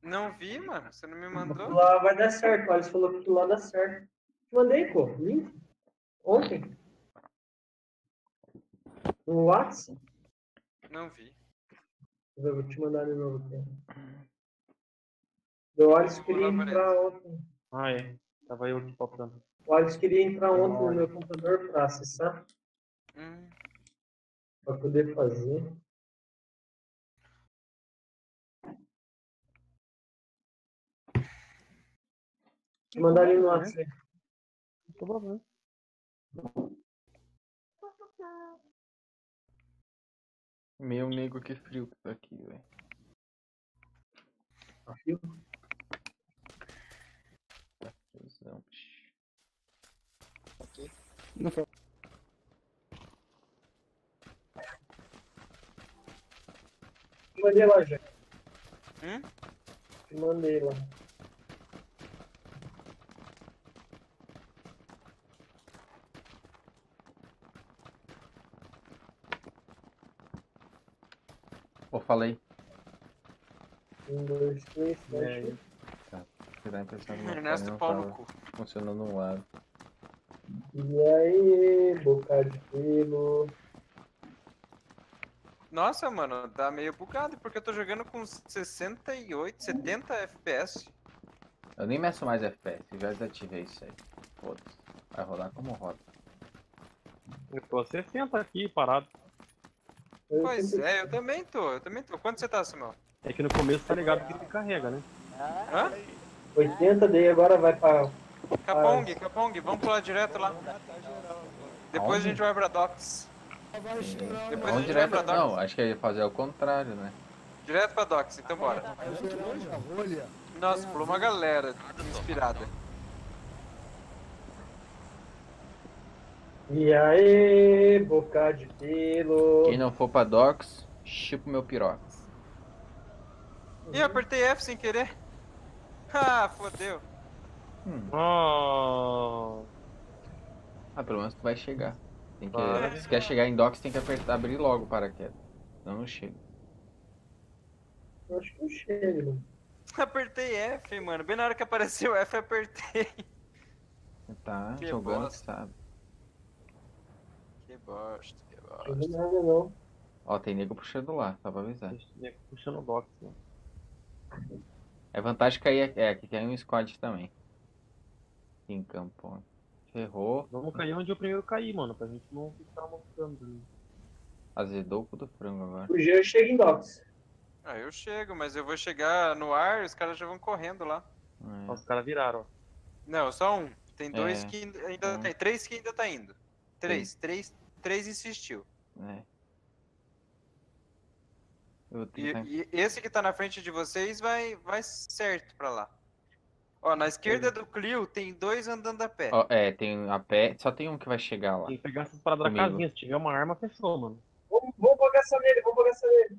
Não vi, mano. Você não me mandou? Lá vai dar certo. O Alisson falou que lá dá certo. Mandei, pô. Link. Ontem. No WhatsApp. Não vi. Eu vou te mandar de novo aqui. O Alisson queria entrar ontem. Ah, é. Tava eu aqui faltando. O Alisson queria entrar ontem no meu computador pra acessar. Pra poder fazer. Te mandar ali no WhatsApp. Não tem problema. Meu nego, que frio que tá aqui, velho. Tá frio? Tá friozão. Ok. Não foi. Te mandei lá já. Hum? Te mandei lá. Pô, falei. 1, 2, 3, 7. Tá. Tirar a impressão do meu Ernesto não pau no tava cu. funcionando um lado. E aí, boca de pelo. Nossa, mano, tá meio bugado porque eu tô jogando com 68, 70 FPS. Eu nem meço mais FPS, já desativei isso aí. Foda-se. Vai rodar como roda. Eu tô a 60 aqui, parado. Pois é, eu também tô. Quanto você tá, Samuel? É que no começo tá ligado que ele carrega, né? Hã? 80, daí agora vai pra. Capong, vamos pular direto lá. Depois a gente vai pra Docks. Depois a Vamos gente vai pra direto. Docks. Não, acho que ia fazer o contrário, né? Direto pra Docks, então bora. Nossa, pulou uma galera inspirada. E aí, boca de pelo. Quem não for pra Docks, chupa o meu piroca. Ih, eu apertei F sem querer. Ah, fodeu. Ah, pelo menos tu vai chegar. Tem que, Para. se quer chegar em Docks, tem que apertar, abrir logo o paraquedas. Senão não chega. Eu acho que não chega, mano. Apertei F, mano. Bem na hora que apareceu F, eu apertei. Tá Que jogando, bosta. que sabe. Que bosta, que bosta. Não chega nada, não. Ó, tem nego puxando lá, só pra avisar. Puxando o box, né? É vantagem cair, que tem um squad também. Aqui em campo. Ferrou. Vamos cair onde eu primeiro caí, mano, pra gente não ficar mostrando. Né? Azedou o cu do frango agora. O Jean chega em Docks. Ah, eu chego, mas eu vou chegar no ar e os caras já vão correndo lá. Os caras viraram, ó. Não, só um. Tem dois É, que ainda tem. Três que ainda tá indo. Três insistiu. É. Eu vou tentar... E esse que tá na frente de vocês vai certo pra lá. Ó, na esquerda do Clio tem dois andando a pé. Ó, tem a pé, só tem um que vai chegar lá. Tem que pegar essas paradas da Comigo. casinha. Se tiver uma arma, fechou, mano. Vamos bagaçar nele,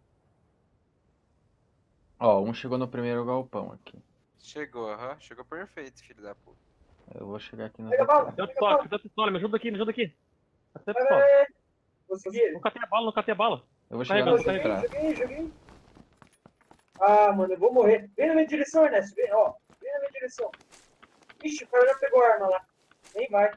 Ó, um chegou no primeiro galpão aqui. Chegou, aham. Chegou perfeito, filho da puta. Eu vou chegar aqui no Pega a bala, outro. Cadê a pistola? Me ajuda aqui. Cadê a pistola? Consegui? Não catei a bala. Eu vou chegar no Carregando, outro. Joguei. Ah, mano, eu vou morrer. Vem na minha direção, Ernesto. Vem na minha direção. Ixi, o cara já pegou a arma lá. Nem vai.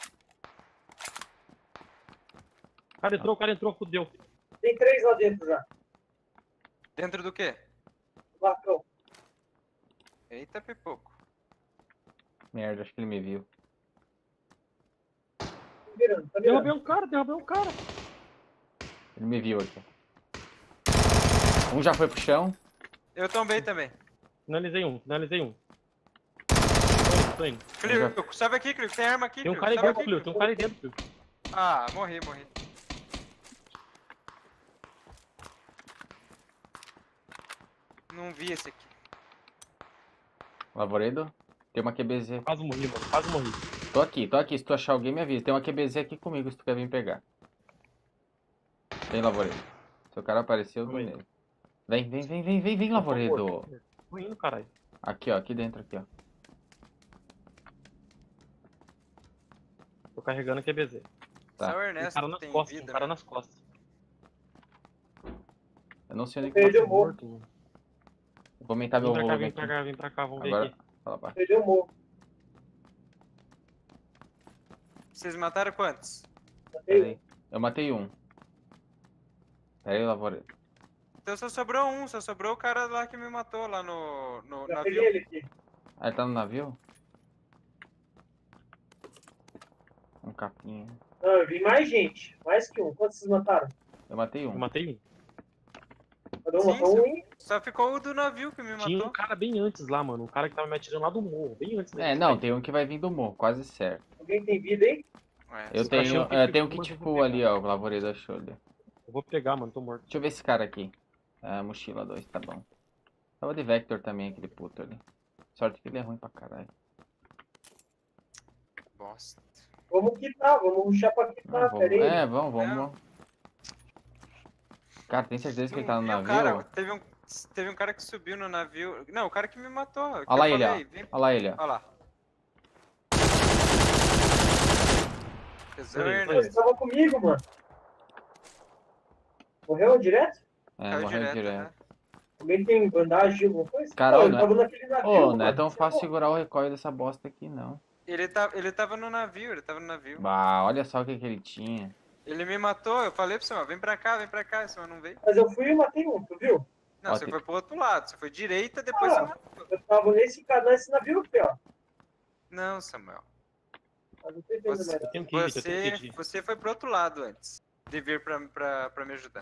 O cara entrou, fudeu. Tem 3 lá dentro já. Dentro do quê? Lacão. Eita, pipoco. Merda, acho que ele me viu. Tá mirando. Derrubei um cara. Ele me viu aqui. Um já foi pro chão. Eu tombei também. Finalizei um. Tô indo. Clio, sobe aqui, Clio. Tem arma aqui, Tem um Clio. cara aí Sobe dentro, aqui, Clio. Tem um cara aí dentro, Clio. Ah, morri. Não vi esse aqui. Lavoredo. Tem uma QBZ. Quase morri, mano. Quase morri. Tô aqui. Se tu achar alguém, me avisa. Tem uma QBZ aqui comigo, se tu quer vir pegar. Vem, Lavoredo. Se o cara apareceu, eu dou nele. Vem, Lavoredo. Tô indo, caralho. Aqui, ó. Aqui dentro, aqui, ó. Tô carregando aqui a BZ. Tá. Só o Tem Ernesto cara nas tem costas, vida. tem cara né? nas costas. Eu não sei onde que Perdeu tá o morro. Morto, mano. Vou aumentar meu Vem pra cá, volume vem pra aqui. cá, vem pra cá, vamos ver Agora, aqui. fala baixo. Perdeu o morro. Vocês mataram quantos? Pera aí. Eu matei um. Pera aí, Lavoredo. Então só sobrou um, só sobrou o cara lá que me matou lá no Já navio. peguei ele aqui. Ah, ele tá no navio? Um capinha. Não, eu vi mais gente. Mais que um. Quantos vocês mataram? Eu matei Eu um. matei um. Cada um Sim, matou um, hein? Só ficou o do navio que me Tinha um matou. cara bem antes lá, mano. Um cara que tava me atirando lá do morro, bem antes dele. É, não, tem um que vai vir do morro, quase certo. Alguém tem vida aí? Ué, Eu Esse tenho, cachorro eu tenho um mas kit eu vou full pegar. ali, ó. O Lavoredo achou ali. Eu vou pegar, mano, tô morto. Deixa eu ver esse cara aqui. Ah, mochila 2, tá bom. Tava de Vector também, aquele puto ali. Sorte que ele é ruim pra caralho. bosta. Vamos quitar, vamos ruxar pra Ah, quitar, vamos. pera aí. É, vamos. Não. Cara, tem certeza que ele tá no Vi o navio? cara, teve um cara que subiu no navio. Não, o cara que me matou. Que Olha lá eu ele, ó. falei. Vem... Olha lá ele, ó. Olha lá. Tesão, Peraí, Você Ernesto. tava comigo, mano. Morreu direto? É, Caiu morreu direto, direto. né? Alguém tem bandagem, alguma coisa? Cara, Pô, ô, eu não é- tava naquele navio, Ô, não é mano. tão Você fácil é segurar o recoil dessa bosta aqui, não. Ele tava no navio. Bah, olha só o que ele tinha. Ele me matou, eu falei pro senhor, vem pra cá, esse não veio. Mas eu fui e matei um, tu viu? Não, Ó, você tem- foi pro outro lado, você foi direita, depois você matou. Eu tava nesse navio aqui, ó. Não, Samuel. Mas não tô entendendo Você- mais. Eu tenho kit, eu tenho kit. Você foi pro outro lado antes de vir pra me ajudar.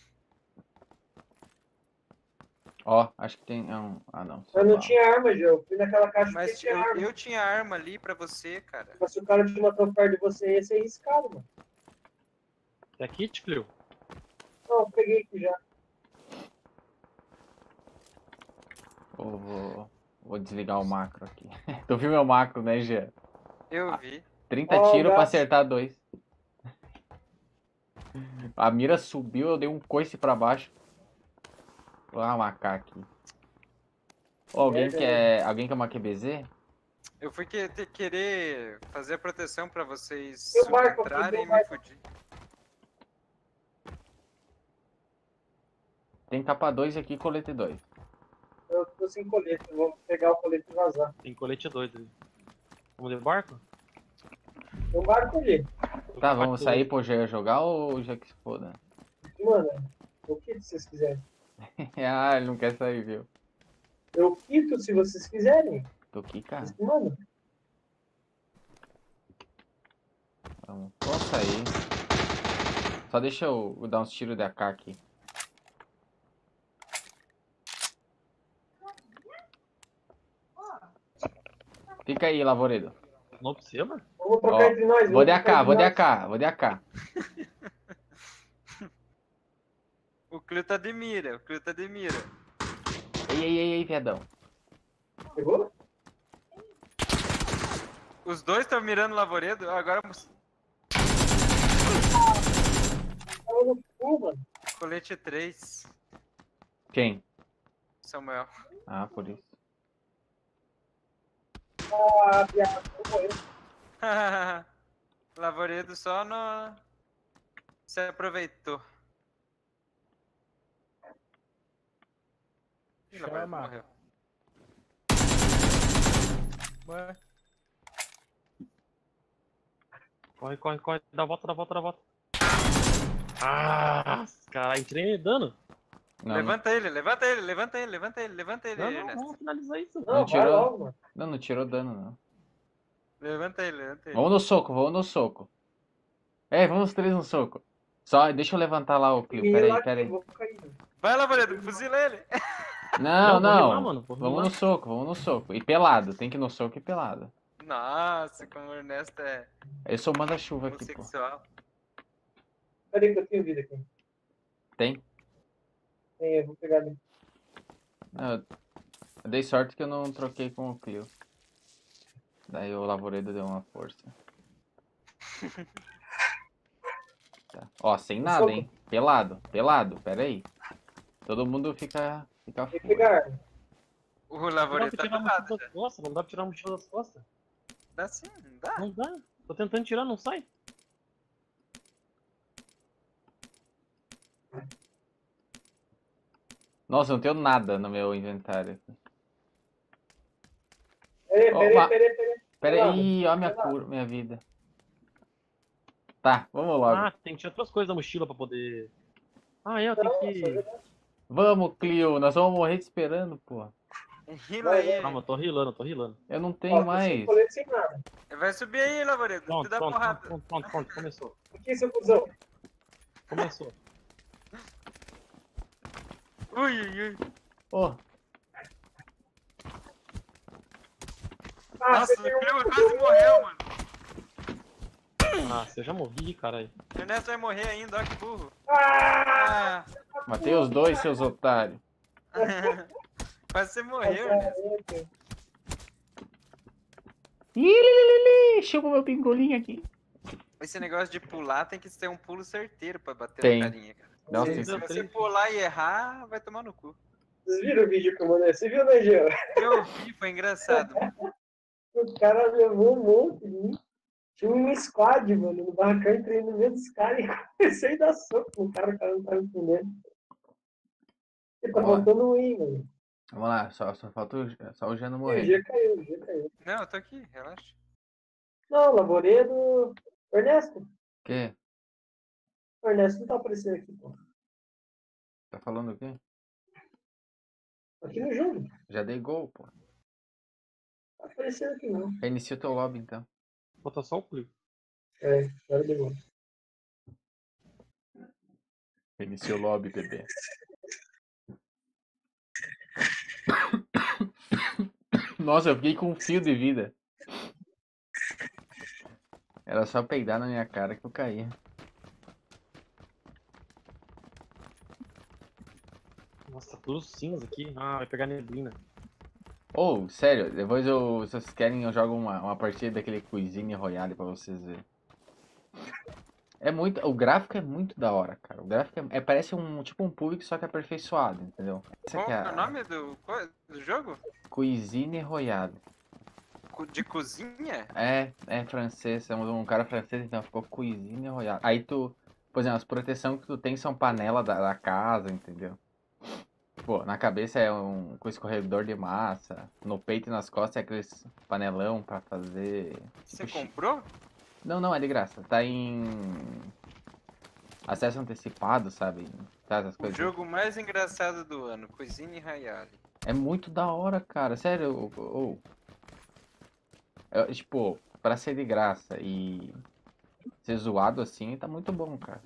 Ó, acho que tem. Ah, não. Só Mas não bala. tinha arma, Gê. Eu fui naquela caixa que Mas tinha arma. eu tinha arma ali pra você, cara. Mas se o cara te matou perto de você, ia ser arriscado, mano. É kit, Cleo? Não, eu peguei aqui já. Vou desligar o macro aqui. Tu viu meu macro, né, Jean? Eu vi. 30 Ó, tiros pra gasto. acertar 2. A mira subiu, eu dei um coice pra baixo. Ah, macaco aqui. Ô, alguém quer uma QBZ? Eu fui querer fazer a proteção pra vocês Tem um barco aqui, entrarem tem um e me barco. fudir. Tem capa 2 aqui e colete 2. Eu tô sem colete. Eu vou pegar o colete e vazar. Tem colete 2 ali. Vamos de barco? Tem um barco ali. Tá, vamos sair pro Jean jogar ou já que se foda? Mano, o que vocês quiserem. Ah, ele não quer sair, viu? Eu quito se vocês quiserem. Tô aqui, cara. Mano, Vamos sair. Só deixa eu dar uns tiros de AK aqui. Fica aí, Lavoredo. Não precisa, mano. vamos trocar Ó, entre nós. Vou vamos de trocar AK, vou de entre nós. AK, vou de AK. O Clio tá de mira, Ei, viadão. Pegou? Os dois estão mirando o Lavoredo, agora Tava no cu, mano. colete 3, Quem? Samuel. Ah, por isso. Ah, viado, eu morri. Lavoredo só no... se aproveitou. Ih, Lavoredo Chama. morreu. Ué, Corre. Dá a volta. Ah, caralho, tirei dano. Não, Levanta ele, levanta ele, Não, Ernesto. vamos finalizar isso. Não, vai tirou. logo, mano. não tirou dano, não. Levanta ele. Vamos no soco. É, vamos 3 no soco. Só, deixa eu levantar lá o Clio. Me Pera relaxa, aí. eu vou cair, mano. Vai, Lavoredo, fuzila ele. Não, Vou rimar, não. mano, vou Vamos rimar. no soco. E pelado. Tem que ir no soco e pelado. Nossa, como o Ernesto é Eu sou manda-chuva aqui, pô. homossexual. Peraí que eu tenho vida aqui. Tem? Tem, eu vou pegar ali. Não, eu dei sorte que eu não troquei com o Clio. Daí o Lavoredo deu uma força. Tá. Ó, sem nada, soco. hein? Pelado. Pera aí. Todo mundo fica Tem que full. pegar arma. O Não dá Lavoredo pra tá tirar a pelado mochila já. das costas, não dá pra tirar a mochila das costas. Dá sim, não dá. Não dá. Tô tentando tirar, não sai. Nossa, eu não tenho nada no meu inventário. Peraí, Ó, peraí. Pera Vai lá, aí, ó minha vai lá. cura, minha vida. Tá, vamos logo. Ah, tem que tirar outras coisas da mochila pra poder. Ah, eu tenho Não, só que. jogar. Vamos, Clio, nós vamos morrer te esperando, pô. Hila Vai, aí. Calma, eu tô rilando, eu tô rilando. Eu não tenho Ó, tô sem mais. colete, sem nada. Vai subir aí, Lavoredo. Tu Pronto, dá pronto, pronto, porrada. pronto, pronto, pronto, começou. Aqui, seu cuzão. Começou. Ui, ui, ui. Ô, Ah, Nossa, você o tem um... Clio quase morreu, mano. Nossa, eu já morri, caralho. O Ernesto vai morrer ainda, ó que burro. Ah! Ah. matei os dois, seus otários. Quase você morreu, Ernesto. Ih, chupa meu pingolinho aqui. Esse negócio de pular tem que ter um pulo certeiro pra bater Tem. no carinha, cara. Nossa, Se Deu você três. pular e errar, vai tomar no cu. Vocês viram o vídeo que eu mandei? Você viu, né, Geo? Eu vi, foi engraçado. O cara levou um monte de mim. Tinha um squad, mano, no barracão, entrei no meio dos caras e comecei a dar soco no cara, o cara não tava entendendo. Ele tá Vamos lá. faltando um win, mano. Vamos lá, só falta só o Jano O morrer. G caiu, o G caiu. Não, eu tô aqui, relaxa. Não, Lavoredo... Ernesto? Que? O Ernesto não tá aparecendo aqui, pô. Tá falando o quê? Aqui no jogo. Já dei gol, pô. Tá aparecendo aqui, não. Reinicia o teu lobby, então. Falta só o clique. É, agora deu. Reinicia o lobby, bebê. Nossa, eu fiquei com um fio de vida. Era só peidar na minha cara que eu caía. Nossa, tá tudo cinza aqui. Ah, vai pegar neblina. Ô, sério, depois se vocês querem eu jogo uma partida daquele Cuisine Royale pra vocês verem. É muito, o gráfico é muito da hora, cara. O gráfico parece tipo um PUBG, só que aperfeiçoado, entendeu? Essa Qual aqui é é o a nome do jogo? Cuisine Royale. De cozinha? É francês, é um cara francês, então ficou Cuisine Royale. Aí tu, por exemplo, as proteções que tu tem são panela da casa, entendeu? Pô, na cabeça é com escorredor de massa, no peito e nas costas é aqueles panelão pra fazer. Você Tipo, comprou? Não, é de graça. Tá em acesso antecipado, sabe? Tá, essas O coisas. jogo mais engraçado do ano, Cuisine Royale. É muito da hora, cara. Sério. Tipo, pra ser de graça e ser zoado assim, tá muito bom, cara.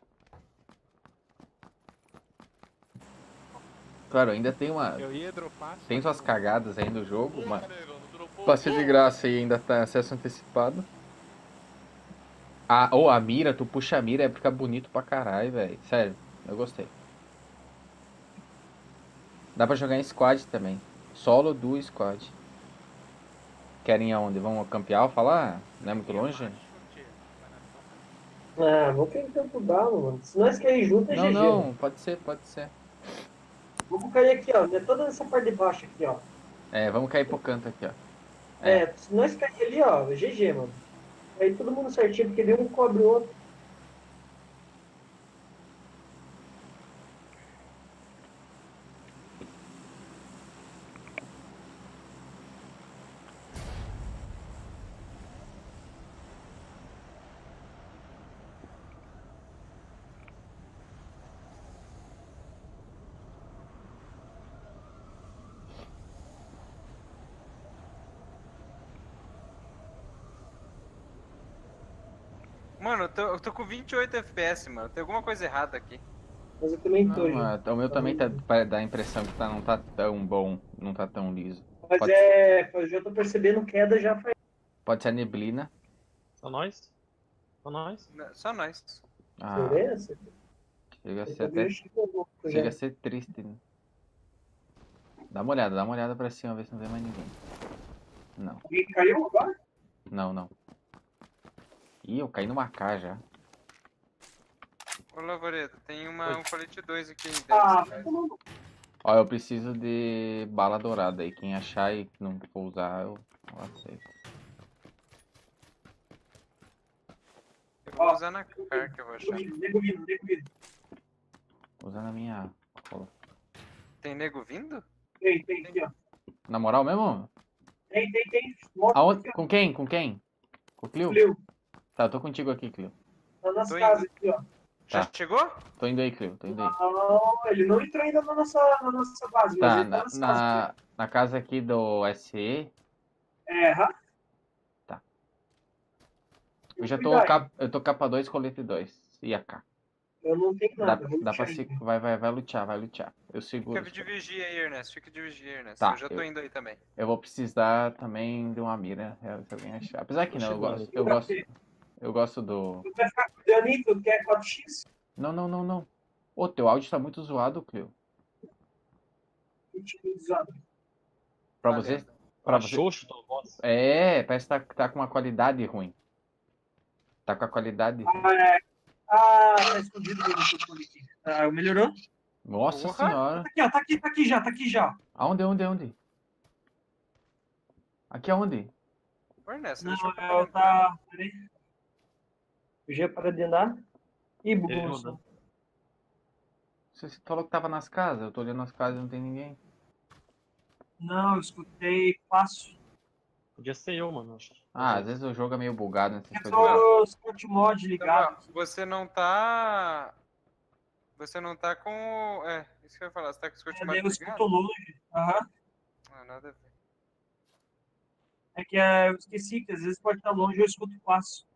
Claro, ainda tem Eu ia dropar. Tem suas cagadas aí no jogo, mas pra ser de graça e ainda tá em acesso antecipado. A mira, tu puxa a mira e fica bonito pra caralho, velho. Sério, eu gostei. Dá pra jogar em squad também. Solo do squad. Querem aonde? Vamos campear, falar? Não é muito longe? Ah, vamos cair em campo galo, mano. Se nós cair junto, é Não, GG. não, Mano. pode ser, pode ser. Vamos cair aqui, ó. Toda essa parte de baixo aqui, ó. É, vamos cair pro canto aqui, ó. Se nós cair ali, ó, é GG, mano. Aí todo mundo certinho, porque um cobre o outro. Mano, eu tô com 28 FPS, mano. Tem alguma coisa errada aqui. Mas eu também tô, Não, gente. o meu também dá a impressão que não tá tão bom, não tá tão liso. Mas Pode, eu já tô percebendo queda já faz. pode ser a neblina. Só nós? Só nós? Só nós. Ah, Diferença? chega a ser Eu até. chego louco Chega já. a ser triste, né? Dá uma olhada pra cima, ver se não vê mais ninguém. Não, Alguém caiu agora? não. Ih, eu caí numa K já. Ô, Lavoredo, tem um colete 2 aqui. Ah, Deve ser. Ó, eu preciso de bala dourada aí. Quem achar e não for usar, eu aceito. Eu vou usar na carta, eu vou achar. Nego vindo. Usa na minha cola. Tem nego vindo? Tem aqui, ó. Na moral mesmo? Tem. Moto Aonde? aqui, ó. Com quem? Com quem? Com o Clio? Clio. Tá, eu tô contigo aqui, Clio. Tá nas Tô casas indo. aqui, ó. Já Tá. chegou? Tô indo aí, Clio. Tô indo aí. Não, ele não entrou ainda na nossa base, mas Tá, ele tá nas casas aqui. na casa aqui do SE. É, Eu já tô, cuidar, eu tô capa 2, colete 2. E AK. eu não tenho Dá, nada. Vou dá pra deixar se... aí. vai lutear, vai lutear. Eu seguro. Fica de vigia aí, Ernesto. Fica de vigia, Ernesto. Tá, Eu já tô indo aí também. Eu vou precisar também de uma mira, se alguém achar. Apesar que Tô não, chegando. eu gosto do... Tu vai ficar cuidando aí, tu quer 4x? Não. Ô, teu áudio tá muito zoado, Cleo. Pra Tá você? vendo? Pra Tá você? xoxo tua voz. É, parece que tá com uma qualidade ruim. Tá com a qualidade ruim. Tá escondido no microfone aqui. Melhorou? Nossa Porra! senhora. Tá aqui, ó. Tá aqui já. Aonde? Aqui aonde? Ô, Ernesto, Não, deixa eu parar. tá. Peraí. Eu já parei de andar. Ih, bugou Eu o não. som. Você falou que tava nas casas. Eu tô olhando nas casas e não tem ninguém. Não, eu escutei passo. Podia ser eu, mano. Acho. Ah, às vezes o jogo é meio bugado nessas Eu coisas. tô o Scott Mod ligado. Samuel, você não tá. Você não tá com. É, isso que eu ia falar. Você tá com o Scott Daí Mod eu escuto ligado? longe. Aham. Ah, nada a ver. É que eu esqueci que às vezes pode estar longe e eu escuto passo.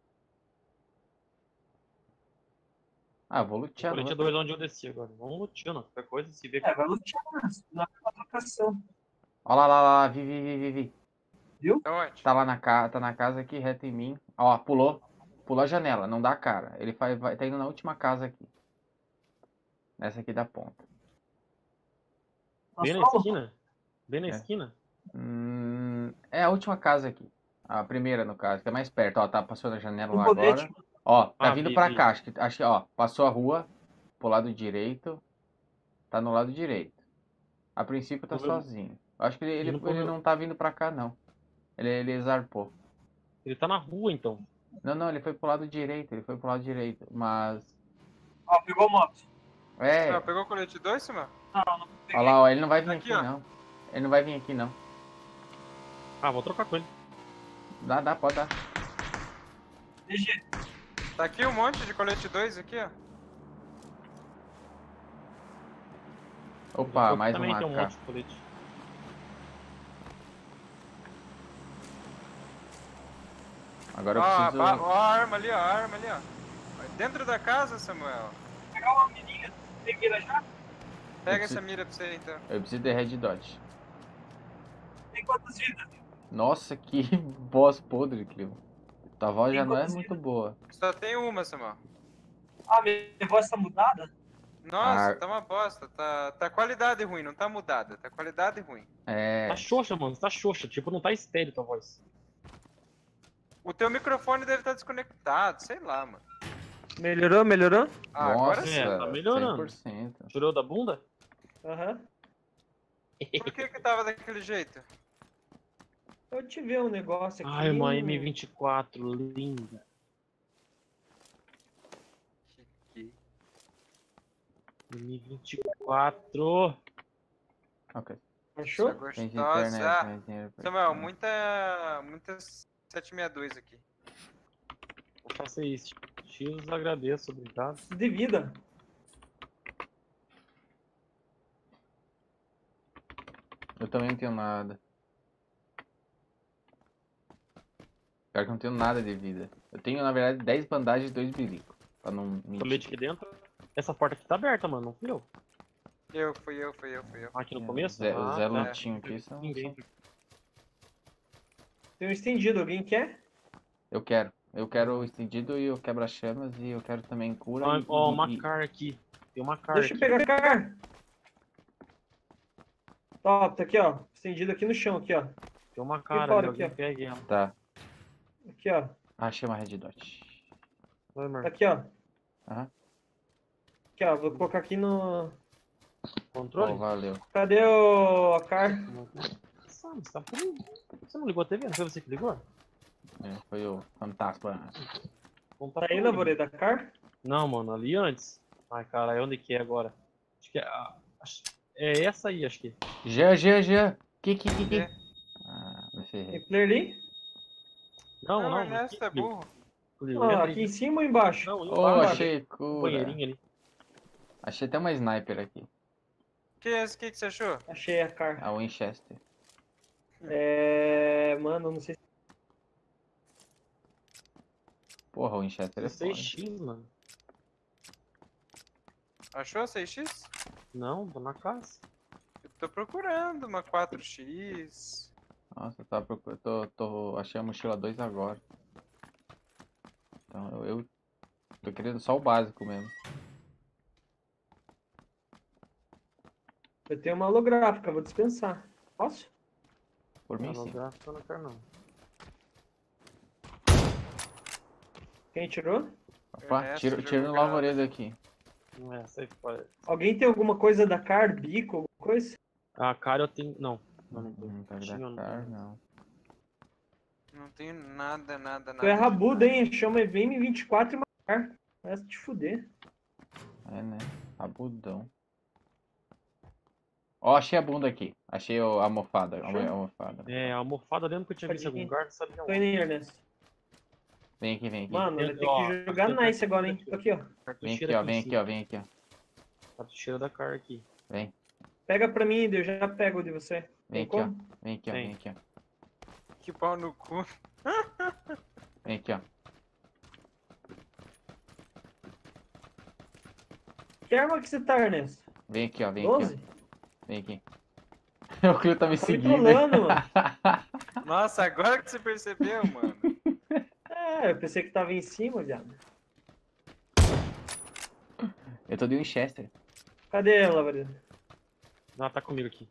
Ah, vou lutear, não Colete vai... 2 onde eu desci agora. Vamos luteando. Qualquer coisa, se vê. Vai lutear, na trocação. Ó lá, vi. Viu? Tá onde? Tá lá tá na casa aqui, reto em mim. Ó, pulou a janela, não dá cara. Ele tá indo na última casa aqui. Nessa aqui da ponta. Bem na Solo? esquina? Bem na É. esquina? É a última casa aqui. A primeira, no caso, que é mais perto. Ó, tá, passou na janela Um lá colete. agora. Ó, tá Ah, vindo vi, pra vi. cá. Acho que, ó, passou a rua pro lado direito. Tá no lado direito. A princípio tá No meu- sozinho. Eu acho que Indo pro ele meu- não tá vindo pra cá, não. Ele zarpou. Ele tá na rua, então. Não, ele foi pro lado direito. Mas. Ó, pegou a moto. É. Samuel, pegou o colete 2, Samuel? Não Olha peguei. lá, ó, ele não vai vir Aqui, aqui, ó. não. Ele não vai vir aqui, não. Ah, vou trocar com ele. Dá, pode dar. DG. Tá aqui um monte de colete 2 aqui, ó. Opa, Eu mais também uma tem um AK. monte de colete. Agora eu Ó, preciso. ó a arma ali, ó. Dentro da casa, Samuel. Pegar uma menina. Tem mira já? Pega preciso- essa mira pra você, então. Eu preciso de Red Dot. Tem quantas vidas? Nossa, que boss podre, Clio. Tua voz já não é quantas muito boa. Só tem uma, Samuel. Minha voz tá mudada? Nossa, Ah. tá uma bosta. Tá qualidade ruim, não tá mudada. Tá qualidade ruim. É. Tá xoxa, mano. Tá xoxa. Tipo, não tá estéreo tua voz. O teu microfone deve estar desconectado, sei lá, mano. Melhorou? Ah, agora Nossa, sim. É, tá melhorando. 100%. Tirou da bunda? Aham. Por que tava daquele jeito? Eu te ver um negócio aqui. Ai, uma M24, linda. M24. Ok. Achou? Essa Tem de internet, gostosa. mais dinheiro pra Samuel, isso. muita 762 aqui. Vou fazer isso. X, agradeço, obrigado. De vida. Eu também não tenho nada. Pior que eu não tenho nada de vida. Eu tenho, na verdade, 10 bandagens e 2 bilicos. Pra não mentir. Colete aqui dentro. Essa porta aqui tá aberta, mano. Não fui eu. Fui eu. Aqui no começo? Zé tá. Lutinho aqui são. Ninguém. Tem um estendido. Alguém quer? Eu quero. Eu quero o estendido e o quebra-chamas e eu quero também cura Ó, e... ó, uma car aqui. Tem uma car Deixa eu aqui. pegar a car. Ó, tá aqui, ó. Estendido aqui no chão, aqui, ó. Tem uma cara fora ali, aqui, alguém ó. pegue ela. Tá. Aqui, ó. Achei uma Red Dot. Vai, amor. Tá aqui, ó. Aham. Aqui, ó. Vou colocar aqui no... Controle? Oh, valeu. Cadê a car? Você tá por aí. Você não ligou a TV? Não foi você que ligou? É, foi o fantasma. Não Tá aí, Lavorei, da car? Não, mano, ali antes. Ai, cara, onde que é agora? Acho que é. É essa aí, acho que. Jean. Que? É. Ah, me ferrei. Tem player ali? Não, Não, não. o Ernesto é burro. Ah, aqui em cima ou embaixo? Não, Oh, embaixo. achei Um cura. banheirinho ali. Achei até uma sniper aqui. Que você achou? Achei a car. A Winchester. Mano, não sei se... Porra, o Winchester é foda. 6x, mano. Achou a 6x? Não, tô na casa. Eu tô procurando uma 4x. Nossa, eu tava procurando. Achei a mochila 2 agora. Então eu tô querendo só o básico mesmo. Eu tenho uma holográfica, vou dispensar. Posso? Por mim, Não, sim. gráfico eu não quero não. Quem tirou? Opa, Ernesto tiro jogou no granada. lavoredo aqui. Não é essa aí, pode. Alguém tem alguma coisa da car, bico, alguma coisa? A cara eu tenho. Não. Não tem. Não tá Tinha, da não car, tem. não. Não tenho nada. Tu é rabudo, hein? Chama VM24 e uma car. Vai te fuder. É, né? Rabudão. Ó, achei a bunda aqui. Achei a almofada. Achou? A almofada. É, a almofada eu lembro que eu tinha visto em algum lugar, não sabia Tô onde. indo aí, Ernesto. Vem aqui. Mano, vai ter Ó, que jogar aqui, nice agora, hein? aqui, ó. Aqui, ó. Vem Cartucheira aqui, ó. aqui em Vem aqui, cima. ó. Vem aqui, ó. Cartucheira da car aqui. Vem. Pega pra mim, eu já pego de você. Vem Tem aqui, ó. como? Vem aqui, ó. Tem. Vem aqui, ó. Que pau no cu. Vem aqui, ó. Que arma que você tá, Ernesto? Vem aqui, ó. Vem aqui, 12? ó. Vem aqui. O Clio tá me Tá me seguindo. trollando, mano. Nossa, agora que você percebeu, mano. Eu pensei que tava em cima, viado. Eu tô de Winchester. Cadê ela, velho? Não, tá comigo aqui.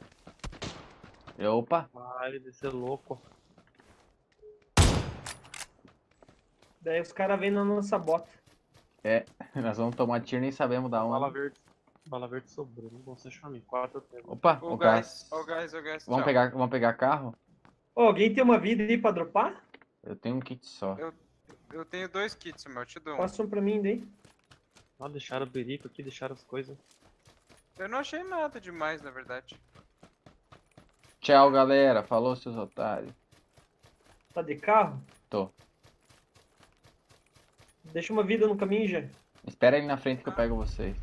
Opa. Vai descer louco. Daí os caras vêm na nossa bota. Nós vamos tomar tiro e nem sabemos dar Bala uma. verde. Bala verde sobrou. Não vou achar mim. 4 eu pego. Opa, O o gás. gás. Ó o gás. Vamos Tchau. pegar carro? Ô, alguém tem uma vida aí pra dropar? Eu tenho um kit só. Eu tenho 2 kits, meu. Eu te dou um. Passa um pra mim daí. Ó, deixaram o berico aqui, deixaram as coisas. Eu não achei nada demais, na verdade. Tchau, galera. Falou, seus otários. Tá de carro? Tô. Deixa uma vida no caminho já. Espera aí na frente que eu pego vocês.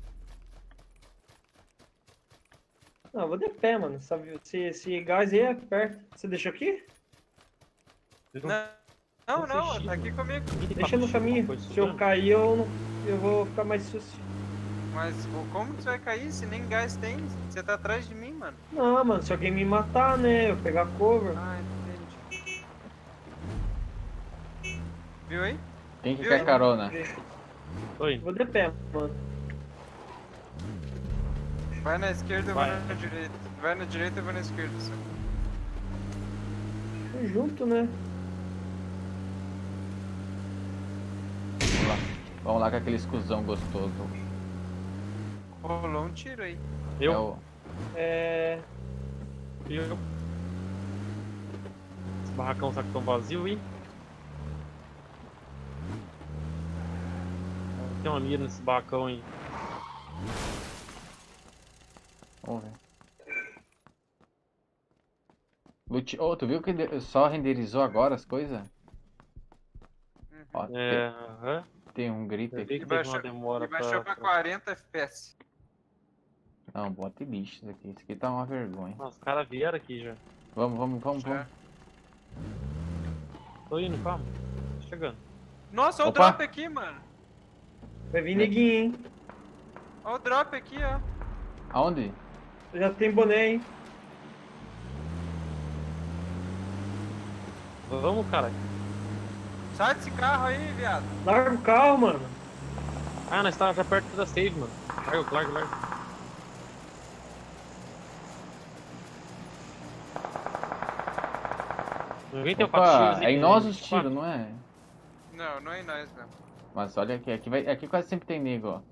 Não, eu vou de pé, mano. Sabe, esse gás aí é perto. Você deixou aqui? Não, tá aqui comigo. Deixa no caminho. Se eu cair, eu vou ficar mais sucio. Mas como que você vai cair se nem gás tem? Você tá atrás de mim, mano. Não, mano, se alguém me matar, né? Eu pegar cover. Ah, entendi. Viu aí? Quem que Viu? quer carona? Tô indo. Vou de pé, mano. Vai na esquerda, eu Vai. vou na direita. Vai na direita, eu vou na esquerda. Só. Tô junto, né? Vamos lá com aquele escusão gostoso. Rolou um tiro aí. Eu? É o... É. Eu. Esse barracão sabe que tão vazio, hein? Tem uma mira nesse barracão aí. Vamos ver. Oh, tu viu que só renderizou agora as coisas? Uhum. Ó, É, aham. tem um grip Eu vi aqui. que teve uma demora E baixou pra 40 FPS. Não, bota e lixo isso aqui. Isso aqui tá uma vergonha. Nossa, os caras vieram aqui já. Vamos. Já. Tô indo, calma. Tô chegando. Nossa, olha o Opa. drop aqui, mano. Vai vir neguinho, hein? Olha o drop aqui, ó. Aonde? Já tem boné, hein? Vamos, cara. Sai desse carro aí, viado. Larga o carro, mano. Ah, nós tá já perto da save, mano. Larga. Alguém tem o Opa, é em nós os tiros. tiros, não é? Não é em nós, não. Mas olha aqui, aqui quase sempre tem nego, ó.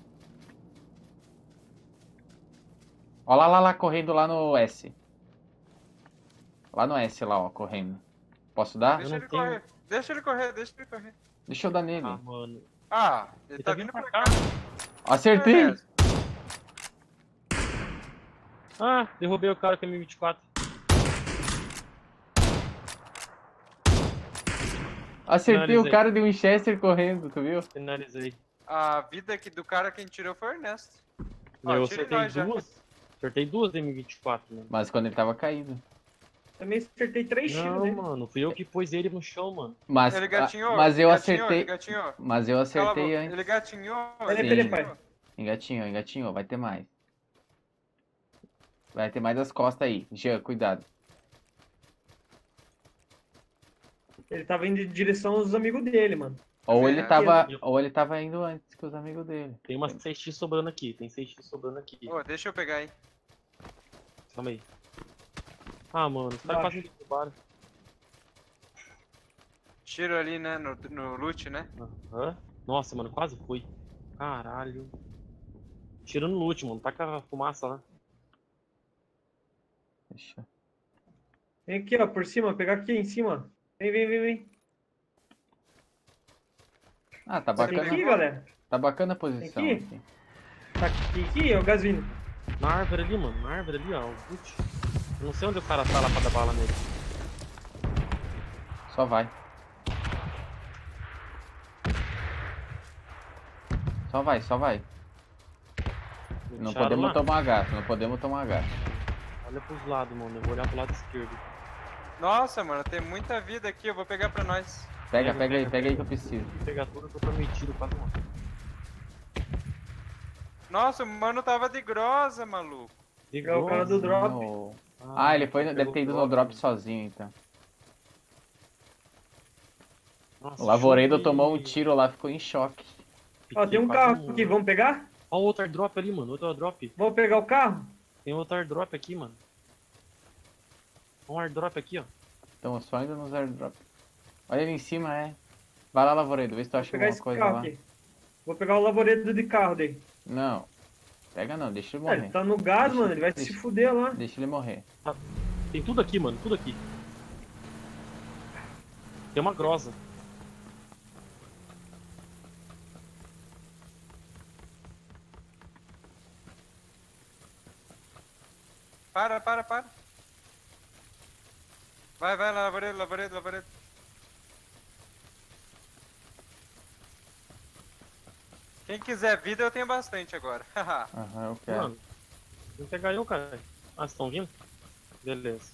Ó lá, correndo lá no S. Lá no S, lá, ó, correndo. Posso dar? Deixa não ele tenho. correr. Deixa ele correr. Deixa eu dar nele. Ah, mano. Ah, ele Ele tá tá vindo vindo pra pra cá. cá. Acertei! Ah, derrubei o cara com a M24. Acertei o Finalizei. cara de Winchester correndo, tu viu? Finalizei. A vida do cara que a gente tirou foi o Ernesto. Ó, Eu tira em acertei nós já. duas. Acertei duas da M24, mano. Mas quando ele tava caído. Também acertei 3 tiros Não, nele. mano, fui eu que pus ele no chão, mano. Mas, Ele gatinhou. mas eu ele acertei. gatinhou. Mas eu Cala a acertei boca. antes. Ele gatinhou. Peraí, ele peraí, Sim. pai. gatinhou. Engatinhou, vai ter mais. Vai ter mais das costas aí. Jean, cuidado. Ele tava indo em direção aos amigos dele, mano. Ou Vê, ele né? tava indo antes que os amigos dele. Tem uma 6x sobrando aqui. Tem 6x sobrando aqui. Ô, deixa eu pegar aí. Calma aí. Ah, mano, os caras quase me derrubaram. Tiro ali, né? No loot, né? Aham. Nossa, mano, quase fui. Caralho. Tiro no loot, mano. Taca a fumaça lá. Deixa. Vem aqui, ó, por cima, pegar aqui em cima. Vem. Ah, tá Tá aqui, bacana. galera. Tá bacana a posição Aqui? aqui. Tá aqui, ó, o Gasvino. Na árvore ali, mano. Na árvore ali, ó. O loot. Eu não sei onde o cara tá lá pra dar bala nele. Só vai. Só vai. Não Deixaram podemos lá. tomar gato, não podemos tomar gato. Olha pros lados, mano. Eu vou olhar pro lado esquerdo. Nossa, mano, tem muita vida aqui. Eu vou pegar pra nós. Pega aí que eu preciso. Vou pegar tudo que eu prometido quase morro. Nossa, o mano tava de grosa, maluco. É o cara do drop. No- Ah, ele foi, deve pegou ter ido o no drop mano. sozinho, então. Nossa, O Lavoredo choque. tomou um tiro lá, ficou em choque. Ó, tem um Quase carro morro. aqui, vamos pegar? Ó, outro airdrop ali, mano. Outro airdrop. Vamos pegar o carro? Tem outro airdrop aqui, mano. Um airdrop aqui, ó. Estamos só indo nos airdrop. Olha ali em cima, é. Vai lá, Lavoredo, vê se tu Vou acha pegar alguma esse coisa carro lá. aqui. Vou pegar o Lavoredo de carro dele. Não. Pega não, deixa ele É, ele morrer. tá no gás, Deixa- mano, ele vai se deixa- fuder lá. Deixa ele morrer. Tem tudo aqui, mano. Tudo aqui. Tem uma grosa. Para. Vai, Lavoredo. Quem quiser vida, eu tenho bastante agora. Haha. Aham, eu quero. Mano, vem pegar eu, cara. Ah, vocês estão vindo? Beleza.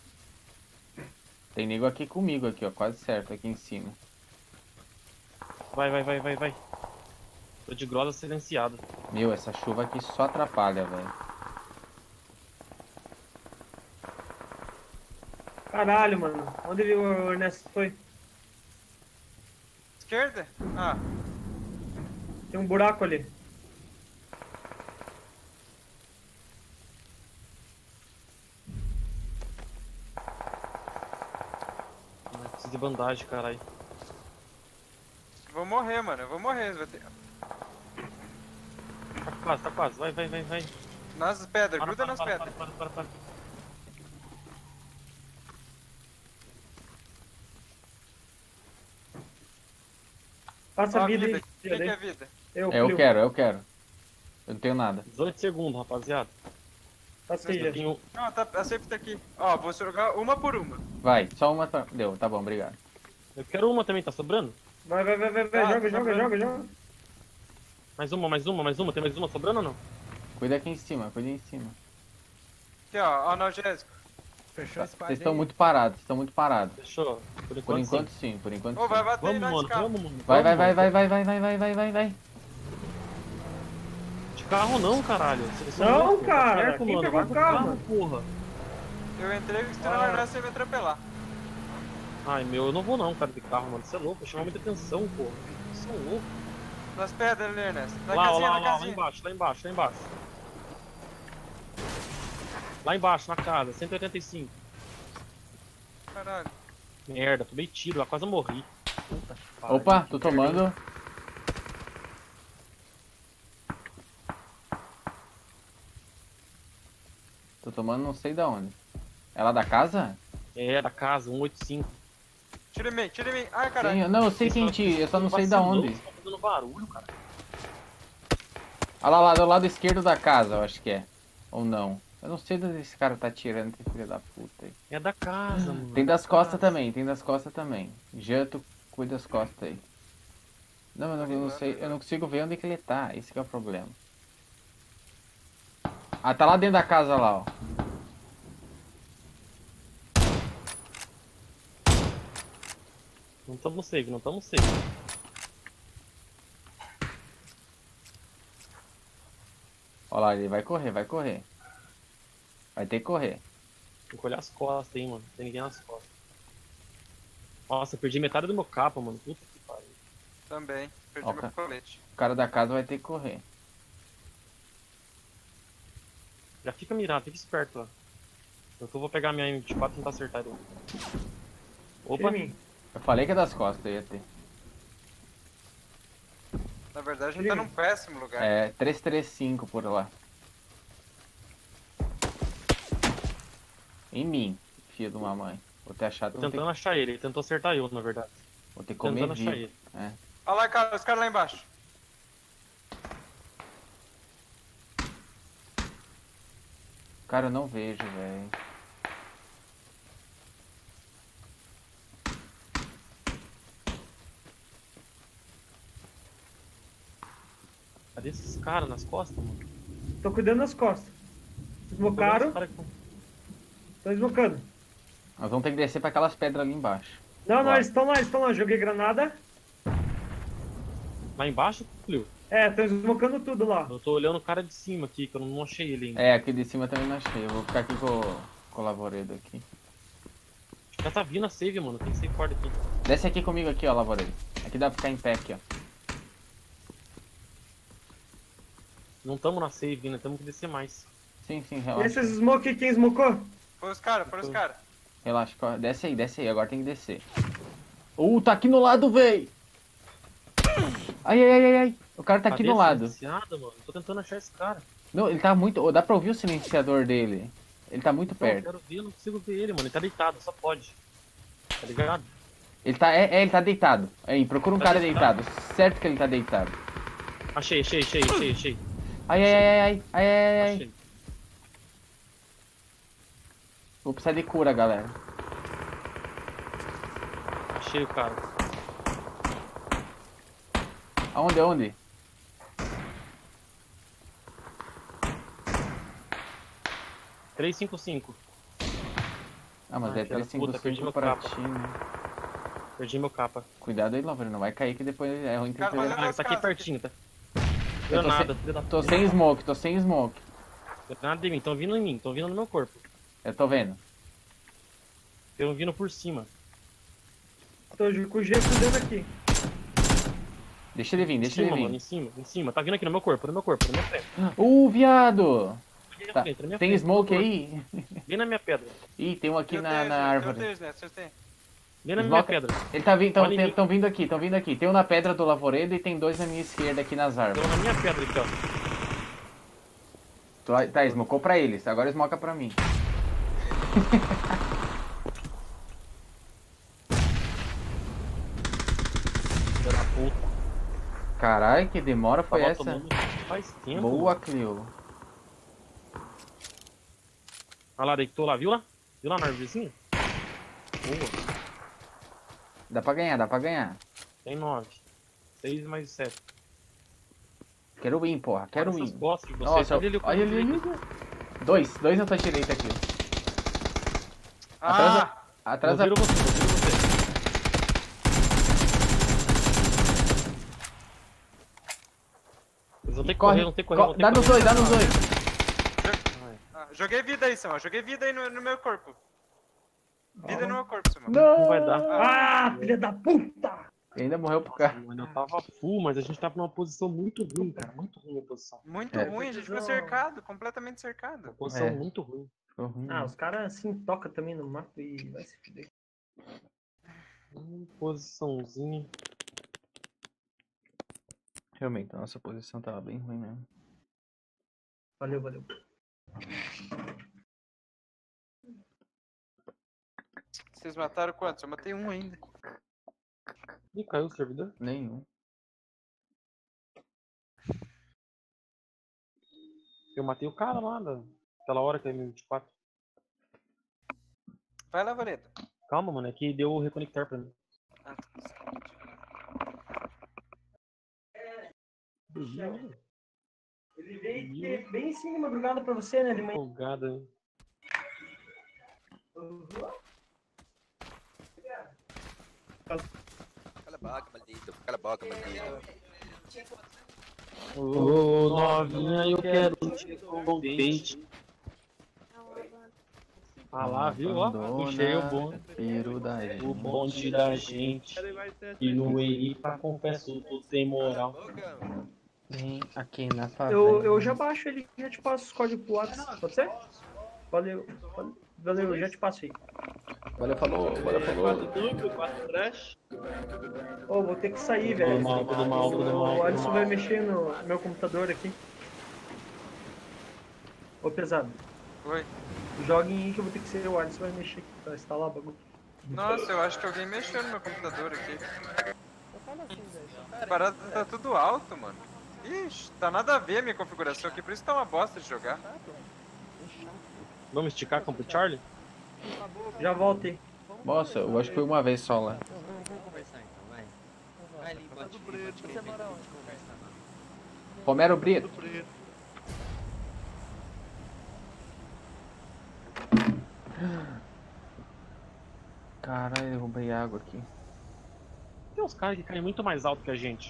Tem nego aqui comigo, aqui, ó. Quase certo, aqui em cima. Vai. Tô de grosa silenciado. Meu, essa chuva aqui só atrapalha, velho. Caralho, mano. Onde o Ernesto foi? Esquerda? Ah, Tem um buraco ali. Ai, preciso de bandagem, caralho. vou morrer, mano. Eu vou morrer. Vai ter... Tá quase. Vai. Nas pedras, Para, gruda nas para, pedras. para. Passa Ó, a vida aí. Quem quer vida? Eu, É, eu Clio. quero. Eu não tenho nada. 18 segundos, rapaziada. Passa aí, Eu já. tenho... Não, tá, a safe tá aqui. Ó, vou jogar uma por uma. Vai, só uma. Deu, tá bom, obrigado. Eu quero uma também, tá sobrando? Vai. Tá, Joga. Mais uma. Tem mais uma sobrando ou não? Cuida aqui em cima, Aqui, ó, analgésico. Fechou a squad Vocês estão aí. muito parados, Fechou. Por Por enquanto, enquanto sim. sim, por enquanto Ô, vai sim. bater em Vamos, nós, mano. cara. Vamos, mano. Vai. Vai. De carro não, caralho. Vocês são Não, loucos, cara. Tá perto, Quem mano. pegou Vai o pro carro? porra. Eu entrei e se na verdade você me atropelar. Ai, meu, eu não vou não, cara, de carro, mano. Você é louco, chama muita atenção, porra. Vocês são loucos. Nas pedras ali, Ernesto. Na Lá, casinha, lá na casinha. embaixo. Lá embaixo, na casa, 185. Caralho. Merda, tomei tiro, lá quase morri. Puta que pariu. Opa, tô tomando. Tô tomando não sei da onde. É lá da casa? É, da casa, 185. Tira em mim. Ai, caralho. Sim, não, eu sei quem tira, eu só não sei da onde. Você tá fazendo barulho, cara. Olha lá, do lado esquerdo da casa, eu acho que é. Ou não. Eu não sei de onde esse cara tá tirando, esse filho da puta aí. É da casa, mano. Tem das da costas casa. também, tem das costas também. Jean, tu cuida das costas aí. Não, eu não sei, eu não consigo ver onde é que ele tá, esse que é o problema. Ah, tá lá dentro da casa lá, ó. Não tamo safe, não tamo safe. Ó lá, ele vai correr, vai correr. Vai ter que correr. Tem que olhar as costas, hein, mano. Não tem ninguém nas costas. Nossa, eu perdi metade do meu capa, mano. Puta que pariu. Também. Perdi Ó, meu colete. O cara da casa vai ter que correr. Já fica mirado, fica esperto, ó. Eu vou pegar minha M24 e tentar acertar ele. Opa! Tira em mim. Eu falei que é das costas, ia ter. Na verdade, a gente tá num péssimo lugar. É, 335 por lá. Em mim, filho de uma mãe. Vou ter achado. Tô tentando achar ele tentou acertar eu, na verdade. Vou ter que Tô comer tentando achar vivo. ele. É. Olha lá, cara, os caras lá embaixo. Cara, eu não vejo, velho. Cadê esses caras nas costas, mano? Tô cuidando das costas. Esmocaram. Tô esmocando. Nós vamos ter que descer pra aquelas pedras ali embaixo. Não, Bora. eles estão lá. Joguei granada. Lá embaixo, Clio? É, estão esmocando tudo lá. Eu tô olhando o cara de cima aqui, que eu não achei ele ainda. É, aqui de cima também não achei. Eu vou ficar aqui com o Lavoredo aqui. Já tá vindo a save, mano. Tem que ser forte aqui. Desce aqui comigo aqui, ó, Lavoredo. Aqui dá pra ficar em pé aqui, ó. Não tamo na save ainda, temos que descer mais. Sim, E relaxa. esses smoke, quem smocou? Foi os caras, foram os caras. Relaxa, desce aí, agora tem que descer. Tá aqui no lado, véi! Ai. O cara tá aqui Cadê no essa lado. iniciada, mano? Tô tentando achar esse cara. Não, ele tá muito. Dá pra ouvir o silenciador dele. Ele tá muito Não, eu perto. quero ver, eu não consigo ver ele, mano. Ele tá deitado, só pode. Tá ligado? Ele tá. Ele tá deitado. Aí, procura um Tá cara deitado? deitado. Certo que ele tá deitado. Achei. Ai. Achei. Vou precisar de cura, galera. Achei o cara. Aonde? — 355. Ah, mas Ai, é filha da puta, perdi 355 meu pra capa. ti, né? Perdi meu capa. Cuidado aí, Lavore, não vai cair que depois é ruim Cara, ter olha Ah, nas tá aqui casas, pertinho, tá? Eu Deu tô nada, sem- filha da Tô puta. sem smoke. Deu nada de mim, tão vindo em mim, tão vindo no meu corpo. Eu tô vendo. Tão vindo por cima. Tô com o G cuidando aqui. Deixa ele vir, Em deixa ele cima, mano, vir. em cima. Tá vindo aqui no meu corpo, na minha frente. Viado! Aqui na Tá. frente, na minha Tem frente, smoke no meu aí? corpo. Bem na minha pedra. Ih, tem um aqui Eu na tenho, árvore. né? Acertei. Bem na minha Smoke- pedra. Ele tá vindo, Olha em mim. tão vindo aqui. Tem um na pedra do Lavoredo e tem dois na minha esquerda aqui nas árvores. Tô na minha pedra aqui, ó. Tá, smocou pra eles, agora smoca pra mim. Filha da puta. Caralho, que demora foi Tava essa? tomando faz tempo. Boa, mano. Cleo. Olha lá, deitou lá, viu lá? Viu lá na árvorezinha? Boa. Dá pra ganhar. Tem 9. 6 mais 7. Quero win, porra, quero Essas win. costas de vocês. Nossa, Olha ali o olha ali. Dois na tua direita aqui. Atrás da... Eu viro você. Eles vão ter que correr, vão ter que correr. Dá nos dois. Joguei vida aí, Samuel. Joguei vida aí no meu corpo. Vida no meu corpo, Samuel. Não vai dar. Ah, filha da puta! Ainda morreu pro cara. Mano, eu tava full, mas a gente tava numa posição muito ruim, cara. Muito ruim a posição. Muito É. ruim, a gente ficou cercado, completamente cercado. Uma posição É. muito ruim. Ficou ruim, Ah, né? os caras assim tocam também no mato e vai se fuder. Posiçãozinha. Realmente, a nossa posição tava bem ruim mesmo. Valeu. Vocês mataram quantos? Eu matei um ainda. Ih, caiu o servidor? Nenhum. Eu matei o cara lá, Aquela hora que é 24. Vai lá, Vareta. Calma, mano, é que deu o reconectar pra mim. Ah, Ele veio bem em cima de madrugada pra você, né? De manhã. Folgada, hein? Cala a boca, maldito. Cala a boca, maldito. Ô, novinha, eu quero te contente. Ah lá, viu? Ó, puxei o bonde. Peru da O gente. bonde da gente. E no Eripa, confesso, tô sem moral. Boca. Vem aqui na favela. Eu já baixo ele e já te passo os códigos pro WhatsApp. Pode ser? Valeu. Valeu, eu já te passo aí. Valeu, falou. Valeu, falou. 4 duplo, 4 trash. Ô, vou ter que sair, velho. Tudo mal, tudo mal, tudo mal. O Alisson vai mexer no meu computador aqui. Ô, pesado. Oi. Joguem aí que eu vou ter que ser o Alisson vai mexer aqui pra instalar o bagulho. Nossa, eu acho que alguém mexeu no meu computador aqui. A parada tá tudo alto, mano. Ixi, tá nada a ver a minha configuração aqui, por isso tá uma bosta de jogar. Vamos esticar com o Charlie? Já voltei. Nossa, eu acho que foi uma vez só lá. Vamos conversar então, vai. Vai ali, bote Você mora onde? Romero Brito. Caralho, eu roubei água aqui. Tem uns caras que caem muito mais alto que a gente.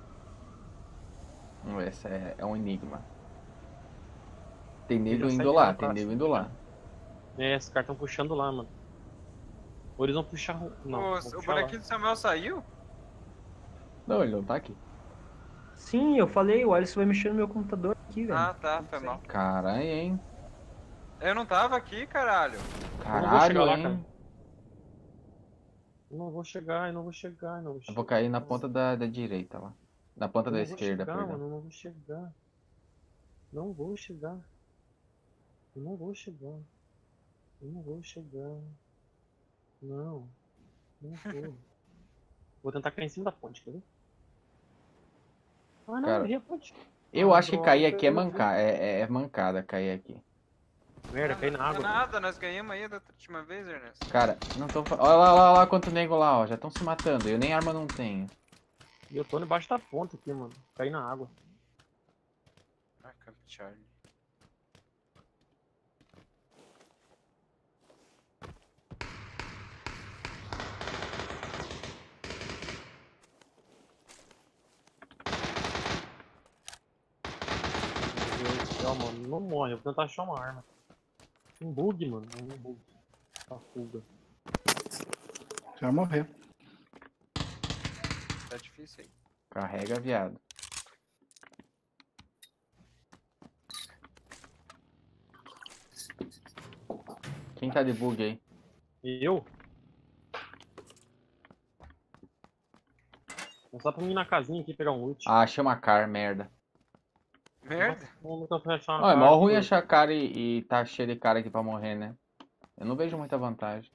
Essa é um enigma. Tem nego Ele indo segue lá, na tem praça. nego indo lá. É, esses caras tão puxando lá, mano. Ou eles vão puxar. Não, vão O puxar bonequinho do Samuel saiu? Não, ele não tá aqui. Sim, eu falei, o Alisson vai mexer no meu computador aqui, velho. Ah, tá, foi mal. Caralho, hein? Eu não tava aqui, caralho. Caralho, lá, hein? cara. Eu não vou chegar, eu não vou chegar, eu não vou Eu chegar. vou cair na ponta da direita lá. Na ponta Eu da não vou esquerda, chegar, perdão. mano, eu não vou chegar. Não vou chegar. Eu não vou chegar. Eu não vou chegar. Não. Não vou. Vou tentar cair em cima da ponte, quer ver? Ah, não, Cara, errei a ponte. Eu Ah, acho que droga, cair aqui é, eu não é mancada cair aqui. Merda, caí na água. Nada, nós ganhamos aí da última vez, Ernesto. Cara, não tô. Olha lá quanto nego lá, ó. Já estão se matando. Eu nem arma não tenho. E eu tô embaixo da ponta aqui, mano. Caí na água. Ah, Camp Charlie. Meu Deus do céu, mano. Não morre, eu vou tentar achar uma arma. Um bug, mano. Um bug. Tá fuga. Já morreu. Tá difícil aí. Carrega, viado. Quem tá de bug aí? E eu? Vou só pra mim ir na casinha aqui pegar um loot. Ah, achei uma car, merda. Merda. Vamos tentar achar uma Ó, é mó cara, ruim pô. achar cara e tá cheio de cara aqui pra morrer, né? Eu não vejo muita vantagem.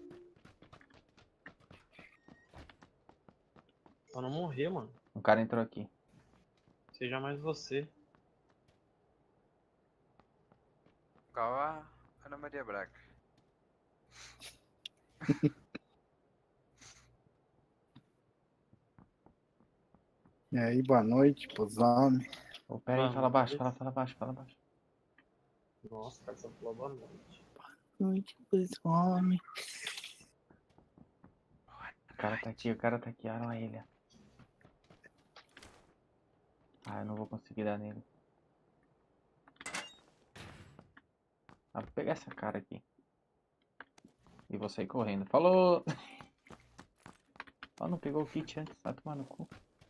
Pra não morrer, mano. Um cara entrou aqui. Seja mais você. Igual a Ana Maria Braga. E aí, boa noite pros homens. Ô, pera aí, Ah, fala baixo, beleza. fala baixo, fala baixo. Nossa, cara, só falou boa noite. Noite pros homens. O cara tá aqui, olha lá ele. Ah, eu não vou conseguir dar nele. Ah, vou pegar essa cara aqui. E vou sair correndo. Falou! Ó, não pegou o kit antes, vai tomar no cu.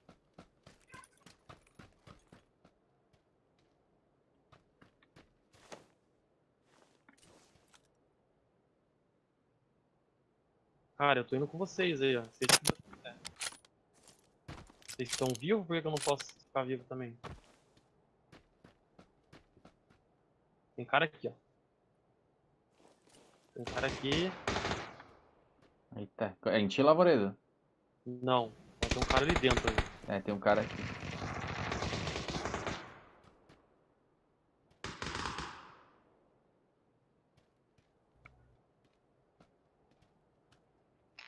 Cara, eu tô indo com vocês aí, ó. Vocês estão vivos? Por que eu não posso ficar vivo também? Tem cara aqui, ó. Tem cara aqui. Eita, é em ti, Lavoredo? Não. Tem um cara ali dentro aí. É, tem um cara aqui.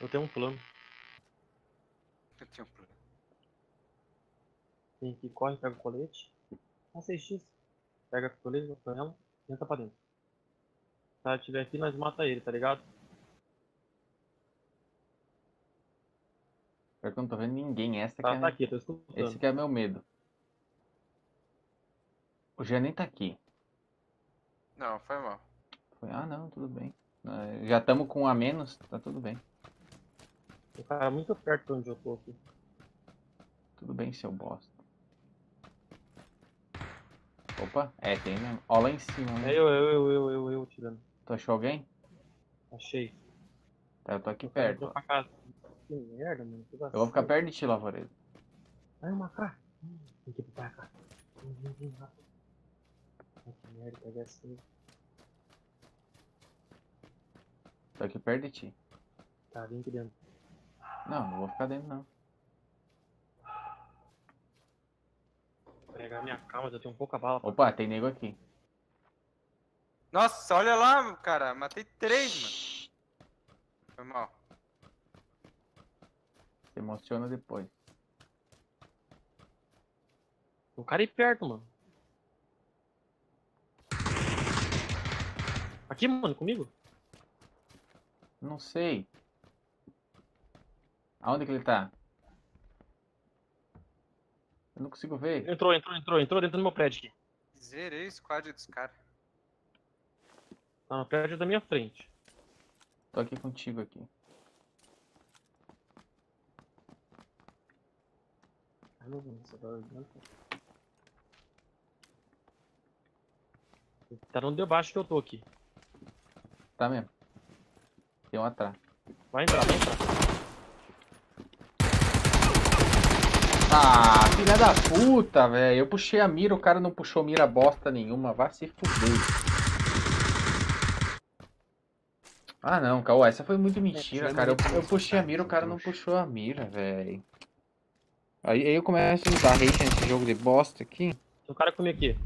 Eu tenho um plano. Eu tenho um plano. Tem que corre, pega o colete. 6x. Pega o colete, vai pra ela, entra pra dentro. Se ela estiver aqui, nós mata ele, tá ligado? Pior que eu não tô vendo ninguém. Essa que Ela tá é... aqui, eu tô escutando. Esse que é meu medo. O Jean nem tá aqui. Não, foi mal. Ah, não, tudo bem. Já estamos com um a menos, tá tudo bem. O cara é muito perto de onde eu tô aqui. Tudo bem, seu bosta. Opa, tem mesmo. Ó lá em cima, né? É eu tirando. Tu achou alguém? Achei. Tá, eu tô aqui O cara perto. entrou Ó. pra casa. Que merda, mano. Que Eu vou ficar vacilo. perto de ti, Lavoreiro. Ai, uma cara. Tem que ir pra cá. Vem, rápido. Ai, que merda, pega assim. Tô aqui perto de ti. Tá, vem aqui dentro. Não, não vou ficar dentro, não. Vou pegar minha calma, eu tenho pouca bala. Opa, tem nego aqui. Nossa, olha lá, cara. Matei 3, mano. Foi mal. Se emociona depois. O cara aí perto, mano. Aqui, mano, comigo? Não sei. Aonde que ele tá? Eu não consigo ver. Entrou dentro do meu prédio aqui. Zerei o squad dos caras. Tá no prédio da minha frente. Tô aqui contigo aqui. Ai, meu Deus, você tá olhando. Tá no debaixo que eu tô aqui. Tá mesmo. Tem um atrás. Vai entrar. Ah, filha da puta, velho. Eu puxei a mira, o cara não puxou mira bosta nenhuma. Vai se fuder. Ah, não, Cauã, essa foi muito mentira, cara. Eu puxei a mira, o cara não puxou a mira, velho. Aí eu começo a usar hate nesse jogo de bosta aqui. Tem um cara comigo aqui.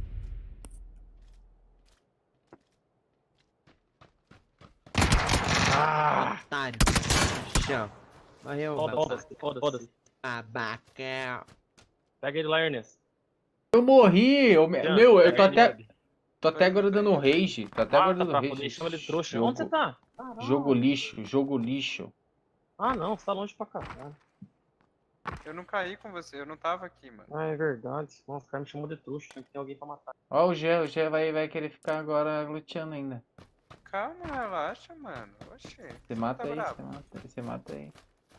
Otário. Chão. Morreu, Foda-se. babaca. Pega ele lá, Ernest. Eu morri! Meu, eu tô Pega ele, tô até agora dando rage. Tô até agora dando pra rage. poder chamar ele de trouxa. Jogo- Onde você tá? Caralho. Jogo lixo, jogo lixo. Ah, não, você tá longe pra caralho. Eu não caí com você, eu não tava aqui, mano. Ah, é verdade. Nossa, o cara me chamou de trouxa. Tem que ter alguém pra matar. Ó, o Gé vai querer ficar agora luteando ainda. Calma, relaxa, mano. Oxê. Você mata tá aí, bravo. você mata aí.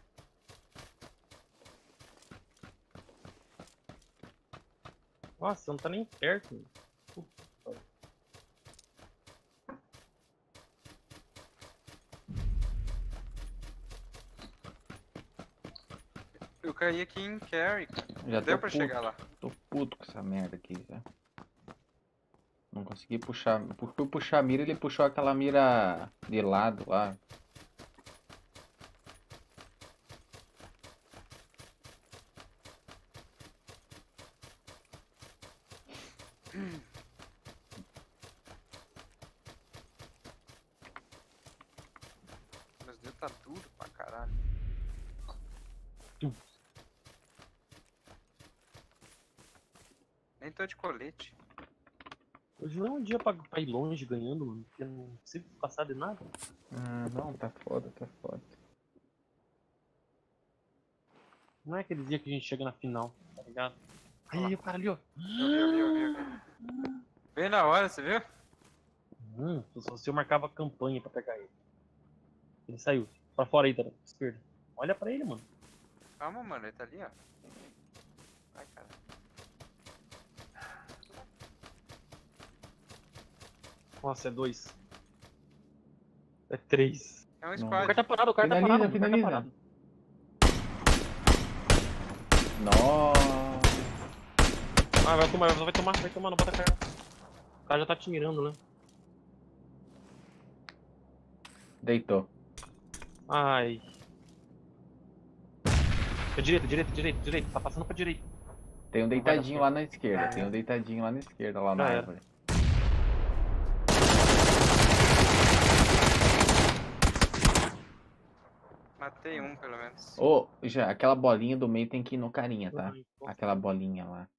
Nossa, você não tá nem perto. Mano. Eu caí aqui em Carry, cara. Já Deu tô pra puto. chegar lá. Tô puto com essa merda aqui, já. Não consegui puxar. Fui puxar a mira, ele puxou aquela mira de lado lá. Meus dedos tá duro pra caralho. Nem tô de colete. Hoje não é um dia pra ir longe ganhando, mano. Porque eu não consigo passar de nada. Ah, não, tá foda, tá foda. Não é aquele dia que a gente chega na final, tá ligado? Aí, o cara ali, ó. Eu vi. Bem na hora, você viu? Se você marcava campanha pra pegar ele. Ele saiu. Pra fora aí, tá? Esquerda. Olha pra ele, mano. Calma, mano, ele tá ali, ó. Ai, cara. Nossa, é 2. É 3. É um Não. O squad. cara tá parado, o cara Finaliza, tá parado. O cara finaliza. tá parado. Nossa. Ah, vai tomar, não bota a cara. O cara já tá te mirando, né? Deitou. Ai. É direita. Tá passando pra direita. Tem um Não vai dar deitadinho lá na esquerda. Tem um deitadinho lá na esquerda, lá na Já era. árvore. Matei um, pelo menos. Ô, já, aquela bolinha do meio tem que ir no carinha, tá? Aquela bolinha lá.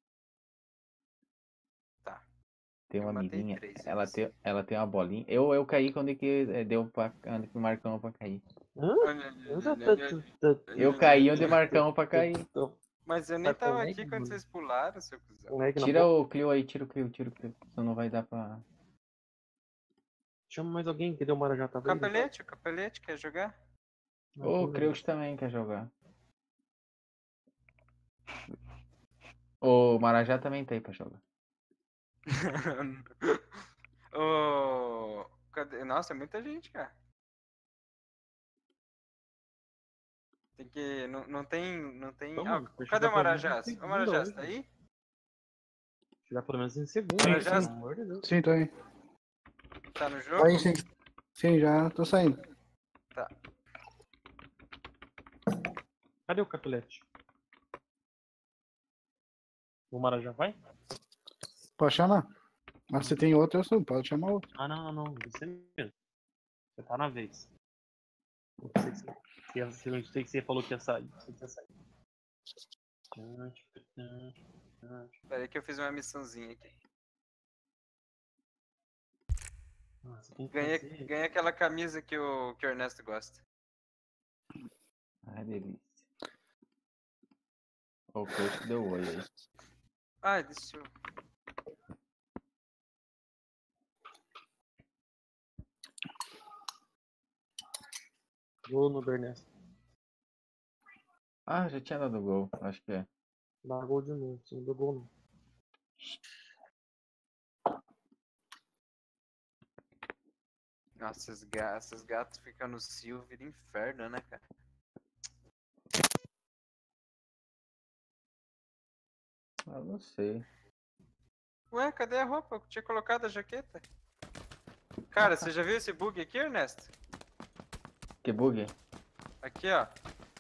Tá. Tem Eu uma matei mirinha. 3. Ela tem uma bolinha. Eu caí quando que deu onde que marcamos pra cair. Eu caí onde marcamos pra cair. Mas eu nem tava aqui quando vocês pularam, seu cuzão. Tira o Clio aí, tira o Clio. Senão não vai dar pra. Chama mais alguém que deu uma já tá O capelete quer jogar? Ô, o Creus também quer jogar. O Marajá também tá aí pra jogar. Cadê? Nossa, é muita gente, cara. Tem que. Não tem. Então, Ah, mano, deixa cadê eu o dar pelo menos Marajás? em O segundo Marajás hoje. tá aí? Tirar pelo menos em segundo, Sim, né? sim. Pelo amor de Deus. Sim, tô aí. Tá no Tô jogo? aí, sim. Sim, já tô saindo. Tá. Cadê o capelete? O Marajá vai? Pode chamar. Mas se tem outro, eu sou. Pode chamar outro. Ah, não. Você mesmo. Você tá na vez. Eu pensei que você falou que ia sair. Você tinha saído. Pera aí que eu fiz uma missãozinha aqui. Você tem que fazer... Ganhei aquela camisa que o Ernesto gosta. Ai, delícia. O Creus que deu oi aí. Ai, deixa eu. Gol no Bernesto. Ah, já tinha dado gol, acho que é. Dá gol de novo. Você não deu gol, não. Nossa, esses gatos ficam no cio, vira inferno, né, cara? Ah, não sei. Ué, cadê a roupa? Eu tinha colocado a jaqueta. Cara, você já viu esse bug aqui, Ernesto? Que bug? Aqui, ó.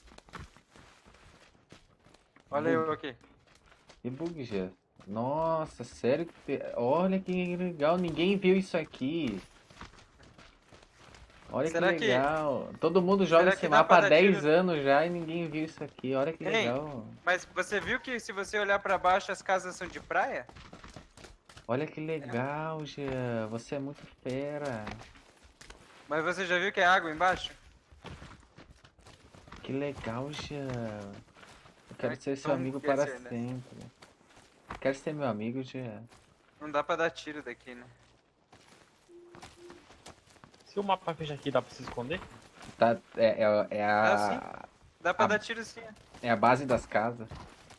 Olha eu aqui. Que bug, já? Nossa, sério que olha que legal, ninguém viu isso aqui. Olha Será que que- legal. Todo mundo joga será esse que dá mapa pra há dar 10 tiro? anos já e ninguém viu isso aqui. Olha que Hein? legal. Mas você viu que se você olhar pra baixo as casas são de praia? Olha que legal, Jean. Você é muito fera. Mas você já viu que é água embaixo? Que legal, Jean. Eu quero Ai, ser seu como amigo que é para ser, né? sempre. Quero ser meu amigo, Jean. Não dá pra dar tiro daqui, né? Se o mapa fechar aqui, dá pra se esconder? Tá, é Dá pra Ah. dar tiro sim. é a base das casas.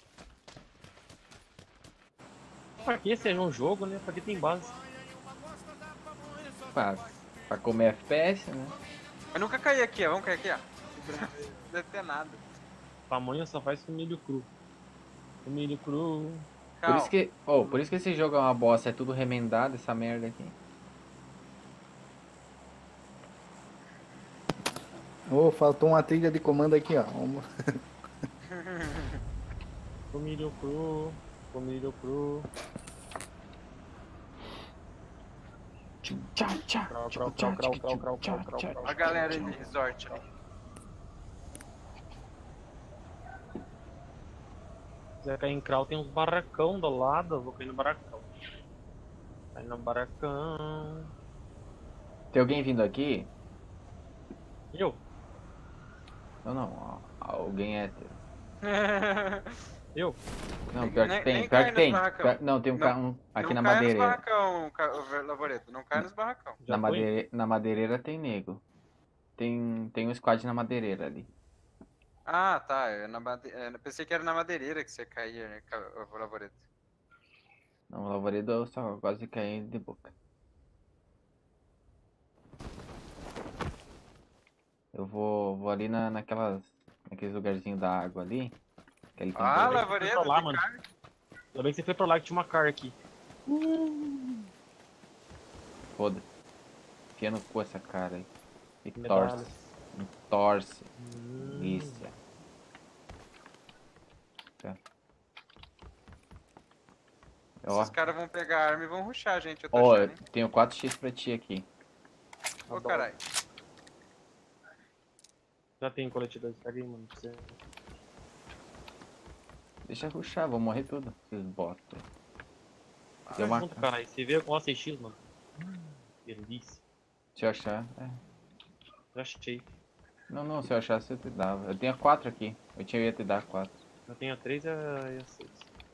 Pra que seja um jogo, né? Pra que tem base? Pra comer FPS, né? Eu nunca caí aqui, ó. Vamos cair aqui, ó. Não deve ter nada. Pamonha só faz com milho cru. Com milho cru. Por isso que, por isso que esse jogo é uma bosta, é tudo remendado essa merda aqui. Ô, faltou uma trilha de comando aqui, ó. Com milho cru. Com milho cru. A galera aí de resort ali. Se quiser cair em crawl, tem uns barracão do lado. Eu vou cair no barracão. Cai no barracão. Tem alguém vindo aqui? Eu? Não. Alguém hétero. Eu? Não, pior que Nem tem. cai Pior que nos tem. barracão. Não, tem um aqui na Não cai nos madeireira. barracão, Lavoreto. Não cai nos barracão. Já foi? Na madeireira tem nego. Tem um squad na madeireira ali. Ah, tá. Eu pensei que era na madeireira que você caía, né, Lavoreto. Não, o Lavoredo eu só gosto de cair de boca. Eu vou ali naqueles lugarzinhos da água ali. Que ele tem Ah, que- Lavoreto, Foi pra lá, tem mano. cara. Ainda bem que você foi pra lá que tinha uma car aqui. Foda-se. Enfia no cu essa cara aí. E Medalha. torce. Delícia. Tá. Ó, Esses caras vão pegar a arma e vão rushar, gente. Eu tô ó, achando, eu hein? tenho 4x pra ti aqui. Ô, caralho. Já tem colete 2, pega aí, mano. Pra você. Deixa eu rushar, vou morrer tudo. Esses bosta. Deu Vai uma junto, cara. caralho. Você vê com o ACX, mano. Delícia. Se eu achar. É. Já achei. Não, se eu achasse eu te dava. Eu tenho 4 aqui. Eu ia te dar 4. Eu tenho a 3 e a 6.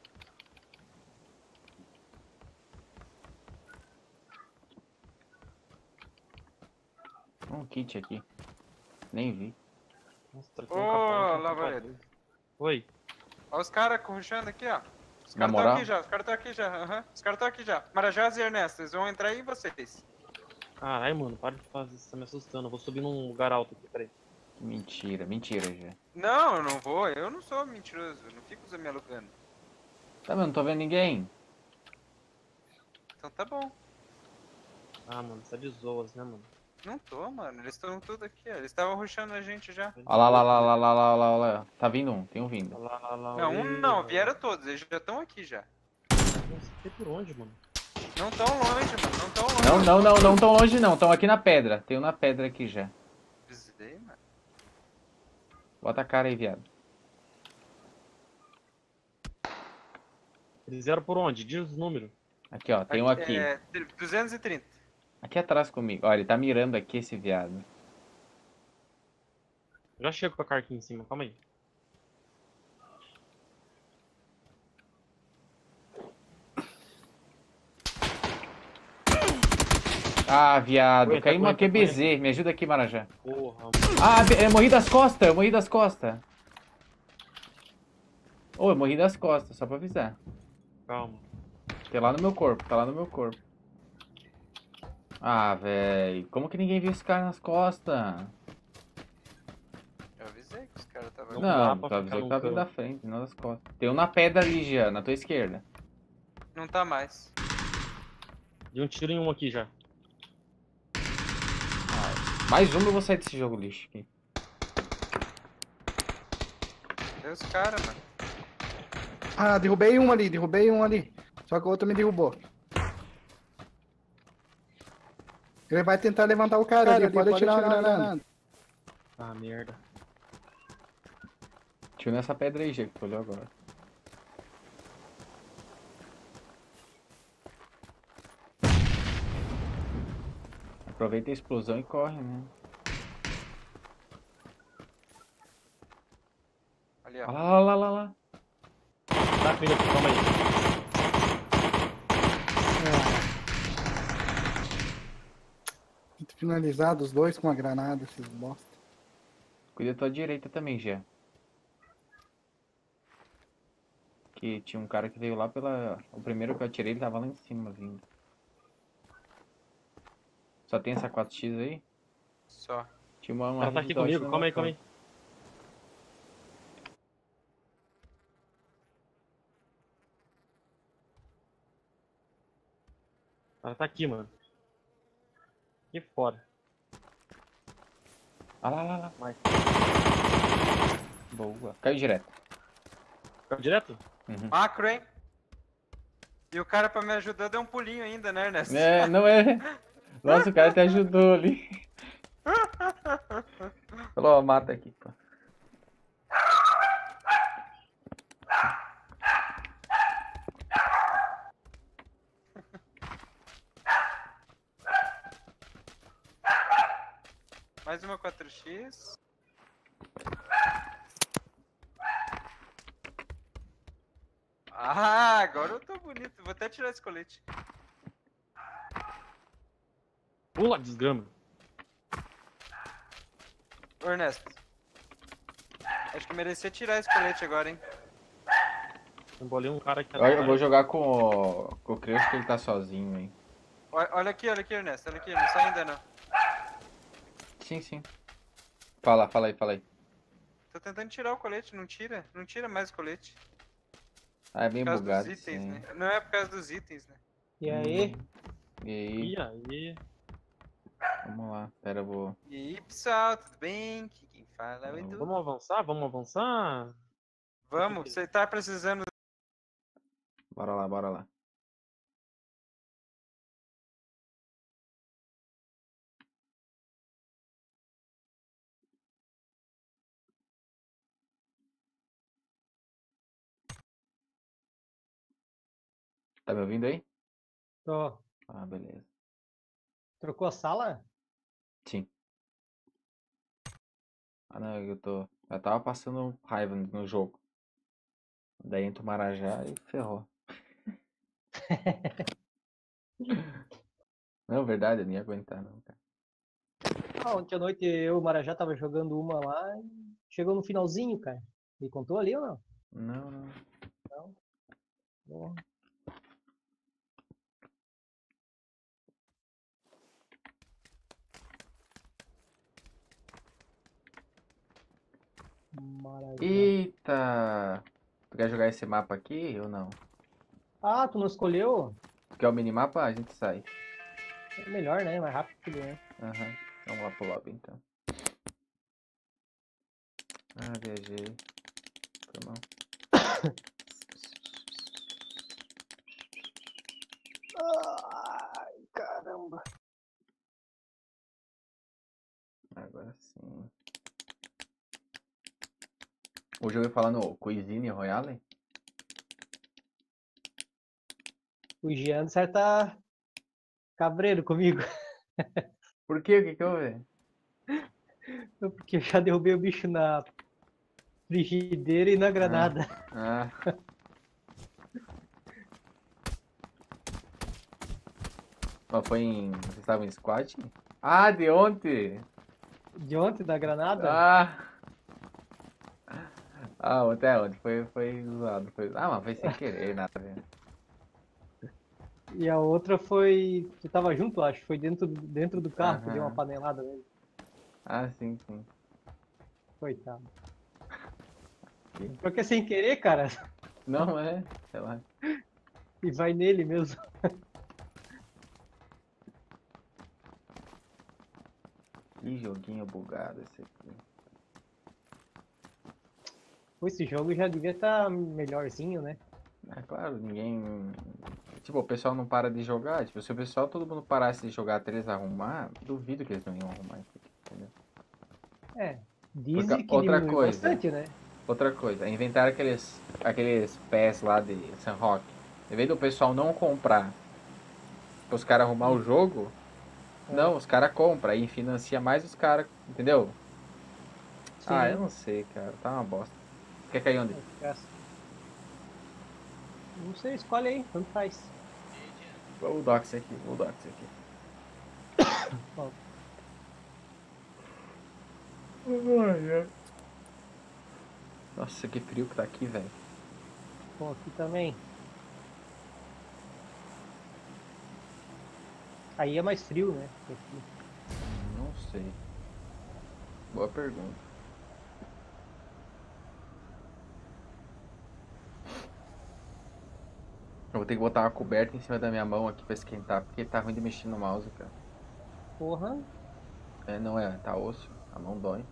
Um kit aqui. Nem vi. Nossa, troquei Ô, um capão. Lavaredo. Oi. Olha os caras rushando aqui, ó. Os Na caras estão moral? aqui já, os caras estão aqui já. Aham. Os caras estão aqui já. Marajás e Ernesto, eles vão entrar aí em vocês. Caralho, mano. Para de fazer isso, tá me assustando. Eu vou subir num lugar alto aqui, peraí. Mentira, mentira já. Não, eu não vou. Eu não sou mentiroso. Eu não fico me alugando. Tá, mas não tô vendo ninguém. Então tá bom. Ah, mano, você tá de zoas, né, mano? Não tô, mano. Eles estão tudo aqui, ó. Eles estavam rushando a gente já. Olha lá. Tá vindo um, tem um vindo. Lá, Não, oi, não. mano. Vieram todos. Eles já estão aqui já. Nossa, tem por onde, mano? Não tão longe, mano. Não tão longe. Não tão longe não. Tão aqui na pedra. Tem um na pedra aqui já. Avisei, mano. Bota a cara aí, viado. Eles vieram por onde? Diz os números. Aqui, ó. Tem um aqui. É, 230. Aqui atrás comigo. Ó, ele tá mirando aqui esse viado. Já chego com a carta aqui em cima, calma aí. Ah, viado. Aguenta, Caiu uma aguenta, QBZ. Me ajuda aqui, Marajá. Porra, mano. Ah, eu morri das costas. Eu morri das costas. Ô, eu morri das costas, só pra avisar. Calma. Tá lá no meu corpo, tá lá no meu corpo. Ah, velho. Como que ninguém viu esse cara nas costas? Eu avisei que os caras estavam Não aqui. dá Não, pra tu ficar avisou que num tava vindo canto. da frente, não das costas. Tem um na pedra ali, já, na tua esquerda. Não tá mais. Dei um tiro em um aqui já. Mais um eu vou sair desse jogo lixo aqui. Tem os caras, mano. Ah, derrubei um ali. Só que o outro me derrubou. Ele vai tentar levantar o cara ali, pode atirar uma granada. Ah, merda. Tio nessa pedra aí, já que tu olhou agora. Aproveita a explosão e corre, né? Ali, ó. Olha lá. Tá comigo aqui, calma aí. Finalizado os dois com a granada, esses bosta. Cuida da tua direita também, já. Que tinha um cara que veio lá pela... O primeiro que eu atirei, ele tava lá em cima, vindo. Só tem essa 4x aí? Só. Tinha uma Ela tá Red aqui Dot comigo, no calma aí, meu calma aí. campo. Ela tá aqui, mano. Aqui fora. Ah lá. Vai. Boa. Caiu direto. Caiu direto? Uhum. Macro, hein? E o cara pra me ajudar deu um pulinho ainda, né, Ernesto? É, não é. Nossa, o cara te ajudou ali. Falou, ó, mata aqui, pô. Mais uma 4x. Ah, agora eu tô bonito. Vou até tirar esse colete. Pula, desgrama. Ô, Ernesto. Acho que merecia tirar esse colete agora, hein? Embolei um cara aqui Eu vou jogar com o Creus que ele tá sozinho, hein. Olha aqui, Ernesto. Olha aqui, não sai ainda não. Sim. Fala aí. Tô tentando tirar o colete, não tira. Não tira mais o colete. Ah, é bem Por causa bugado, dos itens, sim. né? Não é por causa dos itens, né? E aí? E aí? E aí? Vamos lá. Pera, eu vou... E aí, pessoal, tudo bem? Aqui quem fala é o Edu. Vamos avançar? Vamos avançar? Vamos, você tá precisando Bora lá. Tá me ouvindo aí? Tô. Ah, beleza. Trocou a sala? Sim. Ah, não, eu tava passando raiva no jogo. Daí entra o Marajá e ferrou. Não, verdade, eu nem ia aguentar, não, cara. Ontem à noite eu e o Marajá tava jogando uma lá e chegou no finalzinho, cara. E contou ali ou não? Não, não. Não. Bom. Marajá. Eita! Tu quer jogar esse mapa aqui ou não? Ah, tu não escolheu? Tu quer o minimapa? A gente sai. É melhor, né? Mais rápido, né? Aham. Vamos lá pro lobby, então. Ah, viajei. Foi mal. Ai, caramba. Agora sim. Hoje eu ia falar no Cuisine Royale. O Jean, certo, tá cabreiro comigo. Por quê? O que que houve? Porque eu já derrubei o bicho na frigideira e na granada. Ah. Mas foi em... Vocês estavam em squad? Ah, de ontem! De ontem, da granada. Ah! Ah, ontem foi zoado. Ah, mas foi sem querer, nada a ver. E a outra foi. Tu tava junto, acho. Foi dentro do carro que deu uma Aham. panelada nele. Ah, sim, sim. Coitado. Porque é sem querer, cara. Não é, sei lá. E vai nele mesmo. Que joguinho bugado esse aqui. Pô, esse jogo já devia estar melhorzinho, né? É claro, ninguém. Tipo, o pessoal não para de jogar. Tipo, se o pessoal, todo mundo parasse de jogar até eles arrumar, duvido que eles não iam arrumar isso aqui, entendeu? É. Porque Dizem que diminuiu bastante, né? outra coisa, inventaram aqueles pés lá de San Roque. Em vez do pessoal não comprar, os caras arrumar o jogo, não, os caras compram e financia mais os caras, entendeu? Ah, eu Sim. não sei, cara, tá uma bosta. Quer cair onde? Não sei, escolhe aí, tanto faz. O Dox aqui, o Dox aqui. Bom, Nossa, que frio que tá aqui, velho. bom, aqui também. Aí é mais frio, né? Aqui. Não sei. Boa pergunta. Eu vou ter que botar uma coberta em cima da minha mão aqui pra esquentar, porque tá ruim de mexer no mouse, cara. Porra. É, não é, tá osso, a mão dói.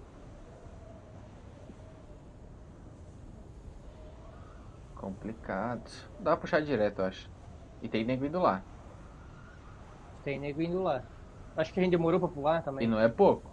Complicado. Dá pra puxar direto, eu acho. E tem nego indo lá. Tem nego indo lá. Acho que a gente demorou pra pular E também. não é pouco.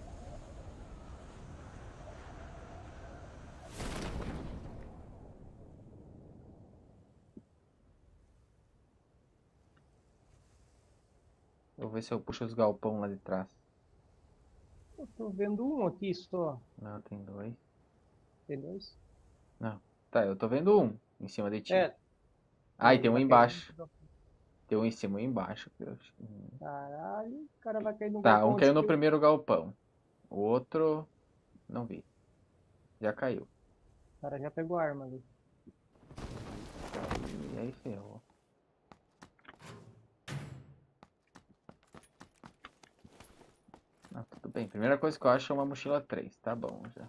Eu vou ver se eu puxo os galpão lá de trás. Eu tô vendo um aqui só. Não, tem dois. Tem dois? Não. Tá, eu tô vendo um em cima de ti. É. Ah, e tem um Vai cair embaixo. Tem um em cima e um embaixo. Caralho, o cara vai cair no Tá, galpão um antes caiu no que eu. primeiro galpão. O outro, não vi. Já caiu. O cara já pegou a arma ali. E aí ferrou. Ah, tudo bem. Primeira coisa que eu acho é uma mochila 3. Tá bom já.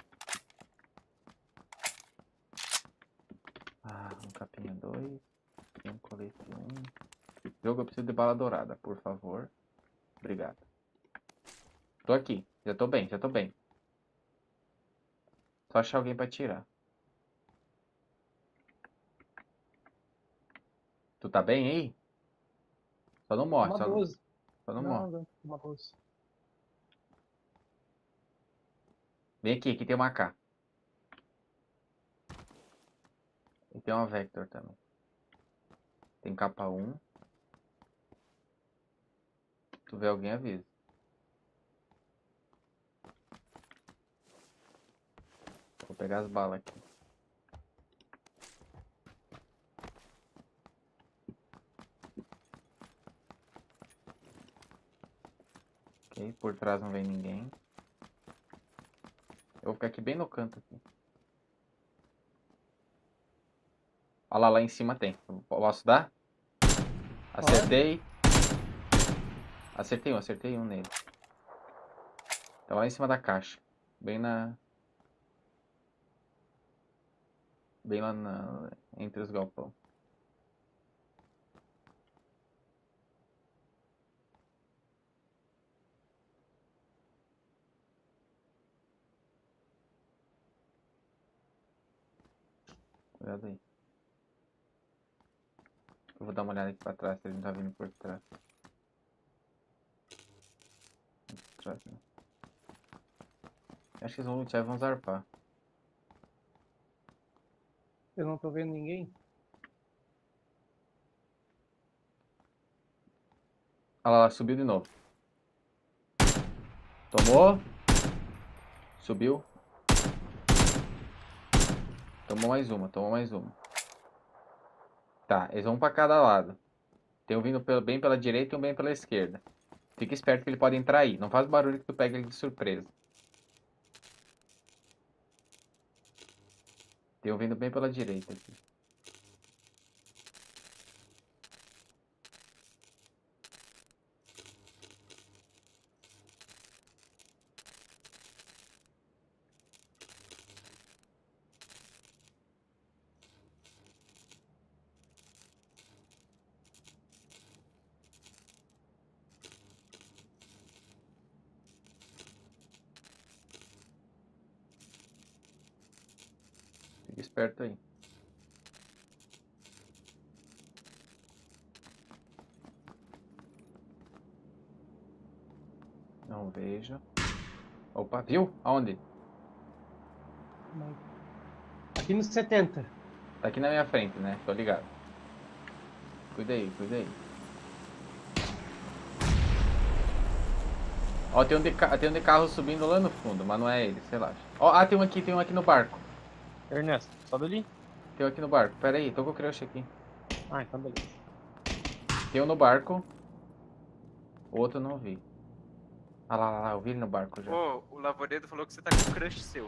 Ah, um capinha 2. Um colete 1. Jogo, eu preciso de bala dourada, por favor. Obrigado. Tô aqui. Já tô bem, já tô bem. Só achar alguém pra tirar. Tu tá bem aí? Só não morre, Uma só 12. não morre. Não, uma 12. Vem aqui tem uma AK. E tem uma Vector também. Tem capa 1. Tu vê alguém, avisa. Vou pegar as balas aqui. Ok, por trás não vem ninguém. Eu vou ficar aqui bem no canto aqui. Olha lá, lá em cima tem. Posso dar? Acertei. Acertei um nele. Tá lá em cima da caixa. Bem na... Bem lá entre os galpão. Cuidado aí. Eu vou dar uma olhada aqui pra trás, se ele não tá vindo por trás. Por trás, né? Acho que eles vão lutear e vão zarpar. Eu não tô vendo ninguém. Olha lá, subiu de novo. Tomou. Subiu. Tomou mais uma. Tá, eles vão pra cada lado. Tem um vindo bem pela direita e um bem pela esquerda. Fica esperto que ele pode entrar aí. Não faz barulho que tu pega ele de surpresa. Tem um vindo bem pela direita aqui. Fica esperto aí. Não vejo. Opa, viu? Aonde? Aqui no 70. Tá aqui na minha frente, né? Tô ligado. Cuida aí, cuida aí. Ó, tem um de carro subindo lá no fundo, mas não é ele, relaxa. Ó, tem um aqui no barco. Ernesto, sobe ali. Tem um aqui no barco. Pera aí, tô com o crush aqui. Ah, então beleza. Tem um no barco. O outro eu não vi. Ah lá, eu vi ele no barco já. Ô, o Lavoredo falou que você tá com crush seu.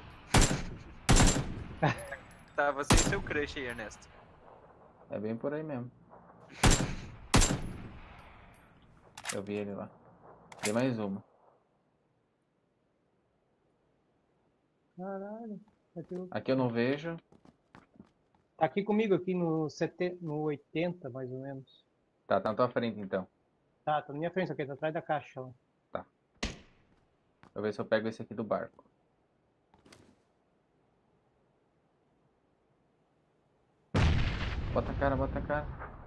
Tá, você e seu crush aí, Ernesto. É bem por aí mesmo. Eu vi ele lá. Tem mais uma. Caralho. Aqui eu não vejo. Tá aqui comigo, aqui no 80, mais ou menos. Tá na tua frente então. Tá na minha frente, aqui, tá atrás da caixa lá. Tá. Vou ver se eu pego esse aqui do barco. Bota a cara, bota a cara.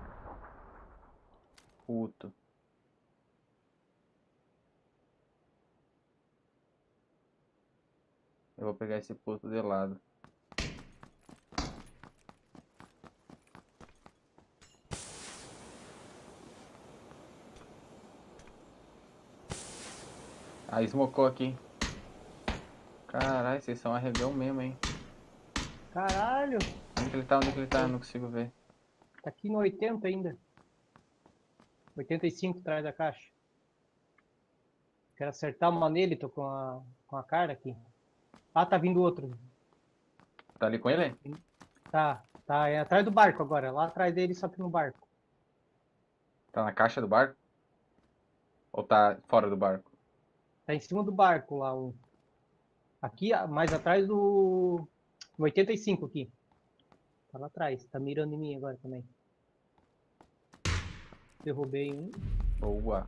Puto. Eu vou pegar esse puto de lado. Ah, smocou aqui. Caralho, vocês são arregão mesmo, hein? Caralho! Onde que ele tá? Onde que ele tá? Eu não consigo ver. Tá aqui no 80 ainda. 85 atrás da caixa. Quero acertar uma nele, tô com a cara aqui. Ah, tá vindo outro. Tá ali com ele? Tá, é atrás do barco agora. Lá atrás dele, só que no barco. Tá na caixa do barco? Ou tá fora do barco? Tá em cima do barco lá. Aqui, mais atrás do 85 aqui. Tá lá atrás. Tá mirando em mim agora também. Derrubei um. Boa.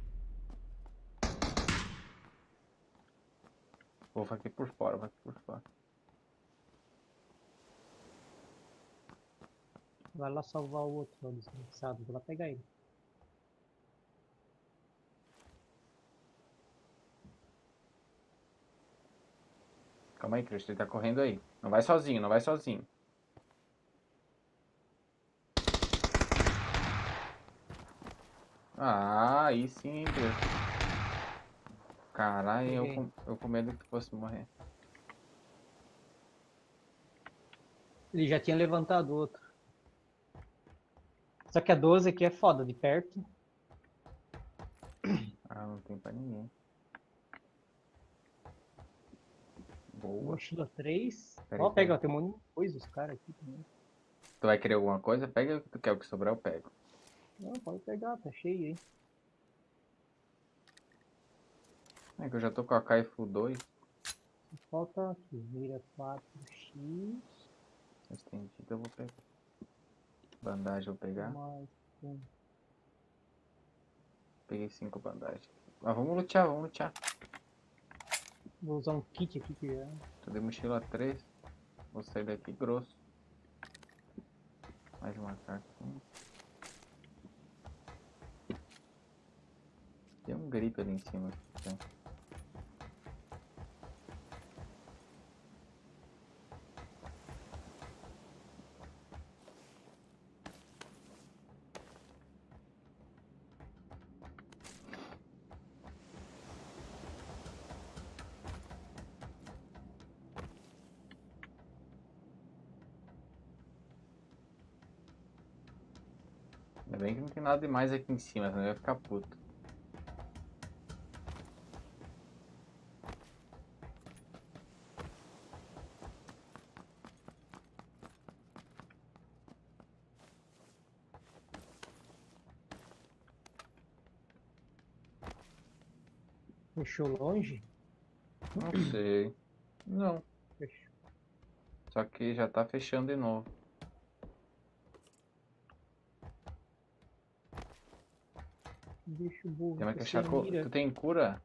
Vou aqui por fora, vai aqui por fora. Vai lá salvar o outro, ó, desgraçado. Vou lá pegar ele. Calma aí, Cristo, ele tá correndo aí. Não vai sozinho, não vai sozinho. Ah, aí sim, Deus. Caralho, Peguei. eu com medo que tu fosse morrer. Ele já tinha levantado outro. Só que a 12 aqui é foda, de perto. Ah, não tem pra ninguém. Boa. Mochila 3. Pera aí, Ó, pega, pera. tem um monte de coisa, os caras aqui também. Tu vai querer alguma coisa? Pega o que tu quer, o que sobrar eu pego. Não, pode pegar, tá cheio aí. É que eu já tô com a KF 2 Falta aqui, mira 4x. estendida, eu vou pegar. Bandagem eu vou pegar. Mais um. Peguei 5 bandagens. Mas vamos lutear, vamos lutear. Vou usar um kit aqui que é. Tô de mochila 3. Vou sair daqui grosso. Mais uma carta. Tem um grip ali em cima. Tá? Ainda bem que não tem nada demais aqui em cima, senão eu ia ficar puto. Fechou longe? Não sei. Não. Fechou. Só que já tá fechando de novo. Deixa o burro. Tem mais que sem achar. mira. Tu tem cura?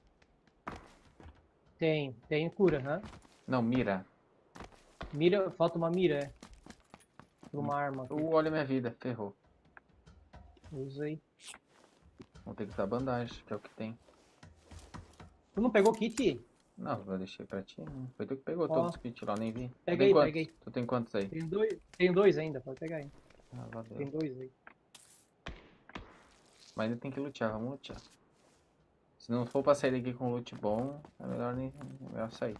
Tem cura, né? Não, mira. Mira, falta uma mira, é. Pra uma arma. Olha minha vida, ferrou. Usei. Vou ter que usar bandagem, que é o que tem. Tu não pegou kit? Não, eu deixei pra ti. Né? Foi tu que pegou Ó. todos os kits lá, nem vi. Tu Pega tem aí, quantos? pega aí. Tu tem quantos aí? Tem dois ainda, pode pegar aí. Ah, valeu. Tem dois aí. Mas ainda tem que lutear, vamos lutear. Se não for pra sair daqui com loot bom, é melhor sair.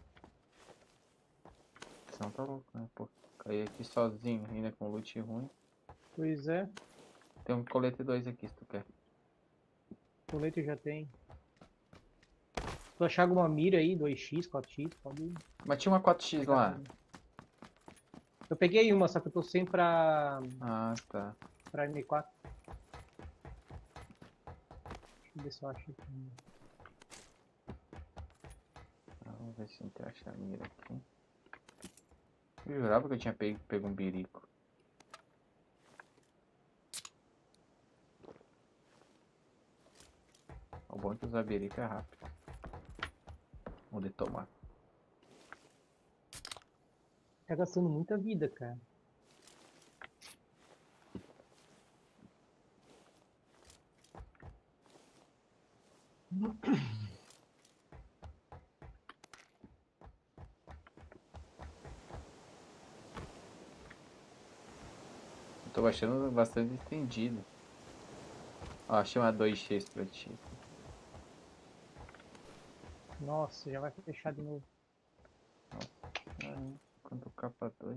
Senão tá louco, né? Pô, cair aqui sozinho, ainda com loot ruim. Pois é, Tem um colete 2 aqui, se tu quer. colete já tem. Se tu achar alguma mira aí, 2x, 4x, pode ir. Mas tinha uma 4x lá. Eu peguei uma, só que eu tô sem pra Ah, tá. M4. Deixa eu ver se eu acho aqui. Vamos ver se a gente acha a mira aqui. Eu jurava que eu tinha pego um birico. O bom é que usar birico é rápido. Vou de tomar. Tá gastando muita vida, cara. Eu tô achando bastante estendido. Ó, achei uma 2x pra ti. Nossa, já vai fechar de novo. Quanto capa 2.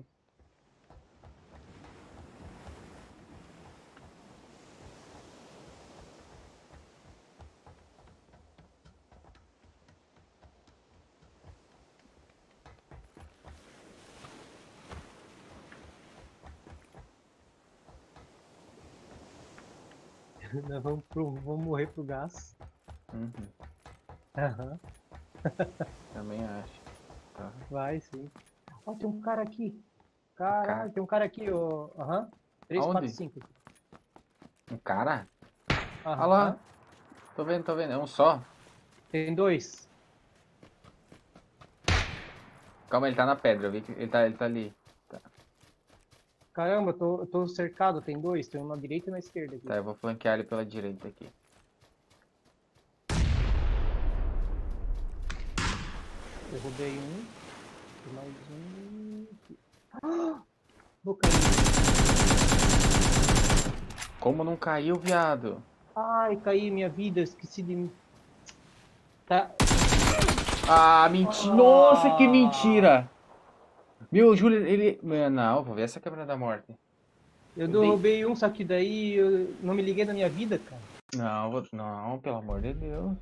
Nós vamos morrer pro gás. Uhum. Aham, Também acho. Tá. vai sim. Ó, tem um cara aqui. Caralho, tem um cara aqui, ó. Aham. 3, Aonde? 4, 5. Um cara? Aham. Olha lá. Tô vendo. É um só. Tem dois. Calma, ele tá na pedra. Eu vi que ele tá ali. Caramba, eu tô cercado, tem dois. Tem um na direita e na esquerda aqui. Tá, eu vou flanquear ele pela direita aqui. Derrubei um. Tem mais um. Ah! Vou cair. Como não caiu, viado? Ai, caí minha vida, esqueci de mim. Tá. Ah, mentira. Nossa, que mentira. Meu, o Júlio, ele... Não, vou ver essa câmera da morte. Eu dei- derrubei um, só que daí eu não me liguei na minha vida, cara. Não, pelo amor de Deus.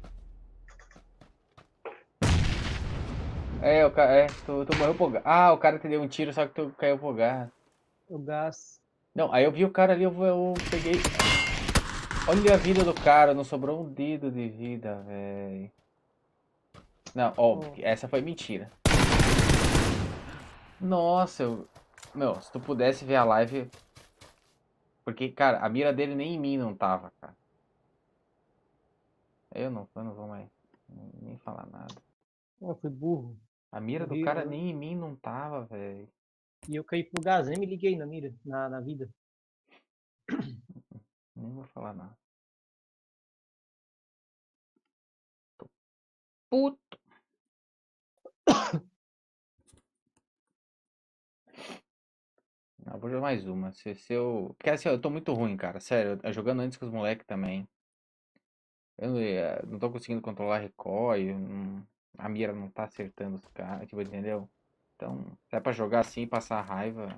É, o cara... É, tu morreu pro gás. Ah, o cara te deu um tiro, só que tu caiu pro gás. O gás. Não, aí eu vi o cara ali, eu peguei... Olha a vida do cara, não sobrou um dedo de vida, velho. Não, ó, essa foi mentira. Nossa, Meu, se tu pudesse ver a live... Porque, cara, a mira dele nem em mim não tava, cara. Eu não vou mais nem falar nada. Eu fui burro. A mira do Morri, cara nem em mim não tava, velho. E eu caí pro gás, nem me liguei na mira, na vida. Nem vou falar nada. Puto. Não, vou jogar mais uma. Se eu... Porque assim, eu tô muito ruim, cara. Sério, eu jogando antes com os moleques também. Eu não tô conseguindo controlar recoil. A mira não tá acertando os caras, tipo, entendeu? Então, se é pra jogar assim e passar raiva.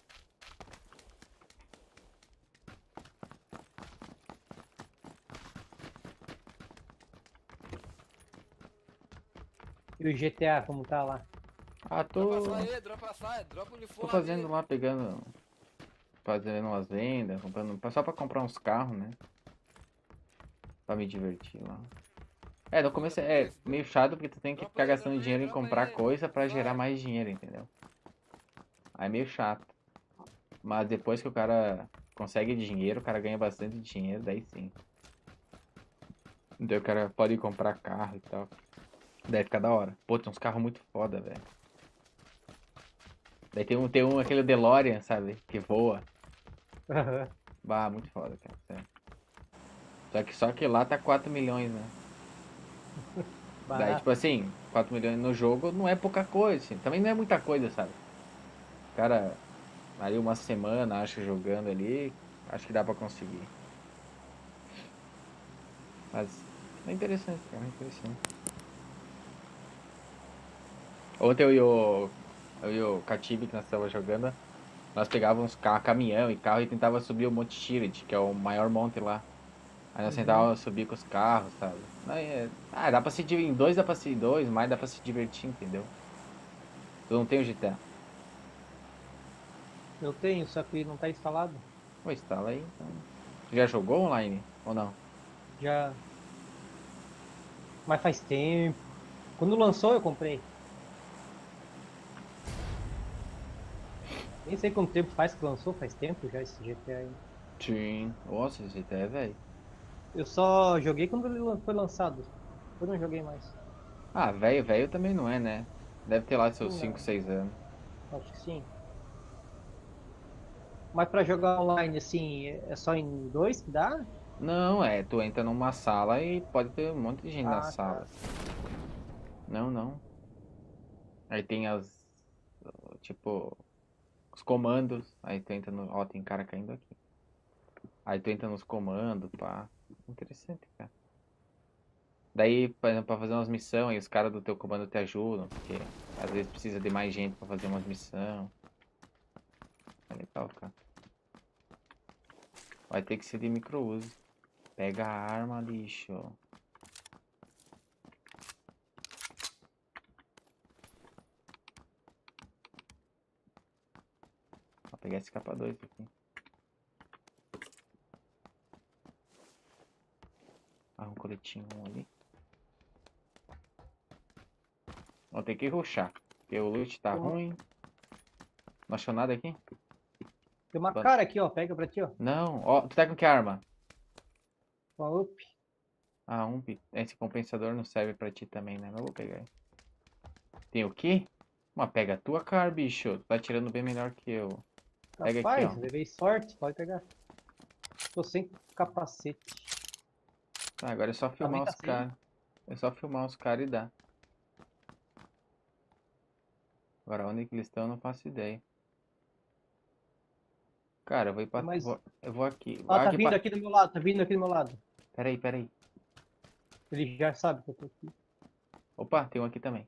E o GTA, como tá lá? Ah, Dropa saia, dropa saia, dropa o uniforme. tô fazendo lá, pegando. Fazendo umas vendas, comprando. Só pra comprar uns carros, né? Pra me divertir lá. É, no começo é meio chato porque tu tem que ficar gastando dinheiro em comprar coisa pra gerar mais dinheiro, entendeu? Aí é meio chato. Mas depois que o cara consegue dinheiro, o cara ganha bastante dinheiro, daí sim. Daí o cara pode comprar carro e tal. Daí fica da hora. Pô, tem uns carros muito foda, velho. Daí tem aquele DeLorean, sabe? Que voa. Bah, muito foda, cara. Sério. Só que lá tá 4 milhões, né? Daí, Barato. tipo assim, 4 milhões no jogo não é pouca coisa, assim. Também não é muita coisa, sabe? Cara, ali uma semana, acho, jogando ali, acho que dá pra conseguir. Mas é interessante, cara, é interessante. Ontem eu e o Katibi, que nós estávamos jogando, nós pegávamos caminhão e carro e tentava subir o Monte Shield, que é o maior monte lá. Aí nós tentávamos subir com os carros, sabe? Dá pra se dividir em dois, dá pra se ir em dois, mas dá pra se divertir, entendeu? Tu não tem o GTA. Eu tenho, só que não tá instalado. Pô, instala aí, então. Tu já jogou online ou não? Já. Mas faz tempo. Quando lançou, eu comprei. Nem sei quanto tempo faz que lançou, faz tempo já esse GTA aí. Sim. Nossa, esse GTA é velho. Eu só joguei quando ele foi lançado. Eu não joguei mais. Ah, velho também não é, né? Deve ter lá seus Não, 5, 6 anos. acho que sim. Mas pra jogar online, assim, é só em dois que dá? Não, tu entra numa sala e pode ter um monte de gente na Ah, sala. tá. Não, não. Aí tem tipo, os comandos. Aí tu entra no. Ó, tem cara caindo aqui. Aí tu entra nos comandos, pá. Interessante, cara. Daí, por exemplo, pra fazer umas missões, os caras do teu comando te ajudam, porque às vezes precisa de mais gente pra fazer umas missões. É legal, cara. Vai ter que ser de micro-uso. Pega a arma, lixo. Vou pegar esse capa 2 aqui. Ah, um coletinho ali. Vou ter que rushar. Porque o loot tá ruim. Não achou nada aqui? Tem uma cara aqui, ó. Pega pra ti, ó. Não. Ó, tu tá com que arma? Uma up. Ah, esse compensador não serve pra ti também, né? Mas eu vou pegar aí. Tem o quê? Mas pega a tua cara, bicho. Tu tá tirando bem melhor que eu. Pega aqui, Rapaz, ó. levei sorte. Pode pegar. Tô sem capacete. Tá, agora é só filmar Também tá os caras. É só filmar os caras e dá. Agora onde que eles estão eu não faço ideia. Cara, eu vou ir pra. Mas... Eu vou aqui. Ah, tá Aqui vindo pra... aqui do meu lado. Tá vindo aqui do meu lado. Pera aí. Ele já sabe que eu tô aqui. Opa, tem um aqui também.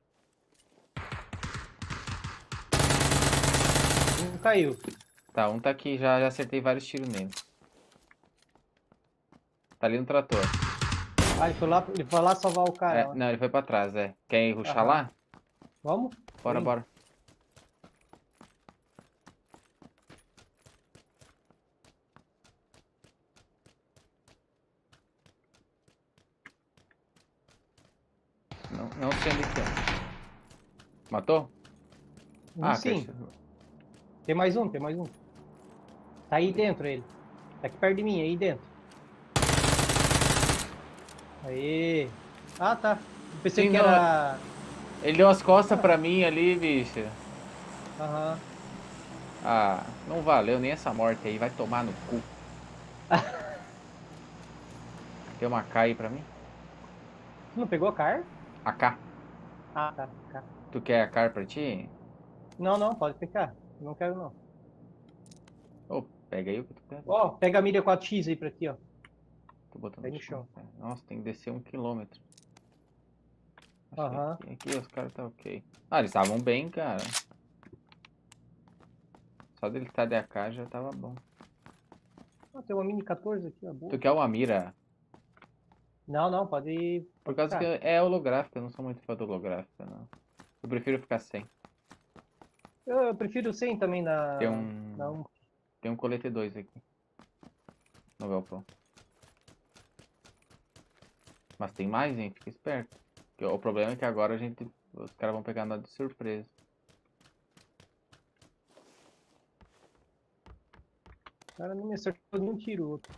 Um caiu. Tá, um tá aqui, já acertei vários tiros nele. Tá ali no trator. Ah, ele foi lá salvar o cara. É, Ó. não, ele foi pra trás, é. Quer ir rushar Aham. lá? Vamos? Bora, Vem. bora. Não sei onde que é. Matou? Sim. Christian. Tem mais um. Tá aí dentro ele. Tá aqui perto de mim, aí dentro. Aê. Ah, tá. Eu pensei Sim, que não, era... Ele deu as costas pra mim ali, bicho. Aham. Ah, não valeu nem essa morte aí, vai tomar no cu. Tem uma AK aí pra mim? Tu não pegou a car? AK. Ah, tá. Tu quer AK pra ti? Não, pode ficar. Não quero não. Ô, pega aí o que tu quer. Ó, pega a mira 4x aí pra ti, ó. Tô botando Aí no no chão. chão. Nossa, tem que descer 1 quilômetro. Acho que Aham. aqui os caras tá ok. Ah, eles estavam bem, cara. Só dele estar de AK já tava bom. Ah, tem uma mini 14 aqui, ó. Boa. Tu quer uma mira? Não, pode Por causa que ficar. é holográfica, eu não sou muito fã do holográfica, não. Eu prefiro ficar sem. Eu prefiro sem também na... Tem tem um colete 2 aqui. No galpão. Mas tem mais, hein? Fica esperto. Porque o problema é que agora os caras vão pegar nada de surpresa. O cara não me acertou nenhum tiro. Outro.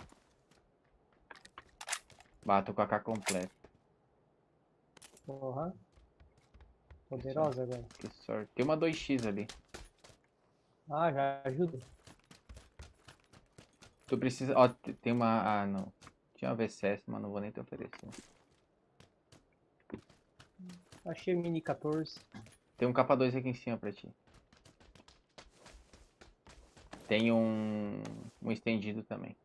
Bato com a AK completa. Porra. Poderosa agora. Que sorte. Tem uma 2x ali. Ah, já ajuda. Tu precisa... Ó, tem uma... Ah, não. Tinha uma VCS, mas não vou nem te oferecer. Achei mini 14. Tem um capa 2 aqui em cima pra ti. Tem um estendido também.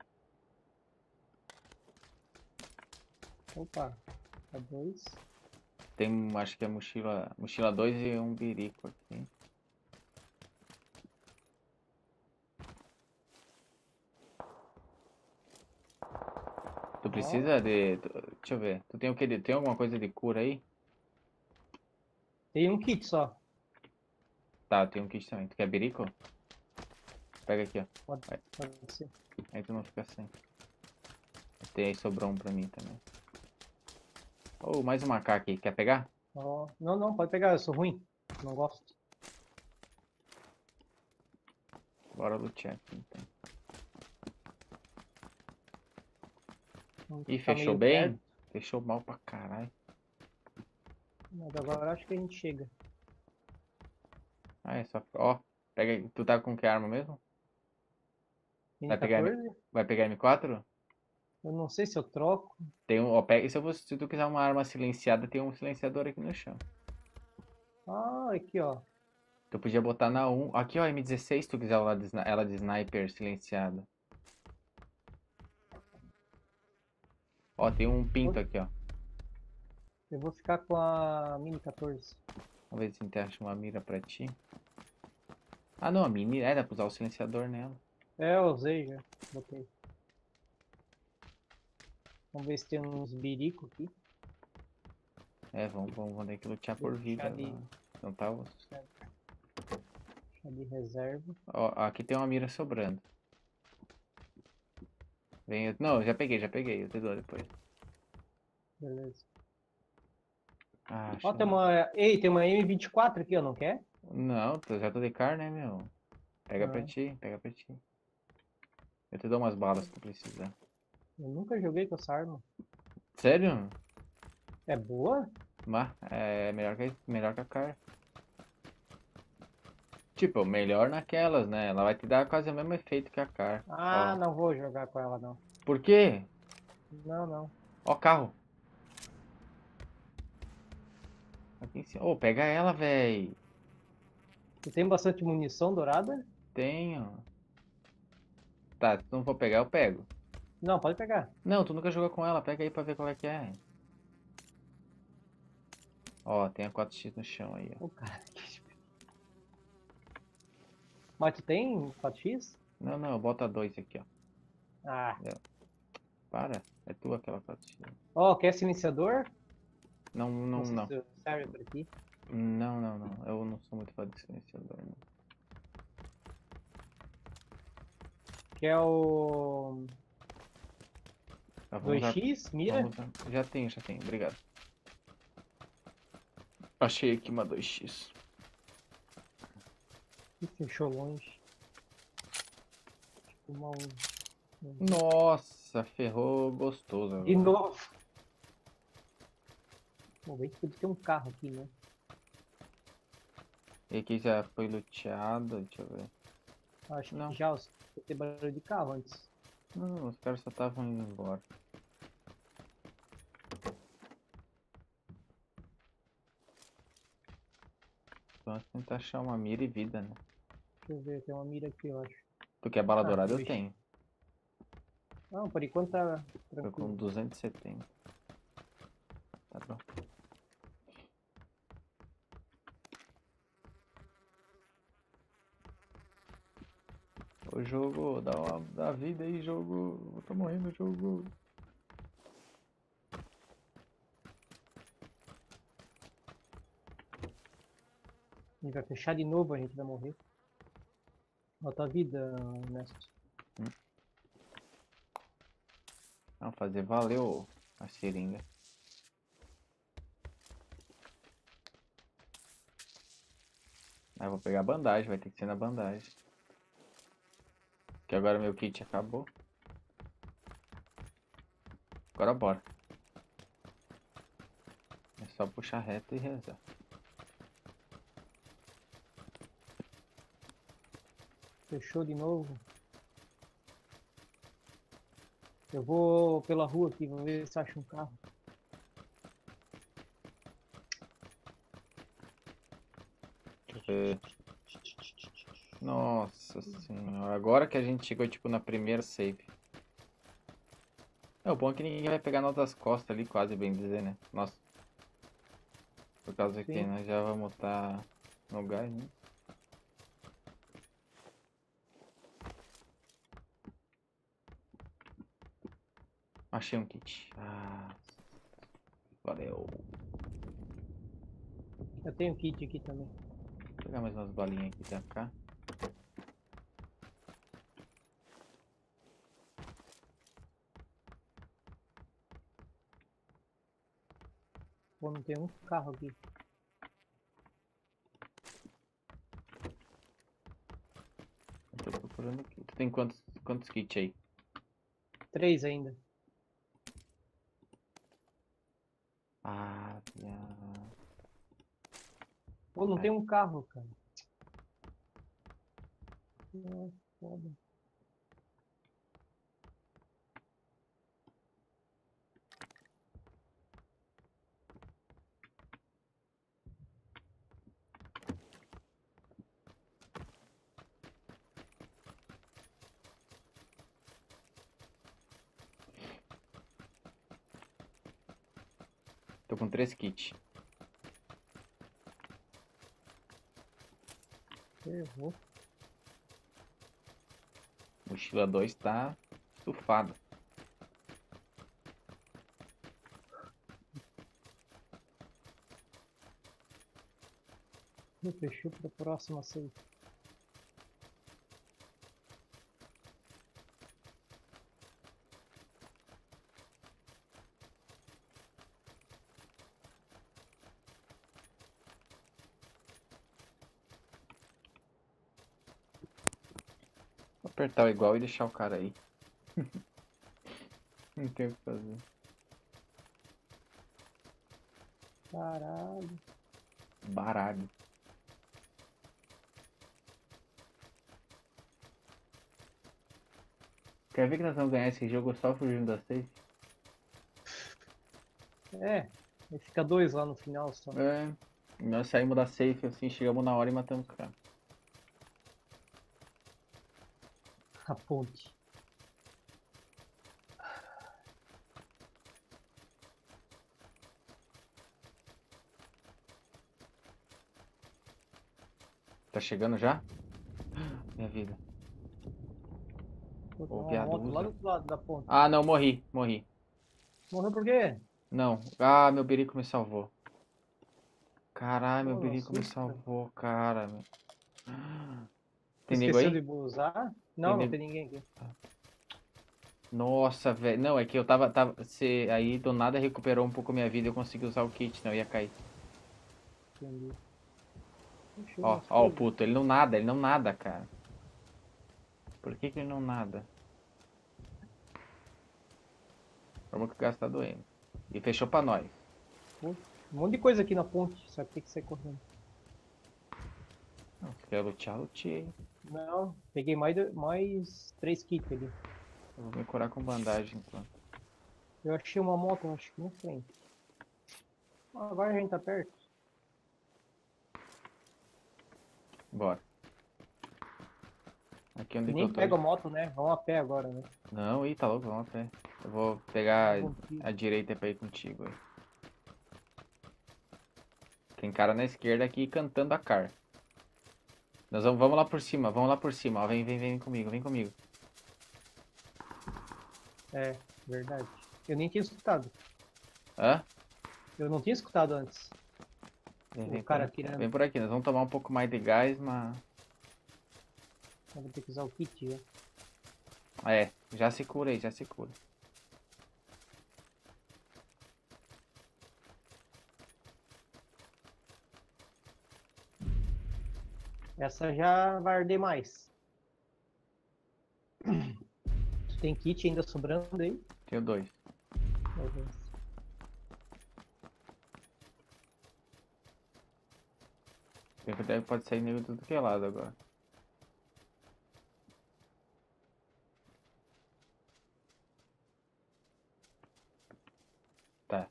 Opa. Tá 2. Tem, acho que é mochila 2 e um birico aqui. Tu precisa de... Deixa eu ver. Tu tem o que? Tem alguma coisa de cura aí? Tem um kit só. Tá, tem um kit também. Tu quer birico? Pega aqui, ó. Pode ser. Aí tu não fica sem. Tem aí, sobrou um pra mim também. Oh, mais uma AK aqui. Quer pegar? Ó, não, pode pegar. Eu sou ruim. Não gosto. Bora lutear aqui, então. Ih, Tá fechou meio bem? perto, Fechou mal pra caralho. mas agora acho que a gente chega. Ah, é só... Ó, pega aí. Tu tá com que arma mesmo? Mini Vai pegar 14? Vai pegar M4? Eu não sei se eu troco. Tem um... Ó, pega... Se tu quiser uma arma silenciada, tem um silenciador aqui no chão. Ah, aqui, ó. Tu podia botar na 1. Aqui, ó, M16, se tu quiser ela de sniper silenciada. Ó, tem um pinto aqui, ó. Eu vou ficar com a mini 14. Vamos ver se a gente acha uma mira pra ti. Ah, não, a mini... dá pra usar o silenciador nela. É, eu usei já. Botei. Vamos ver se tem uns birico aqui. É, vamos ter que lutar por vida. Chá de- Lá. Não tá osso. Chá de reserva. Ó, aqui tem uma mira sobrando. Vem... Não, já peguei. Eu te dou depois. Beleza. Ah, Ó, acho... tem uma... Ei, tem uma M24 aqui, ó. Não quer? Não, já tô de cara, né, meu? Pega pra Ah. ti, Eu te dou umas balas se tu precisar. Eu nunca joguei com essa arma. Sério? É boa? Mas é melhor que a Car. Tipo, melhor naquelas, né? Ela vai te dar quase o mesmo efeito que a Car. Ah, Ó. não vou jogar com ela, não. Por quê? Não. Ó, carro. Aqui em cima. Ô, pega ela, véi. Tu tem bastante munição dourada? Tenho. Tá, se tu não for pegar, eu pego. Não, pode pegar. Não, tu nunca jogou com ela, pega aí pra ver qual é que é. Ó, tem a 4x no chão aí, ó. Ô, cara. Mas tu tem 4x? Não, não, bota 2 aqui, ó. Ah. Para, é tua aquela 4x. Ó, quer silenciador? Não, não, sei não. se serve pra ti. Não, não, não. Eu não sou muito fã de silenciador, não. Quer o Tá, vamos usar- 2x? Mira? vamos usar- Já tenho, obrigado. Achei aqui uma 2x. Ih, fechou longe. Uma Nossa, ferrou gostoso agora. De novo. Bom, bem que podia ter um carro aqui, né? E aqui já foi luteado, deixa eu ver. Acho Não. que já ter barulho de carro antes. Não, os caras só estavam indo embora. Vamos tentar achar uma mira e vida, né? Deixa eu ver, tem uma mira aqui, eu acho. Tu quer bala Ah, dourada? Eu dois. tenho. Não, por enquanto tá Tô com tranquilo. 270. Tá bom. Ô jogo, dá vida aí, jogo. Eu tô morrendo, jogo. A gente vai fechar de novo, a gente vai morrer. Bota a vida, Ernesto. Não, fazer valeu a seringa. Ah, vou pegar a bandagem, vai ter que ser na bandagem. Que agora meu kit acabou. Agora bora. É só puxar reto e rezar. Fechou de novo. Eu vou pela rua aqui, vou ver se acho um carro. Nossa senhora, agora que a gente chegou tipo na primeira safe. É, o bom é que ninguém vai pegar nossas costas ali, quase bem dizer, né? Nossa. Por causa que Sim. nós já vamos estar no gás, né? Achei um kit. Ah, valeu. Eu tenho kit aqui também. Vou pegar mais umas balinhas aqui pra cá. Pô, não tem um carro aqui. Eu tô procurando aqui. Tu tem quantos kits aí? 3 ainda. Ah, viado. Pô, não Ai. tem um carro, cara. Ah, foda. Tô com 3 kits. Ferrou. Mochila 2 tá estufada. Fechou pra próxima safe. Vou apertar o igual e deixar o cara aí. Não tem o que fazer. Caralho. Baralho. Quer ver que nós vamos ganhar esse jogo só fugindo da safe? É, aí fica 2 lá no final só. É. Nós saímos da safe assim, chegamos na hora e matamos o cara. A ponte. Tá chegando já? Minha vida. Tô com Ô, uma viado, moto lá do usa. outro lado da ponte. Ah, não, morri. Morreu por quê? Não. Ah, meu berico me salvou. Caralho, meu Pô, não berico me assusta. salvou, cara. Tem nego Esqueceu aí? de usar? Não, não nego- tem ninguém aqui. Nossa, velho. Não, é que eu Você aí do nada recuperou um pouco minha vida e eu consegui usar o kit, não eu ia cair. Entendi. Deixa eu ver Ó, umas ó, o coisas. puto. Ele não nada, cara. Por que ele não nada? Forma que o gás tá doendo. E fechou pra nós. Um monte de coisa aqui na ponte, só que tem que sair correndo. Não, se quer lutear, lutei. Não, peguei mais 3 kits ali. Eu vou me curar com bandagem enquanto. Eu achei uma moto, acho que na frente. Ah, agora a gente tá perto. Bora. Aqui onde que Nem eu tô. pega a moto, né? Vamos a pé agora, né? Não, ih, tá louco, vamos a pé. Eu vou pegar Bom tiro. a direita pra ir contigo aí. Tem cara na esquerda aqui cantando a car. Nós vamos lá por cima, ó. Vem comigo, vem comigo. É, verdade. Eu nem tinha escutado. Hã? Eu não tinha escutado antes. Vem O cara por aqui. atirando. Vem por aqui, nós vamos tomar um pouco mais de gás, mas... Eu vou ter que usar o kit, já. É, já se cura aí, já se cura. Essa já vai arder mais. Tu tem kit ainda sobrando aí? Tenho 2. Beleza. Pode sair nego de tudo que é lado agora. Tá.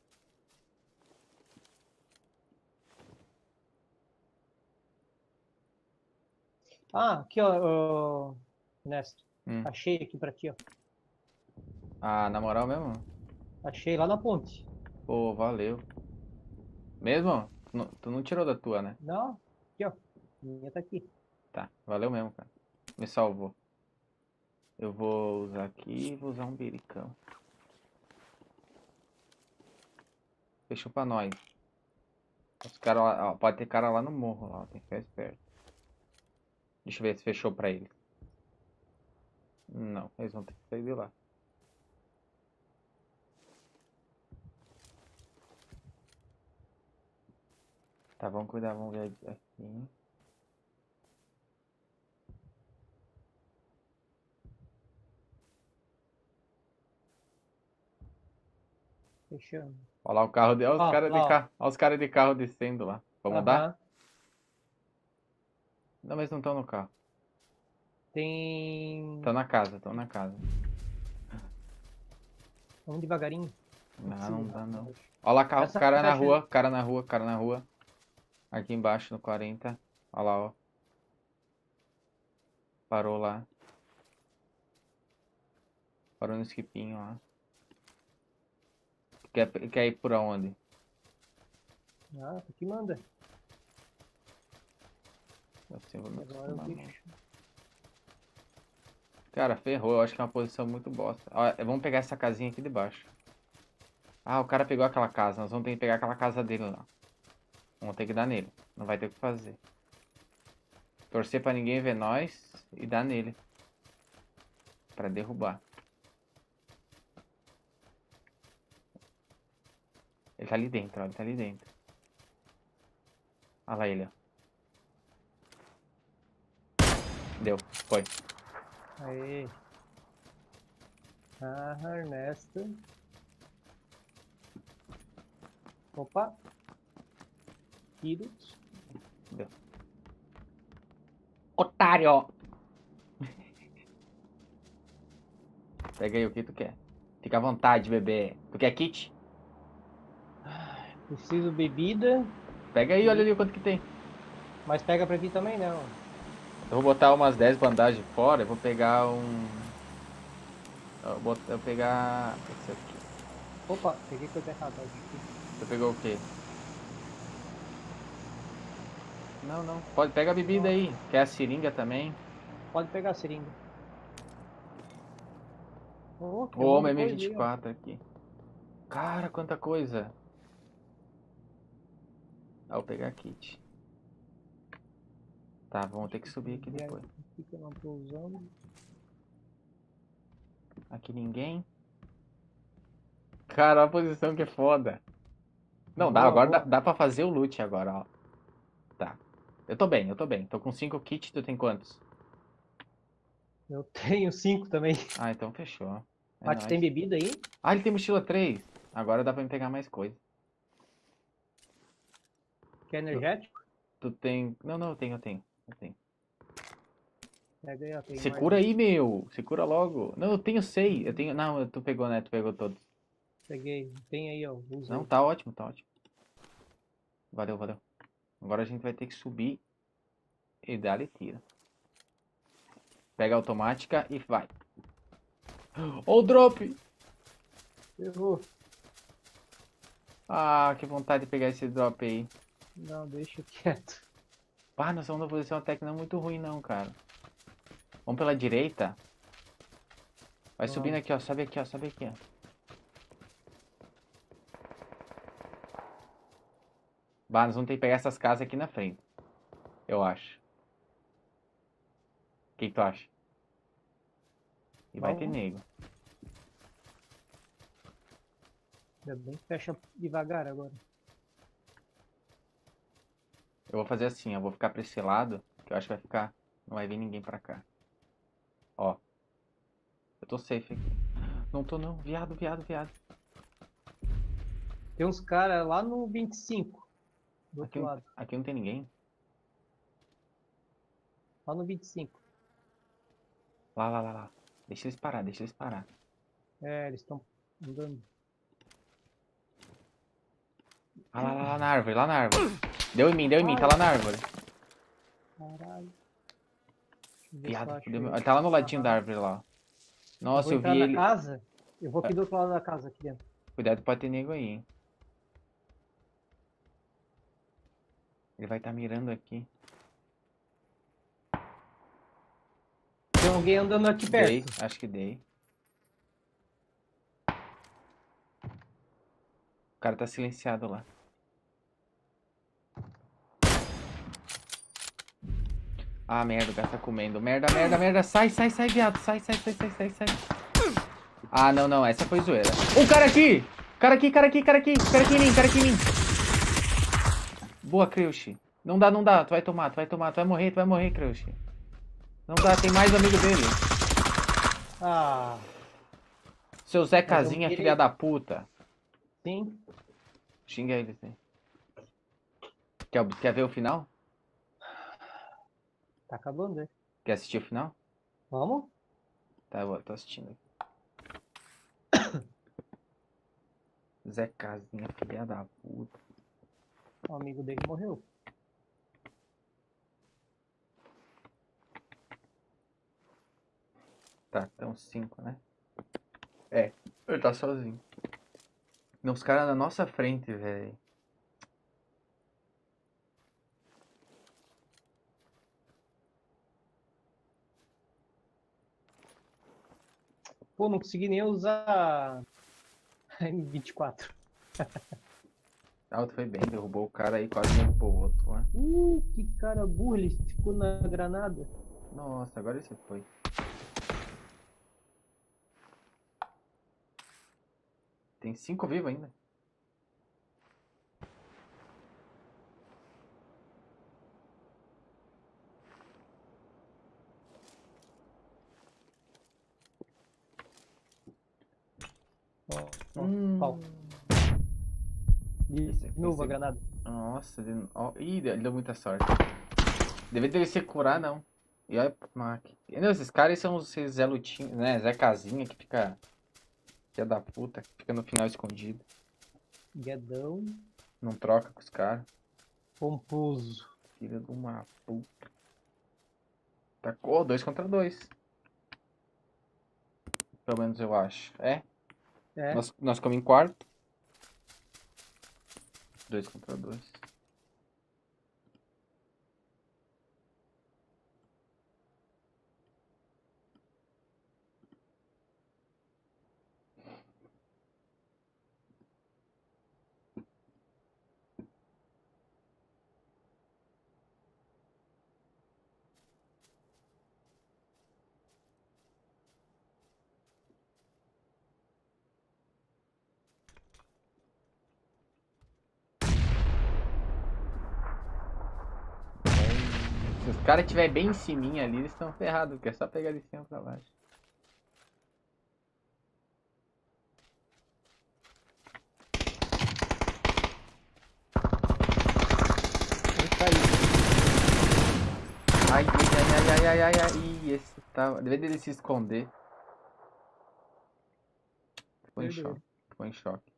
Ah, aqui ó, Nesto. Hum. Achei aqui pra ti, ó. Ah, na moral mesmo? Achei lá na ponte. Pô, valeu. Mesmo? Tu não tirou da tua, né? Não, aqui ó. Minha tá aqui. Tá, valeu mesmo, cara. Me salvou. Eu vou usar aqui e vou usar um bericão. Fechou pra nós. Os caras lá, ó, pode ter cara lá no morro, lá, tem que ficar esperto. Deixa eu ver se fechou pra eles. Não, eles vão ter que sair de lá. Tá, vamos cuidar, vamos ver aqui. Fechando. Olha lá o carro de. Olha os Ó, caras de lá, ó. carro. Olha os caras de carro descendo lá. Vamos dar? Aham. Não, mas não estão no carro. Tem. Estão na casa, estão na casa. Vamos devagarinho. Não dá não. Olha lá, carro, Essa cara na caixa- rua, cara na rua. Aqui embaixo no 40. Olha lá, ó. Parou lá. Parou no esquipinho lá. Quer ir por onde? Ah, tu que manda. Assim eu vou me Agora eu acostumar, não. deixo. Cara, ferrou. Eu acho que é uma posição muito bosta. Ó, vamos pegar essa casinha aqui de baixo. Ah, o cara pegou aquela casa. Nós vamos ter que pegar aquela casa dele lá. Vamos ter que dar nele. Não vai ter o que fazer. Torcer pra ninguém ver nós e dar nele. Pra derrubar. Ele tá ali dentro, ó. Ele tá ali dentro. Olha lá ele, ó. Deu. Foi. Aê. Ah, Ernesto. Opa. Tiros. Deu. Otário! Pega aí o que tu quer. Fica à vontade, bebê. Tu quer kit? Preciso bebida. Pega aí, olha ali o quanto que tem. Mas pega pra ti também, não. Eu vou botar umas 10 bandagens fora. Eu vou pegar um... Eu pegar... Esse aqui. Opa, peguei coisa errada. Acho que- Você pegou o quê? Não, não. Pode, pega a bebida aí. Quer a seringa também? Pode pegar a seringa. Oh, tem Ô, um monte meu de coisa aí, ó. M24 aqui. Cara, quanta coisa. Ah, vou pegar kit. Tá, vamos ter que subir aqui depois. Aqui que eu não tô usando. Aqui ninguém. Cara, olha a posição que é foda. Não, dá, Boa, agora boa. dá pra fazer o loot agora, ó. Tá. Eu tô bem, eu tô bem. Tô com 5 kits, tu tem quantos? Eu tenho 5 também. Ah, então fechou. É Paty, tem nóis. bebida aí? Ah, ele tem mochila 3. Agora dá pra me pegar mais coisa. Quer energético? Tu tem... Não, não, eu tenho. Pega aí, ó. Tem Você mais cura um. aí, meu. Você cura logo. Não, eu tenho 6. Eu tenho... Não, tu pegou, né? Tu pegou todos. Peguei. Tem aí, ó. Usa Não, aí. tá ótimo, tá ótimo. Valeu, valeu. Agora a gente vai ter que subir e dar-lhe tiro. Pega a automática e vai. Ó o drop! Errou. Ah, que vontade de pegar esse drop aí. Não, deixa quieto. Pá, nós estamos numa posição até que não é muito ruim não, cara. Vamos pela direita. Vai subindo aqui, ó. Sobe aqui, ó. Sobe aqui, ó. Bah, nós vamos ter que pegar essas casas aqui na frente. Eu acho. O que tu acha? E vai ter Vamos. nego. Ainda bem que fecha devagar agora. Eu vou fazer assim, eu vou ficar pra esse lado, que eu acho que vai ficar... Não vai vir ninguém pra cá. Ó. Eu tô safe aqui. Não tô não. Viado. Tem uns caras lá no 25. Do outro lado. Aqui não tem ninguém. Lá no 25. Lá. Deixa eles parar. É, eles estão andando. Ah, lá na árvore. Deu em mim, tá lá na árvore. Caralho. Deixa eu ver se eu Viado, acho fudeu meu... ele. Tá lá no ladinho da árvore lá. Nossa, vou eu entrar vi na ele. casa. Eu vou aqui do outro lado da casa, aqui dentro. Cuidado, pode ter nego aí, hein. Ele vai estar mirando aqui. Tem alguém andando aqui Dei, perto. acho que dei. O cara tá silenciado lá. Ah, merda, o cara tá comendo. Merda. Sai, viado. Sai. Ah, não, essa foi zoeira. Um cara aqui! Cara aqui em mim. Boa, Kreush. Não dá. Tu vai tomar. Tu vai morrer, Kreush. Não dá, tem mais amigo dele. Ah, Seu Zé Mas eu Casinha, mirei. filha da puta. sim. Xinga ele, sim. Quer ver o final? Tá acabando, hein? Quer assistir o final? Vamos? Tá, eu tô assistindo aqui. Zé Casinha, filha da puta. O amigo dele morreu. Tá, então 5, né? É, ele tá sozinho. Não, os caras na nossa frente, velho. Pô, não consegui nem usar a M24. Ah, tu foi bem, derrubou o cara aí, quase derrubou o outro lá. Que cara burro, ele ficou na granada. Nossa, agora esse foi. Tem 5 vivos ainda. Pau. De novo a granada. Nossa, ih, ele deu muita sorte. Deveria se curar, não. E olha, não, esses caras são os Zé Lutinho, né? Zé Casinha que fica. Filha da puta, que fica no final escondido. Guedão. Não troca com os caras. Pomposo. Filha de uma puta. Tacou 2 contra 2. Pelo menos eu acho. É? É. Nós ficamos em quarto. 2 contra 2. Se os caras estiverem bem em cima ali, eles estão ferrados, porque é só pegar de cima pra baixo. Ai, Ih, esse tá. Devia dele se esconder. Ficou em choque. Ficou em choque.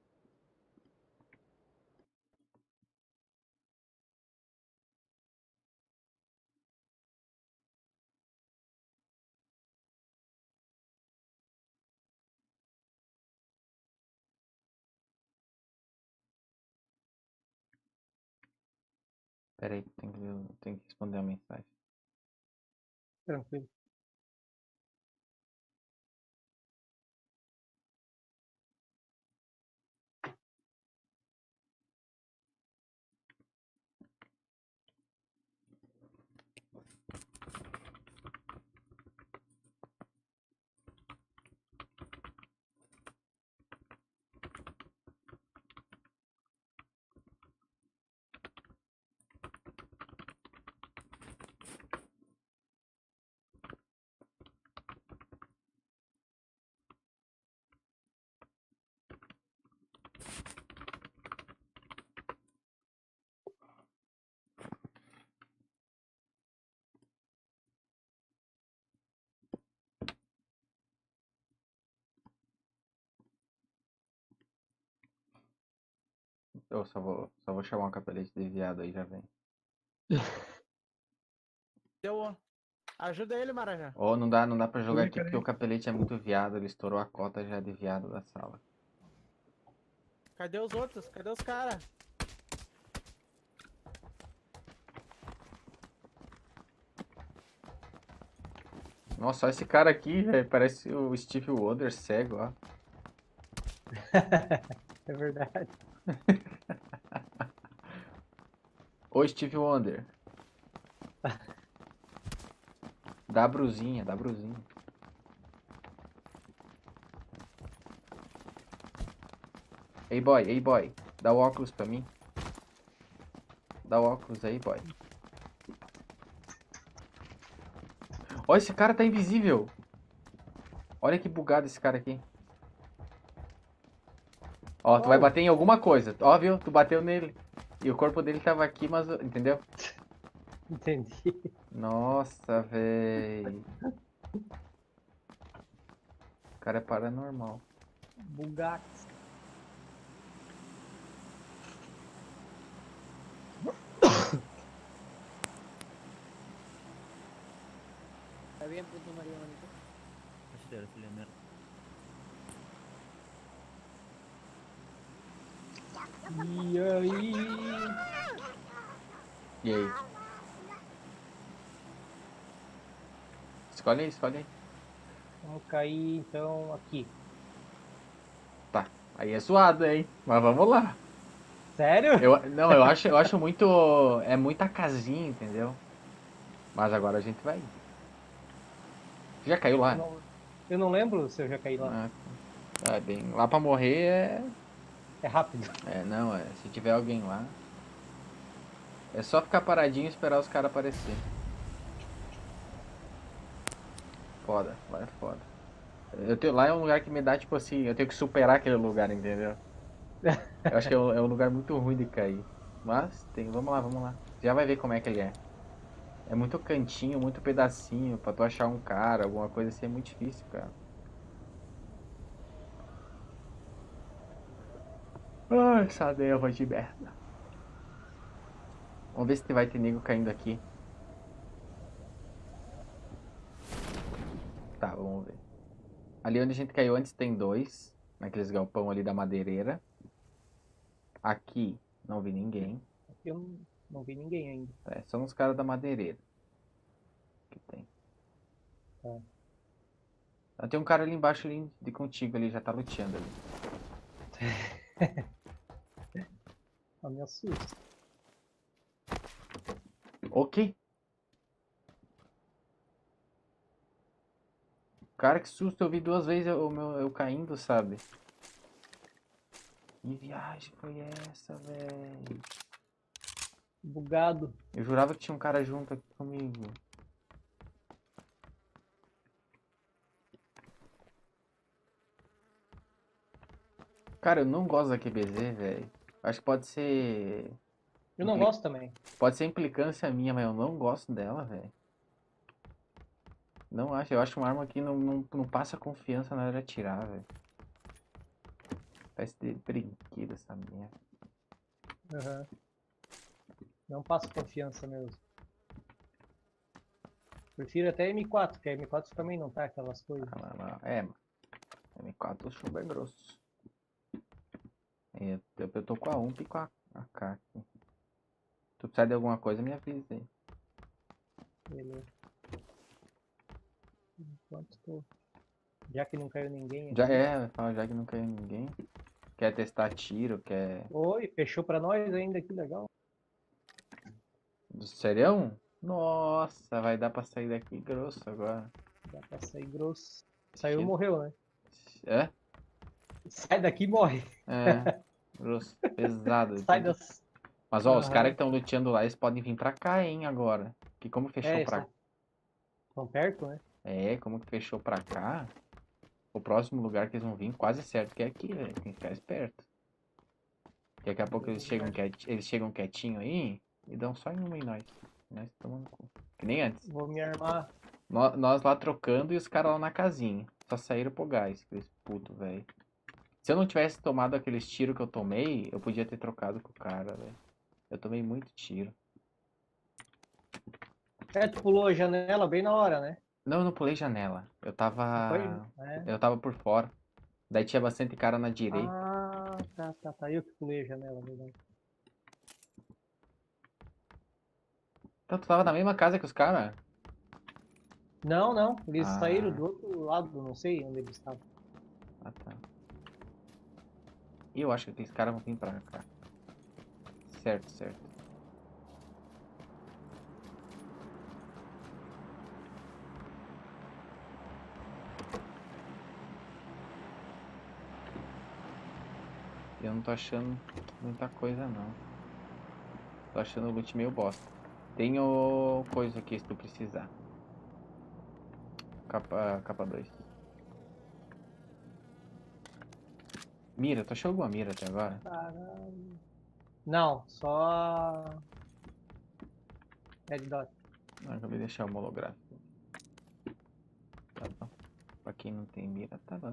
Pera aí, tem que responder a mensagem. Tranquilo. Eu só vou chamar um capelete desviado aí, já vem. Ajuda ele, Maranhão. Ó, não dá pra jogar aqui porque o capelete é muito viado, ele estourou a cota já de viado da sala. Cadê os outros? Cadê os caras? Nossa, olha esse cara aqui, velho, parece o Steve Wonder cego, ó. É verdade. Ô, Steve Wonder. Dá a brusinha, dá a brusinha. Ei, boy, dá o óculos pra mim. Dá o óculos aí, boy. Olha, esse cara tá invisível. Olha que bugado esse cara aqui. Ó, tu vai bater em alguma coisa. Ó, viu? Tu bateu nele. E o corpo dele tava aqui, mas... Entendeu? Entendi. Nossa, véi. O cara é paranormal. Bugax. Está bien, puto María Bonito. E aí? E aí? Escolhe aí, escolhe aí. Vamos cair então aqui. Tá. Aí é zoado, hein? Mas vamos lá. Sério? Não, eu acho muito... É muita casinha, entendeu? Mas agora a gente vai ir. Já caiu lá? Eu não lembro se eu já caí lá. É bem... Lá pra morrer É rápido. Não, se tiver alguém lá... É só ficar paradinho e esperar os caras aparecer. Foda, lá é foda. Lá é um lugar que me dá, tipo assim, eu tenho que superar aquele lugar, entendeu? Eu acho que é um lugar muito ruim de cair. Mas, vamos lá. Já vai ver como é que ele é. É muito cantinho, muito pedacinho. Pra tu achar um cara, alguma coisa assim, é muito difícil, cara. Ai, essa névoa de merda. Vamos ver se vai ter nego caindo aqui. Tá, vamos ver. Ali onde a gente caiu antes tem 2. Naqueles galpão ali da madeireira. Aqui, não vi ninguém. Aqui eu não vi ninguém ainda. São os caras da madeireira. Que tem. Tem um cara ali embaixo ali, de contigo ali, já tá luteando ali. Não me assusta. Ok. Cara, que susto, eu vi 2 vezes eu caindo, sabe? Que viagem foi essa, velho? Bugado. Eu jurava que tinha um cara junto aqui comigo. Cara, eu não gosto da QBZ, velho. Acho que pode ser. Eu não gosto também. Pode ser implicância minha, mas eu não gosto dela, velho. Não acho. Eu acho uma arma que não passa confiança na hora de atirar, velho. Parece de brinquedo essa merda. Aham. Não passa confiança mesmo. Prefiro até M4, porque a M4 também não tá aquelas coisas. É, mano. M4 o chumbo é grosso. Eu tô com a UMP e com a AK aqui. Tu precisa de alguma coisa, me avisa aí. Beleza. Enquanto tô... Já que não caiu ninguém Já aqui. fala já que não caiu ninguém. Quer testar tiro, quer. Oi, fechou pra nós ainda, que legal. Do serião? Nossa, vai dar pra sair daqui grosso agora. Dá pra sair grosso. Saiu, Shit. morreu, né? É? Sai daqui e morre. É. Grosso, pesado. Sai das... Mas ó, os Aham. caras que estão luteando lá, eles podem vir pra cá, hein, agora. Que como fechou pra. Estão perto, né? Como que fechou pra cá? O próximo lugar que eles vão vir, quase certo que é aqui, velho. Tem que ficar esperto. Daqui a pouco eles chegam quietinho aí e dão só em uma em nós. Nós tomando cu. Que nem antes. Vou me armar. Nós lá trocando e os caras lá na casinha. Só saíram pro gás, aqueles putos, velho. Se eu não tivesse tomado aqueles tiros que eu tomei, eu podia ter trocado com o cara, velho. Eu tomei muito tiro. Tu pulou a janela bem na hora, né? Não, eu não pulei janela. Foi? Eu tava por fora. Daí tinha bastante cara na direita. Ah, tá. Eu que pulei a janela, verdade. Então tu tava na mesma casa que os caras? Não. Eles Ah. saíram do outro lado, não sei onde eles estavam. Ah, tá. E eu acho que aqueles caras vão vir pra cá. Certo. Eu não tô achando muita coisa, não. Tô achando o loot meio bosta. Tenho coisa aqui se tu precisar. Capa 2. Mira, tu achou alguma mira até agora? Caralho. Não, só Red Dot. Não, acabei de deixar o holográfico. Tá bom. Pra quem não tem mira, tá bom.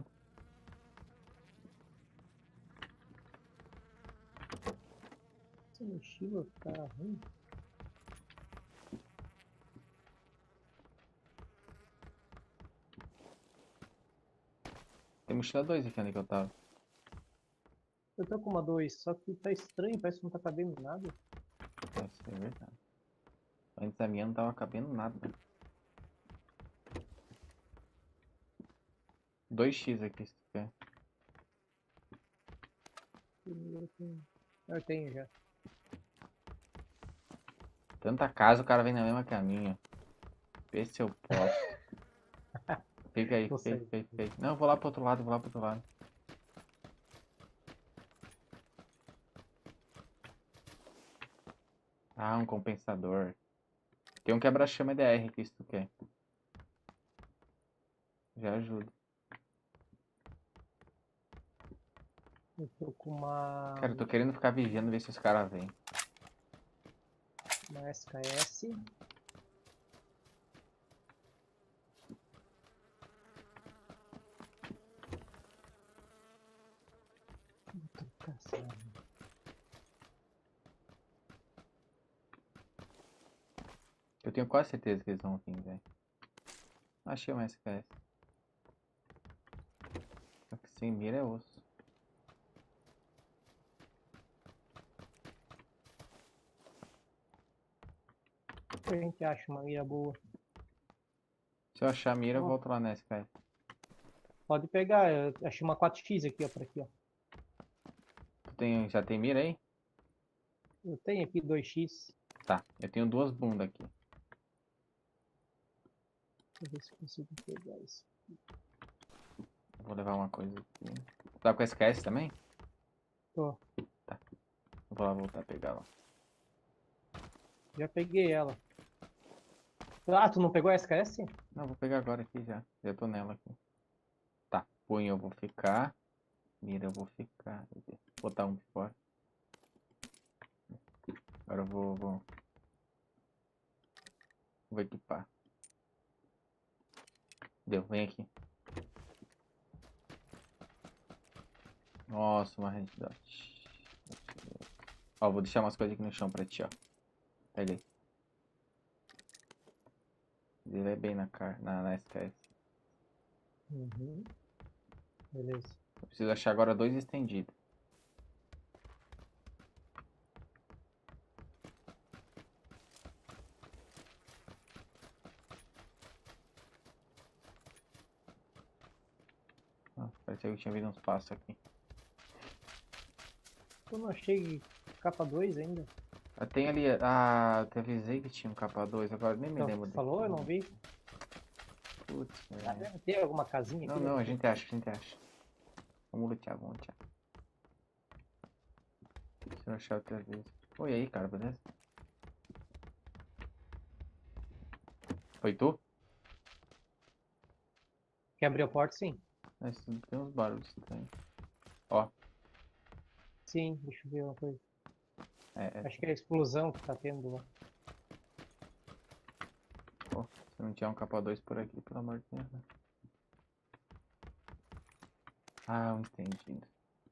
Essa mochila tá ruim. Tem mochila 2 aqui onde que eu tava. Eu tô com uma 2, só que tá estranho, parece que não tá cabendo nada. Deve ser verdade. Antes a minha não tava cabendo nada. 2x aqui se tu quer. Eu tenho já. Tanta casa o cara vem na mesma que a minha. Vê se eu posso. Fica aí, fica. Não, eu vou lá pro outro lado, Ah, um compensador. Tem um quebra-chama EDR aqui se tu quer. Já ajuda. Eu tô com uma... Cara, eu tô querendo ficar vigiando, ver se os caras vêm. Uma SKS. Eu tenho quase certeza que eles vão vir, velho. Achei uma SKS. Só que sem mira é osso. A gente acha uma mira boa. Se eu achar a mira, eu volto lá na SKS. Pode pegar, eu achei uma 4x aqui, ó, por aqui, ó. Já tem mira aí? Eu tenho aqui 2x. Tá, eu tenho duas bundas aqui. Deixa eu ver se consigo pegar isso. Vou levar uma coisa aqui. Tá com SKS também? Tô. Tá. Vou lá voltar a pegar lá. Já peguei ela. Ah, tu não pegou a SKS? Não, vou pegar agora aqui já. Já tô nela aqui. Tá, punho eu vou ficar. Mira eu vou ficar. Vou botar um de fora. Agora eu vou equipar. Deu, vem aqui. Nossa, uma red dot. Ó, vou deixar umas coisas aqui no chão pra ti, ó. Pega aí. Ele vai bem na SKS. Uhum. Beleza. Eu preciso achar agora 2 estendidos. Ah, parecia que eu tinha visto uns passos aqui. Eu não achei capa 2 ainda. Tem ali. Ah, eu te avisei que tinha um K2, agora nem me Então, lembro tu falou, eu não vi. Putz, Ah, deve ter alguma casinha não, aqui. não, a gente acha, a gente acha. Vamos lutear, vamos lutear. Se eu achar outra vez. Oi aí, cara, beleza? Foi tu? Quer abrir a porta, sim. Mas tem uns barulhos estranhos. Ó, Sim, deixa eu ver uma coisa. é. Acho que é a explosão que tá tendo lá. Ó, se não tinha um K2 por aqui, pelo amor de Deus. Né? Ah, um estendido.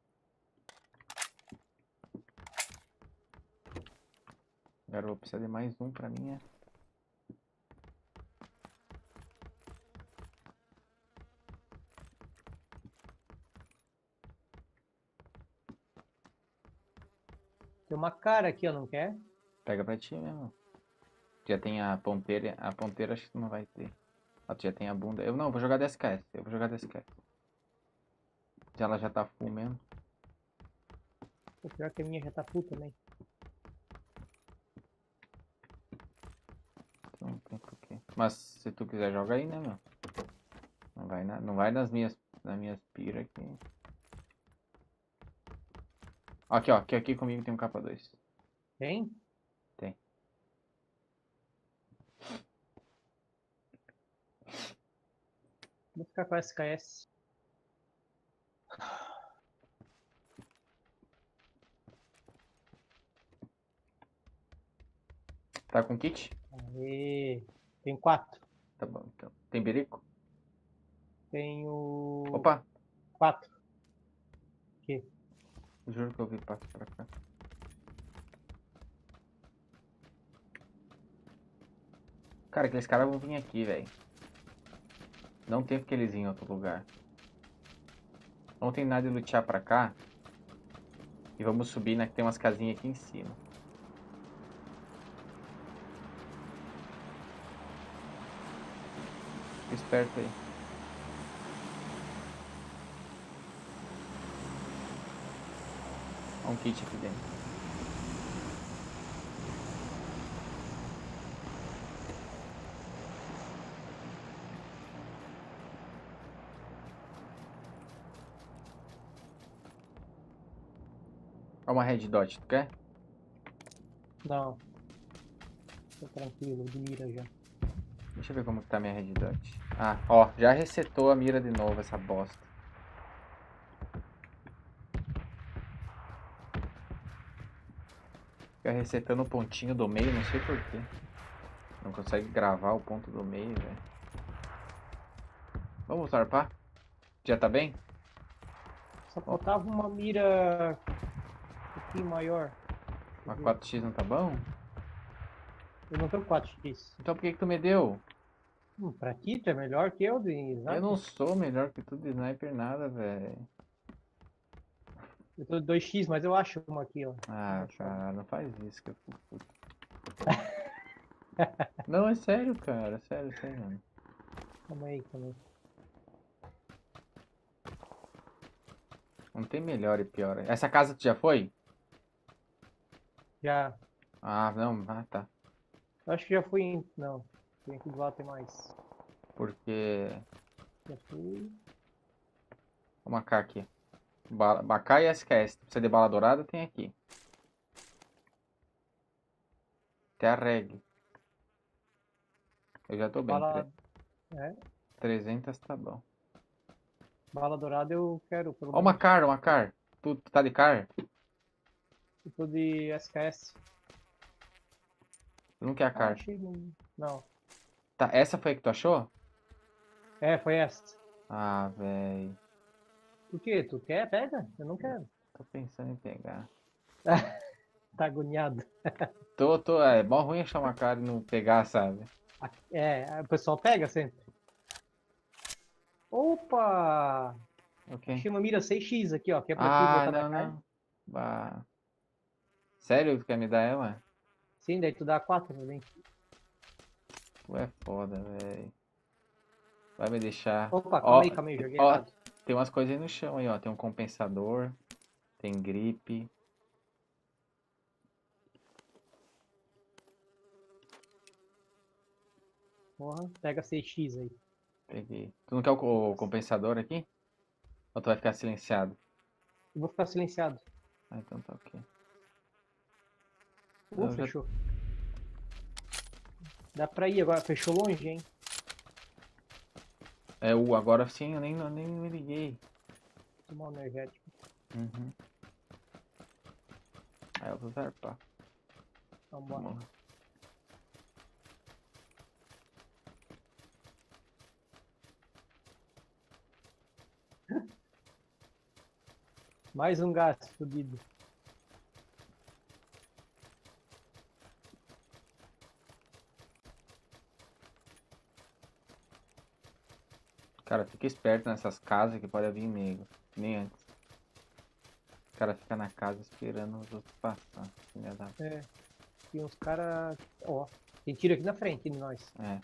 Agora eu vou precisar de mais um pra mim, é. Tem uma cara aqui, ó, não quer? Pega pra ti mesmo. Já tem a ponteira acho que não vai ter. Ó, tu já tem a bunda. Eu não, vou jogar DSKS. Eu vou jogar DSKS. Ela já tá full mesmo. O pior que a minha já tá full também. Não tem porquê. Mas se tu quiser joga aí, né, meu? Não vai nas minhas pira aqui. Aqui, ó. Aqui comigo tem um K2. Tem? Tem. Vou ficar com a SKS. Tá com kit? Aê. Tem 4. Tá bom, então. Tem berico? Tenho Opa! 4. Aqui. Juro que eu vi passo pra cá. Cara, aqueles caras vão vir aqui, velho. Não tem porque eles ir em outro lugar. Não tem nada de lutear pra cá. E vamos subir, né? Que tem umas casinhas aqui em cima. Fica esperto aí. Olha um kit aqui dentro. Olha uma red dot, tu quer? Não. Tô tranquilo, de mira já. Deixa eu ver como que tá minha red dot. Ah, ó, já resetou a mira de novo essa bosta. Fica resetando o pontinho do meio, não sei porquê. Não consegue gravar o ponto do meio, velho. Vamos zarpar? Já tá bem? Só faltava uma mira um pouquinho maior. Uma 4x não tá bom? Eu não tenho 4x. Então por que que tu me deu? Pra ti, tu é melhor que eu de Eu sniper. não sou melhor que tu de sniper nada, velho. Eu tô de 2x, mas eu acho uma aqui, ó. Ah, cara, não faz isso que eu fico puto. Não, é sério, cara. Sério, mano. Calma aí também. Não tem melhor e pior. Essa casa tu já foi? Já. Ah, não. Ah, tá. Eu acho que já fui em... Não. Tem aqui do lado tem mais. Porque... Já fui. Uma AK aqui. AK e SKS. Precisa de bala dourada, tem aqui. Até a reg. Eu já tô bem. Bala, é, 300 tá bom. bala dourada eu quero, pelo Ó, uma menos. car, uma car. Tu tá de car? Eu tô de SKS. Tu não quer a Ah, car? achei. Não. Tá, essa foi a que tu achou? É, foi essa. Ah, velho. Por quê? Tu quer? Pega? Eu não quero. Tô pensando em pegar. Tá agoniado. É mó ruim achar uma car e não pegar, sabe? É, o pessoal pega sempre. Opa! Ok. Achei uma mira 6x aqui, ó. Que é pra tu Ah, botar na não, carne. não. Bah. Sério que tu quer me dar ela? Sim, daí tu dá 4 também. Tu é foda, velho. Vai me deixar. Opa, Ó, calma aí, joguei ó, errado. tem umas coisas aí no chão aí, ó. Tem um compensador. Tem gripe. Porra, pega 6x aí. Peguei. Tu não quer o compensador aqui? Ou tu vai ficar silenciado? Eu vou ficar silenciado. Ah, então tá ok. Eu já- Fechou. Dá pra ir agora. Fechou longe, hein? Agora sim, eu nem me liguei. Tomar um energético. Uhum. Aí eu vou zarpar. Vambora. Vamos. Mais um gasto fudido. Cara, fica esperto nessas casas que pode vir nego. Nem antes. O cara fica na casa esperando os outros passar. Filha da... É. Tem uns caras. Ó. Tem tiro aqui na frente de nós. É.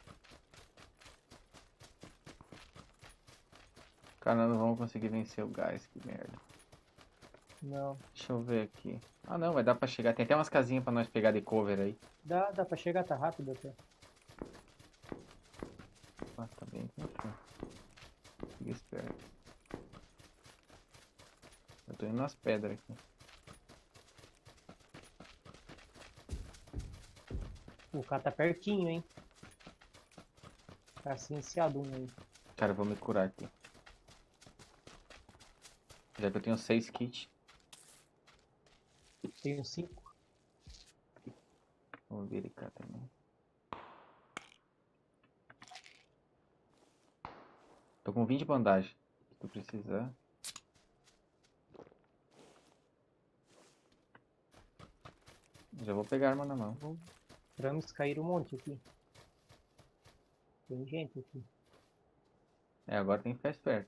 Cara, não vamos conseguir vencer o gás, que merda. Não. Deixa eu ver aqui. Ah não, vai dar pra chegar. Tem até umas casinhas pra nós pegar de cover aí. Dá pra chegar, tá rápido até. Ah, tá bem. Enfim. Fica esperto. Eu tô indo nas pedras aqui. O cara tá pertinho, hein? Tá silenciado um aí. Cara, eu vou me curar aqui. Já que eu tenho 6 kits. Tenho 5. Vou ver cá também. Tô com 20 bandagens. Se tu precisar. Já vou pegar a arma na mão. Vamos cair um monte aqui. Tem gente aqui. Agora tem que ficar esperto.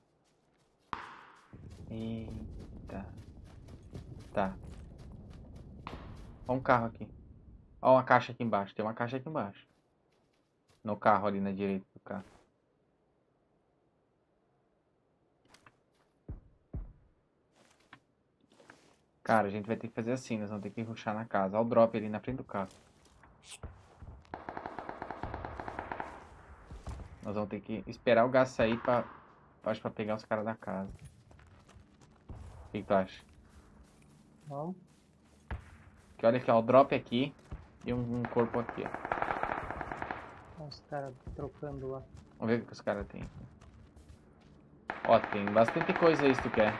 Eita. Tá. Ó um carro aqui. Ó uma caixa aqui embaixo. Tem uma caixa aqui embaixo. No carro ali na direita do carro. Cara, a gente vai ter que fazer assim. Nós vamos ter que rushar na casa. Ó o drop ali na frente do carro. Nós vamos ter que esperar o gás sair acho pra pegar os caras da casa. O que tu acha? Vamos. Que olha aqui, ó. O drop aqui e um corpo aqui, ó. Os caras trocando lá. Vamos ver o que os caras têm aqui. Ó, tem bastante coisa aí se tu quer.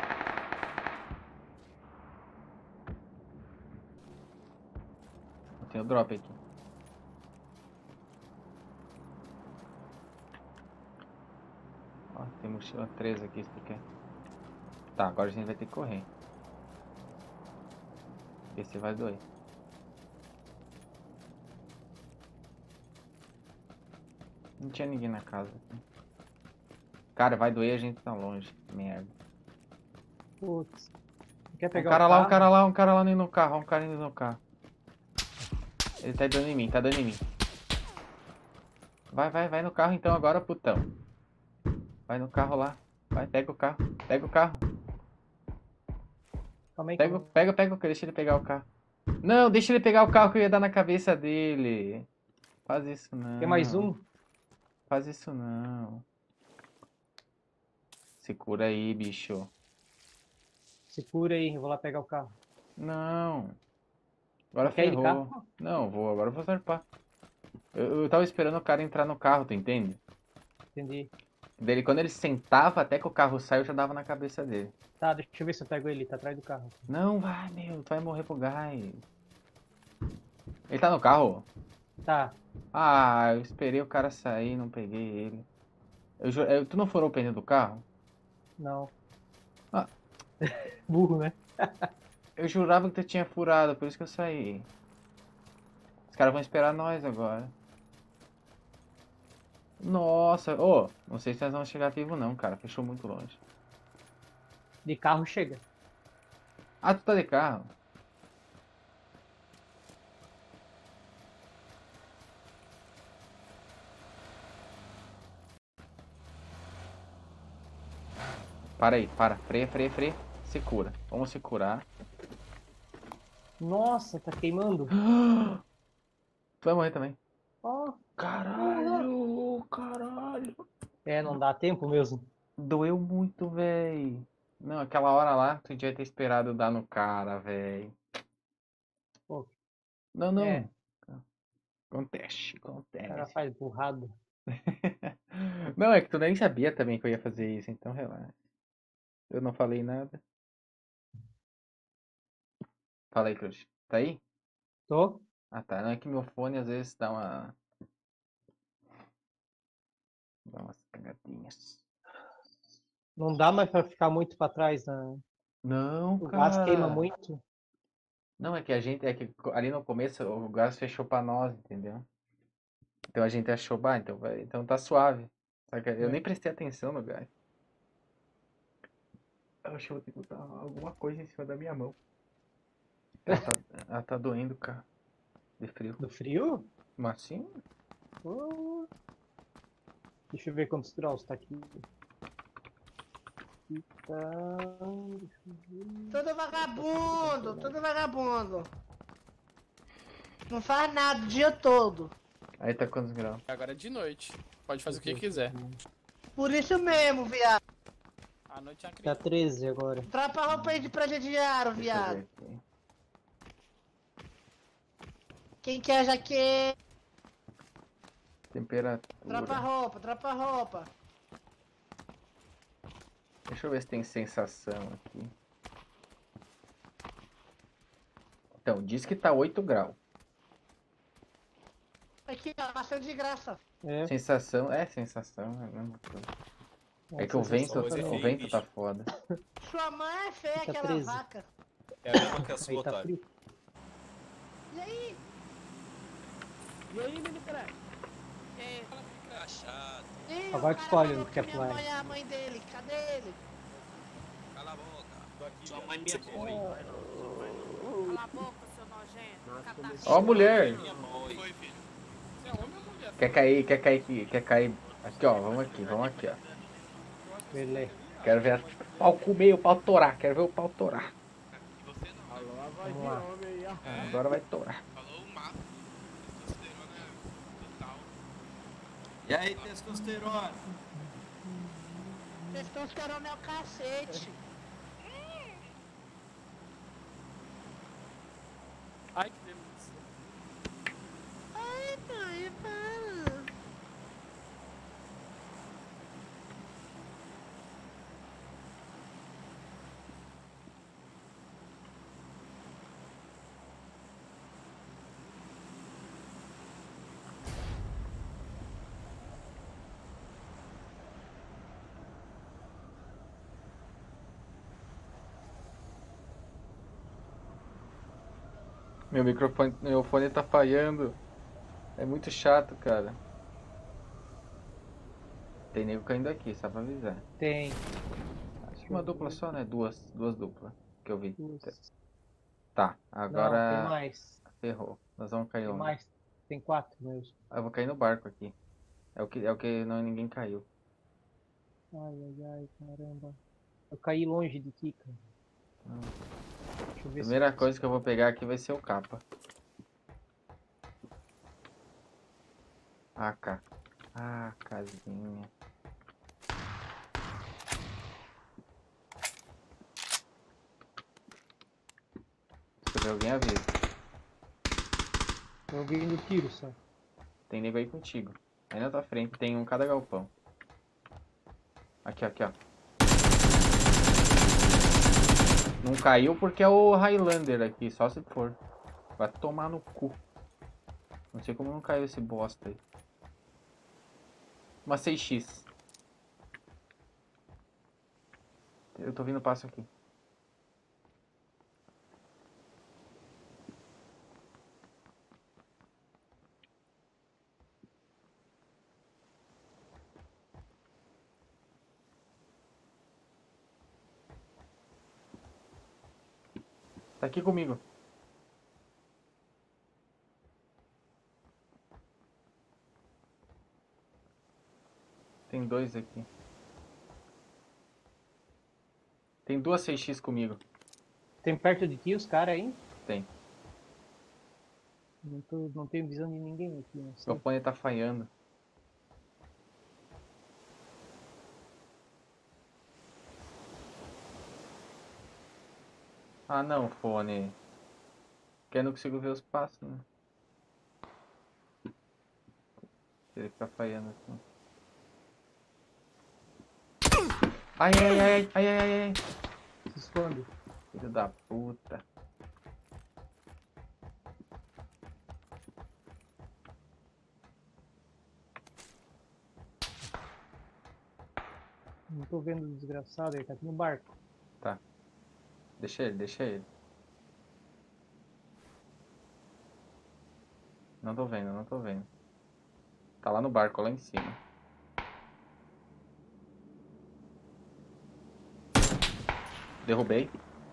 Tem o drop aqui. Ó, tem mochila 3 aqui se tu quer. Tá, agora a gente vai ter que correr. Esse vai doer. Não tinha ninguém na casa. Cara, vai doer, a gente tá longe. Merda. Putz. Quer Um pegar cara o lá, carro? um cara lá indo no carro, um cara indo no carro. Ele tá dando em mim, tá dando em mim. Vai no carro então agora, putão. Vai no carro lá. Vai, pega o carro. Pega o carro. Calma aí, Pega, calma pega, deixa ele pegar o carro. Não, deixa ele pegar o carro que eu ia dar na cabeça dele. Faz isso não. aí. Tem mais um? Faz isso não. Se cura aí, bicho. Segura aí, eu vou lá pegar o carro. Não. Agora Quer ir de ferrou. carro? Não, agora eu vou zarpar. Eu tava esperando o cara entrar no carro, tu entende? Entendi. Dele, quando ele sentava até que o carro saiu, eu já dava na cabeça dele. Tá, deixa eu ver se eu pego ele, tá atrás do carro. Não, vai, meu, tu vai morrer pro gás. Ele tá no carro? Tá, Ah, eu esperei o cara sair, não peguei ele. Tu não furou o pneu do carro? não. Ah. Burro, né? Eu jurava que tu tinha furado, por isso que eu saí. Os caras vão esperar nós agora. Nossa, ô, não sei se nós vamos chegar vivo não, cara. Fechou muito longe. De carro chega. Ah, tu tá de carro? Para aí, para. Freia, freia, freia. Se cura. Vamos se curar. Nossa, tá queimando. Tu vai morrer também. Ó. Caralho, caralho. É, não dá tempo mesmo. Doeu muito, véi. Não, aquela hora lá, tu devia ter esperado eu dar no cara, véi. Pô. Não, não. É. Acontece, O cara acontece. faz burrada. Não, é que tu nem sabia também que eu ia fazer isso, então relaxa. Eu não falei nada. Fala aí, Crush. Tá aí? Tô? Ah, tá. Não é que meu fone às vezes dá uma... Dá umas cagadinhas. Não dá mais pra ficar muito pra trás, né? Não, O cara. gás queima muito. Não, é que ali no começo o gás fechou pra nós, entendeu? Então a gente achou, então vai, então tá suave. Só que eu nem prestei atenção no gás. Eu acho que eu vou ter que botar alguma coisa em cima da minha mão. Ela tá doendo, cara. De frio. Do frio? Mas sim. Oh. Deixa eu ver quantos graus tá aqui. Todo vagabundo, todo vagabundo. Não faz nada o dia todo. Aí tá quantos graus? Agora é de noite. Pode fazer o que quiser. Por isso mesmo, viado. A noite é uma Tá 13 agora. Tropa a roupa aí de presidiário, Deixa eu viado. ver aqui. Quem quer jaqueta? Temperatura. Tropa a roupa, tropa a roupa. Deixa eu ver se tem sensação aqui. Então, diz que tá 8 graus. Aqui, ó, maçã de graça. É. Sensação, é a mesma coisa. É que o vento tá foda. Sua mãe é feia, Fica aquela 13. vaca. É a mesma que a Aí sua, tá otário. frio. E aí? E aí, mini crack? Engraxado. Ih, Agora o que cara escolhe falou no que que é minha fly. mãe é a mãe dele. Cadê ele? Cala a boca. Tô aqui, Sua mãe minha mãe. Cala a boca, seu nojento. Ó a mulher! minha mãe. Foi, filho. Você é homem ou mulher? Quer cair. Aqui, ó, vamos aqui, ó. Beleza. Quero ver o pau comer, o pau torar. Quero ver o pau torar. Alô, a voz de Vamos lá. homem aí, ó. Agora vai torar. Falou o máximo. Testosterona total. E aí, testosterona? Testosterona é o cacete. Ai, que delícia. Ai, mãe, para. Meu fone tá falhando. É muito chato, cara. Tem nego caindo aqui, só pra avisar. Tem. Acho que uma dupla só, né? Duas duplas que eu vi. Duas. Tá, Não, tem agora mais. ferrou. Nós vamos cair Tem onde? mais. Tem 4 mesmo. Eu vou cair no barco aqui. É o que não, ninguém caiu. Ai, caramba. Eu caí longe de ti, cara. Deixa eu A ver primeira se... coisa que eu vou pegar aqui vai ser o capa. AK. Ah, casinha. Se tiver alguém, avisa. Tô ouvindo tiro só. Tem nego aí contigo. Aí na tua frente tem um em cada galpão. Aqui, aqui, ó. Não caiu porque é o Highlander aqui, só se for. Vai tomar no cu. Não sei como não caiu esse bosta aí. Uma 6x. Eu tô vindo passo aqui. Tá aqui comigo. Tem dois aqui. Tem duas 6x comigo. Tem perto de ti os caras aí? Tem. Não tenho visão de ninguém aqui, não sei. Meu fone tá falhando. Ah não, fone. Porque eu não consigo ver os passos, né? Ele fica falhando assim. Ai, ai, ai, ai, ai, ai, ai. Se esconde. Filho da puta. Não tô vendo o desgraçado, ele tá aqui no barco. Tá. Deixa ele, deixa ele. Não tô vendo, não tô vendo. Tá lá no barco, lá em cima. Derrubei.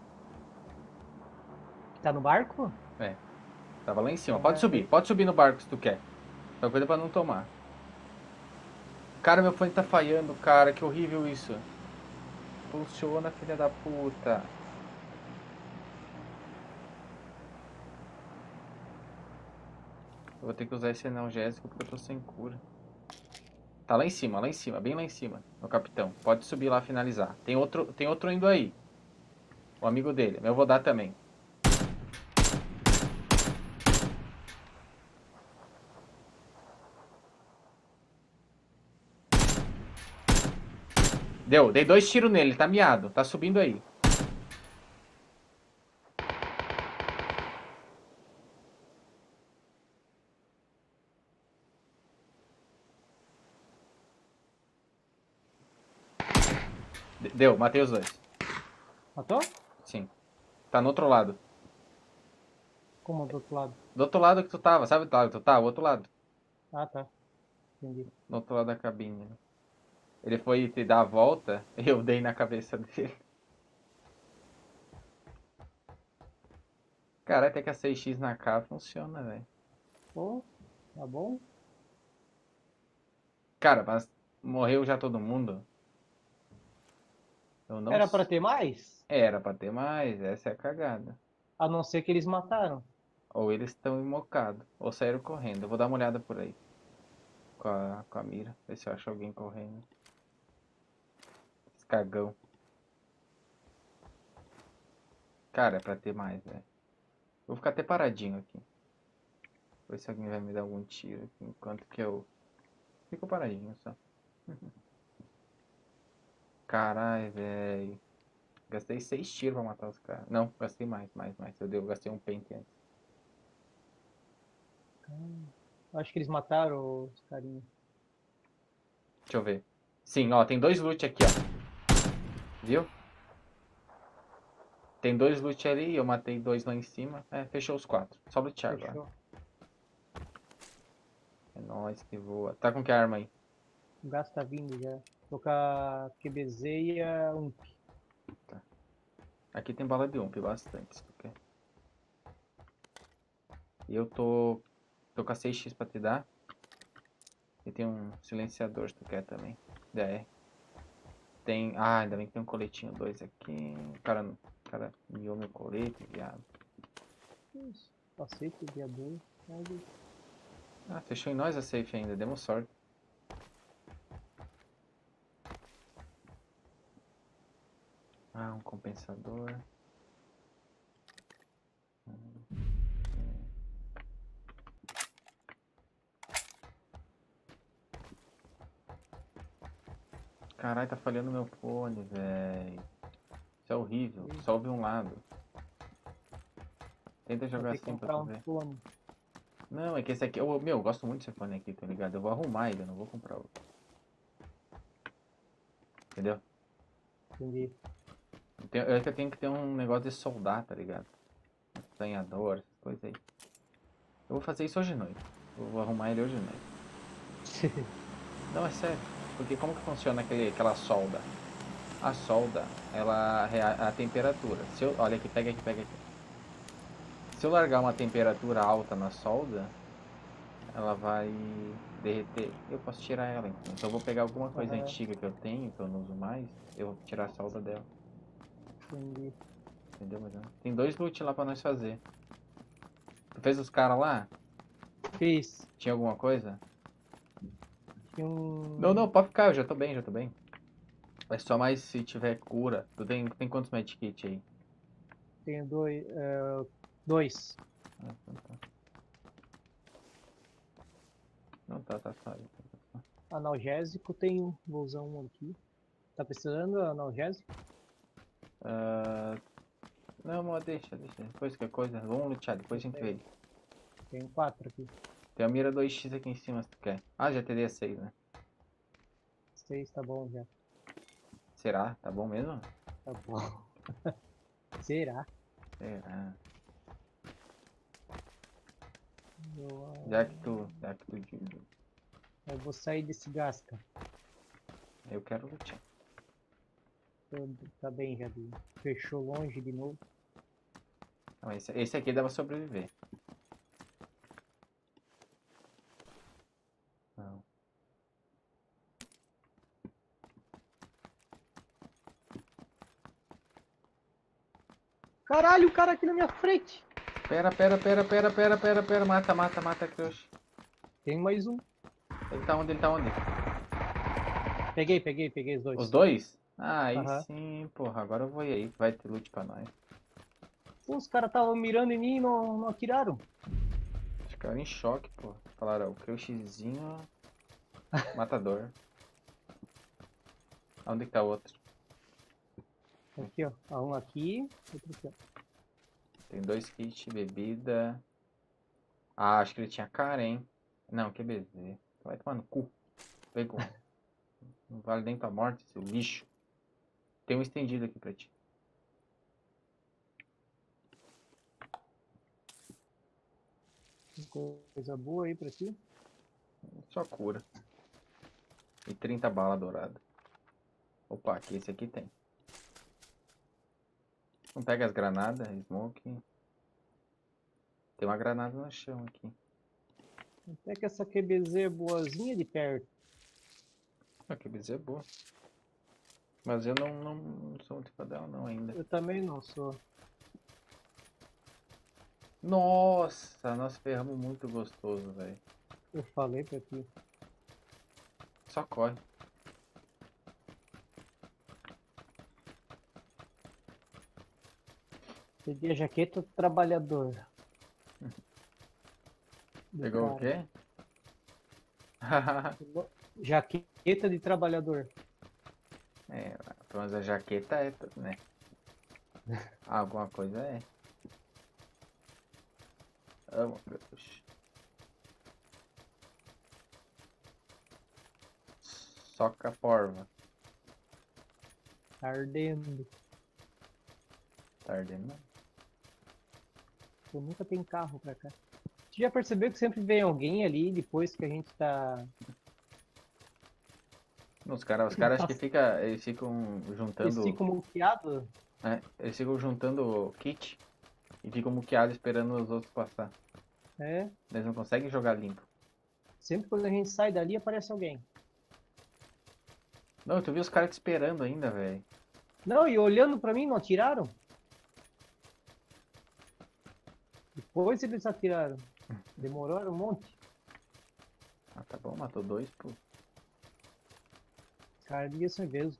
Tá no barco? É. Tava lá em cima. Pode subir no barco se tu quer. Só coisa pra não tomar. Cara, meu fone tá falhando, cara. Que horrível isso. Funciona, filha da puta. Eu vou ter que usar esse analgésico porque eu tô sem cura. Tá lá em cima, bem lá em cima, meu capitão. Pode subir lá finalizar. Tem outro indo aí. O amigo dele. Eu vou dar também. Dei 2 tiros nele, tá miado. Tá subindo aí. Deu, matei os dois. Matou? Sim. Tá no outro lado. Como do outro lado? Do outro lado que tu tava, sabe do lado que tu tava? O outro lado. Ah, tá. Entendi. No outro lado da cabine. Né? Ele foi te dar a volta e eu dei na cabeça dele. Cara, até que a 6x na K funciona, velho. Pô, tá bom. Cara, mas morreu já todo mundo? Eu não Era s- pra ter mais? Era pra ter mais, essa é a cagada. A não ser que eles mataram. Ou eles estão imocados, ou saíram correndo. Eu vou dar uma olhada por aí. Com a mira, ver se eu acho alguém correndo. Esse cagão. Cara, é pra ter mais, velho. Vou ficar até paradinho aqui. Ver se alguém vai me dar algum tiro aqui, enquanto que eu fico paradinho só. Caralho, velho. Gastei 6 tiros pra matar os caras. Não, gastei mais. Eu gastei um pente antes. Acho que eles mataram os carinha. Deixa eu ver. Sim, ó, tem 2 loot aqui, ó. Viu? Tem 2 loot ali, eu matei 2 lá em cima. É, fechou os 4. Só lutear agora. Fechou. É nóis que voa. Tá com que arma aí? O gás tá vindo já. Tô com a QBZ e a UMP. Tá. Aqui tem bala de ump, bastante, se tu quer. E eu tô com a 6x pra te dar. E tem um silenciador se tu quer também. DR. Tem. Ah, ainda bem que tem um coletinho 2 aqui. O cara miou meu colete, viado. Isso. Cacete, viador. Ah, fechou em nós a safe ainda, demos sorte. Ah, um compensador. Caralho, tá falhando meu fone, velho. Isso é horrível. Só ouve um lado. Tenta Vou jogar ter que assim pra comprar tu um ver. plano. Não, é que esse aqui... eu gosto muito desse fone aqui, tá ligado? Eu vou arrumar ele, eu não vou comprar outro. Entendeu? Entendi. Eu tenho que ter um negócio de soldar, tá ligado? Danhador, essas coisas aí. Eu vou fazer isso hoje de noite. Eu vou arrumar ele hoje de noite. Não, é sério. Porque como que funciona aquela solda? A solda, ela é a temperatura. Olha aqui, pega aqui, pega aqui. Se eu largar uma temperatura alta na solda, ela vai derreter. Eu posso tirar ela, então. Então eu vou pegar alguma coisa Aham. antiga que eu tenho, que eu não uso mais, eu vou tirar a solda dela. Entendi. Entendeu? Mas, tem 2 loot lá pra nós fazer. Tu fez os caras lá? Fiz. Tinha alguma coisa? Tinha um... Não, pode ficar, eu já tô bem, já tô bem. É só mais se tiver cura. Tu tem quantos medkit aí? Tenho dois. Ah, então tá. Não, tá suave. Analgésico tenho. Vou usar um aqui. Tá precisando de analgésico? Não, mas deixa. Depois que coisa, vamos lutear, depois a gente vê. Tenho 4 aqui. Tem a mira 2x aqui em cima se tu quer. Ah, já teria 6, né? 6 tá bom já. Será? Tá bom mesmo? Tá bom. Será? Será? Eu, Já que tu diz. eu vou sair desse gás, cara. Eu quero lutear. Tá bem já. Fechou longe de novo. Não, esse aqui dá pra sobreviver. Não. Caralho, o cara aqui na minha frente. Pera. Mata, crush. Tem mais um. Ele tá onde? Peguei os dois. Os dois? Ah, aí Aham. sim, porra. Agora eu vou ir aí. Vai ter loot pra nós. Pô, os caras estavam mirando em mim e não atiraram. Ficaram em choque, pô. Falaram, o crushzinho matador. Onde que tá o outro? Aqui, ó. Um aqui, outro aqui, ó. Tem 2 kits, bebida. Ah, acho que ele tinha cara, hein? Não, que BZ. Vai tomar no cu. Pegou. Não vale nem pra morte, seu lixo. Tem um estendido aqui pra ti. Tem coisa boa aí pra ti. Só cura. E 30 bala dourada. Opa, aqui esse aqui tem. Não pega as granadas, smoke. Tem uma granada no chão aqui. Até que essa QBZ é boazinha de perto. A QBZ é boa. Mas eu não sou muito fã dela não ainda. Eu também não sou. Nossa, nós ferramos muito gostoso, velho. Eu falei pra ti. Só corre. Peguei a jaqueta do trabalhador. Pegou o quê? Jaqueta de trabalhador. É, mas a jaqueta é, né? Alguma coisa é. Amo, Deus. Soca a porva. Tá ardendo. Tá ardendo? Eu nunca tenho carro pra cá. Você já percebeu que sempre vem alguém ali depois que a gente tá... Os caras acho que eles ficam juntando... Eles ficam muqueados? É, eles ficam juntando kit e ficam muqueados esperando os outros passar. É. Eles não conseguem jogar limpo. Sempre quando a gente sai dali aparece alguém. Não, tu viu os caras te esperando ainda, velho. Não, e olhando pra mim, não atiraram? Depois eles atiraram. Demoraram um monte. Ah, tá bom, matou 2, pô. Cara, devia ser mesmo.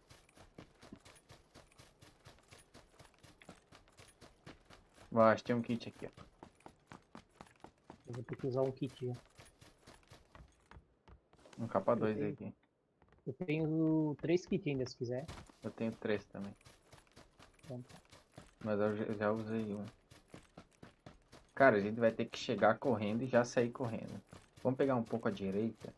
Acho que tem um kit aqui, ó. Eu vou ter que usar um kit. Um capa 2 aqui. Eu tenho 3 kits ainda, se quiser. Eu tenho 3 também. Então tá. Mas eu já usei um. Cara, a gente vai ter que chegar correndo e já sair correndo. Vamos pegar um pouco à direita.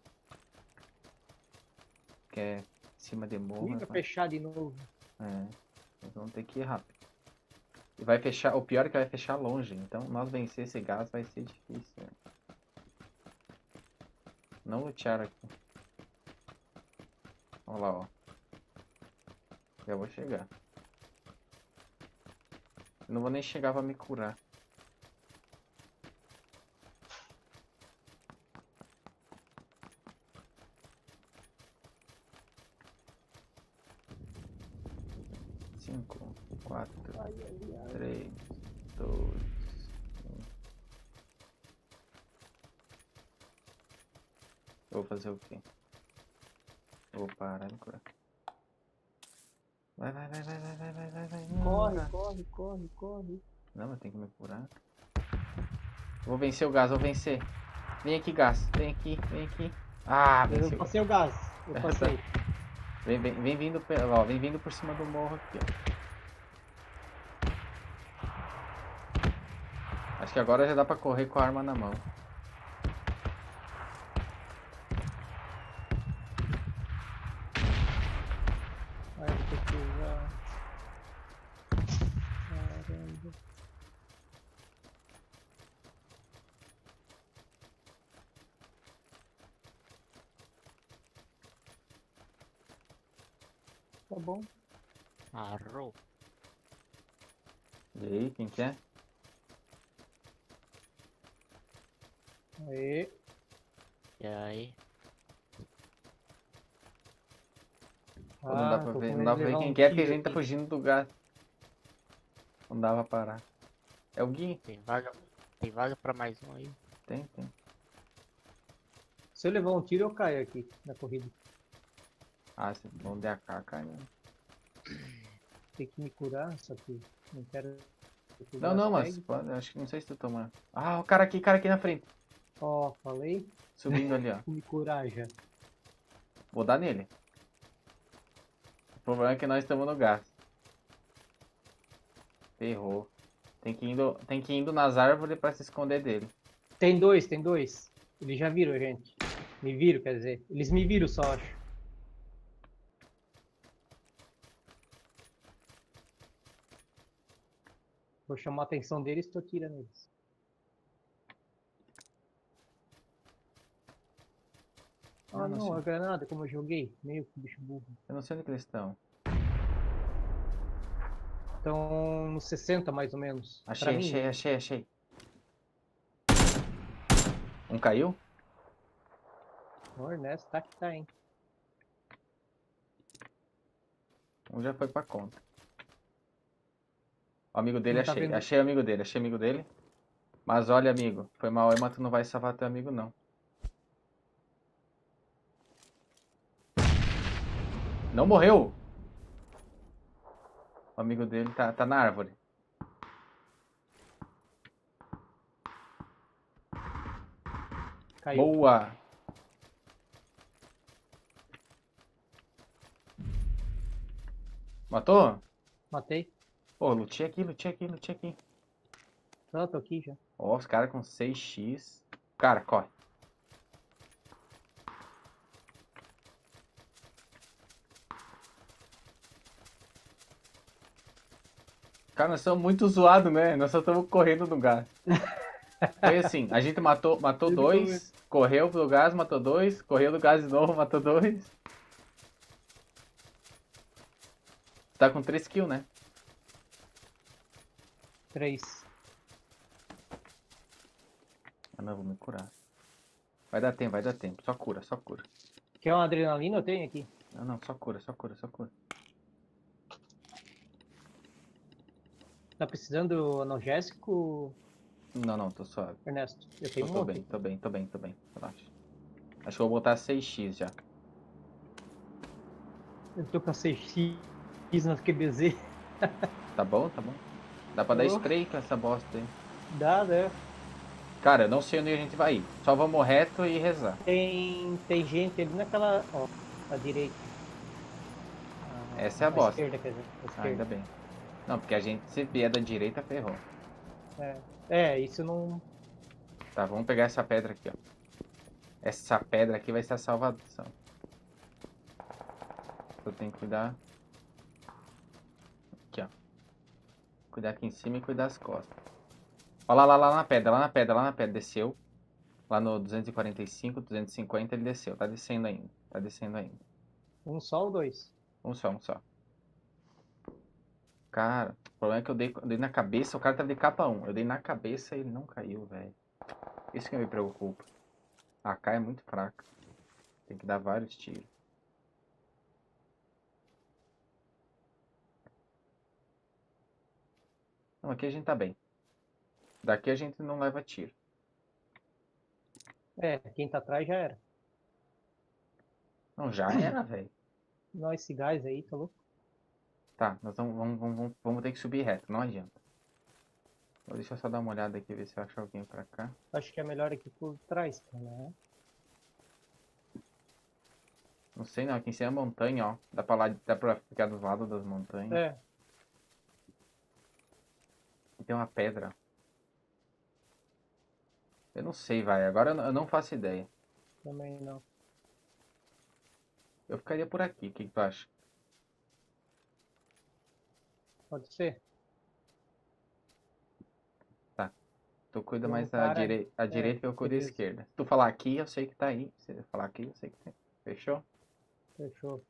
Que é em cima de morro. Ih, vai fechar de novo. É. Nós vamos ter que ir rápido. E vai fechar. O pior é que vai fechar longe. Então nós vencer esse gás vai ser difícil. Não lutearam aqui. Olha lá, ó. Já vou chegar. Eu não vou nem chegar pra me curar. Cinco, 4, 3, 2, 1. Eu vou fazer o quê? Eu vou parar de curar. Vai. Corre. Não, eu tenho que me curar. Eu vou vencer o gás, vou vencer. Vem aqui, gás. Vem aqui. Ah, venceu. Eu passei o gás. Eu passei. Vem vindo, ó, vem vindo por cima do morro aqui, ó. Acho que agora já dá pra correr com a arma na mão. Ai, vou ter que usar. Caramba. Tá bom. Arrou. E aí, quem que é? Aê. E aí? Pô, não dá pra ver, não dá pra ver quem que é porque a gente tá fugindo do gato. Não dá pra parar. É o Gui? Tem vaga pra mais um aí? Tem. Se eu levar um tiro, eu caio aqui na corrida. Ah, se vão de AK, cai, né? Tem que me curar, só que não quero. Não, mas pode, acho que não sei se tu toma. Ah, o cara aqui na frente. Ó, falei. Subindo ali, ó. Vou me curar já. Vou dar nele. O problema é que nós estamos no gás. Ferrou. Tem que ir indo nas árvores pra se esconder dele. Tem dois. Eles já viram a gente. Me viram, quer dizer. Eles me viram só, acho. Vou chamar a atenção deles e tô tirando eles. Ah, não, a granada, como eu joguei. Meio que bicho burro. Eu não sei onde que eles estão. Estão nos 60 mais ou menos. Achei. Um caiu? O Ernesto tá que tá, hein. Um já foi pra conta. O amigo dele, Não tá vendo? achei amigo dele. Mas olha, amigo, foi mal aí, mas tu não vai salvar teu amigo, não. Não morreu! O amigo dele tá na árvore. Caiu. Boa! Matou? Matei. Pô, lutei aqui. Não, tô aqui já. Ó, os caras com 6x. Cara, corre. Cara, nós somos muito zoados, né? Nós só estamos correndo do gás. Foi assim, a gente matou dois, correu pro gás, matou dois, correu do gás de novo, matou dois. Tá com 3 kills, né? 3. Ah, não, vou me curar. Vai dar tempo. Só cura. Quer uma adrenalina? Eu tenho aqui. Não, só cura. Tá precisando analgésico, Não, tô suave. Ernesto? Eu tenho um Tô monte. bem. Relaxa. Acho que eu vou botar 6x já. Eu tô com 6x na QBZ. Tá bom. Dá pra dar spray com essa bosta aí. Dá, né? Cara, eu não sei onde a gente vai ir. Só vamos reto e rezar. Tem gente ali naquela... Ó, À direita. Essa é a à bosta. esquerda, quer dizer. À esquerda. Ainda bem. Não, porque a gente, se vier da direita, ferrou. Isso não... Tá, vamos pegar essa pedra aqui, ó. Essa pedra aqui vai ser a salvação. Eu tenho que cuidar. Aqui, ó. Cuidar aqui em cima e cuidar das costas. Olha lá na pedra, lá na pedra. Desceu. Lá no 245, 250 ele desceu. Tá descendo ainda. Um só ou dois? Um só. Cara, o problema é que eu dei na cabeça, o cara tava de capa 1. Eu dei na cabeça e ele não caiu, velho. Isso que me preocupa. A AK é muito fraca. Tem que dar vários tiros. Não, aqui a gente tá bem. Daqui a gente não leva tiro. Quem tá atrás já era. Não, já era, velho. Não, esse gás aí, tá louco? Tá, nós vamos ter que subir reto, não adianta. Deixa eu só dar uma olhada aqui, ver se eu acho alguém pra cá. Acho que é melhor aqui por trás, né? Não sei não, aqui em cima é a montanha, ó. Dá pra ficar do lado das montanhas. E tem uma pedra. Eu não sei, vai. Agora eu não faço ideia. Também não. Eu ficaria por aqui, o que tu acha? Pode ser. Tá. Tu cuida Tem um mais cara- a direita que eu cuido da beleza. esquerda. Se tu falar aqui, eu sei que tá aí. Se tu falar aqui, eu sei que tem. Fechou? Fechou.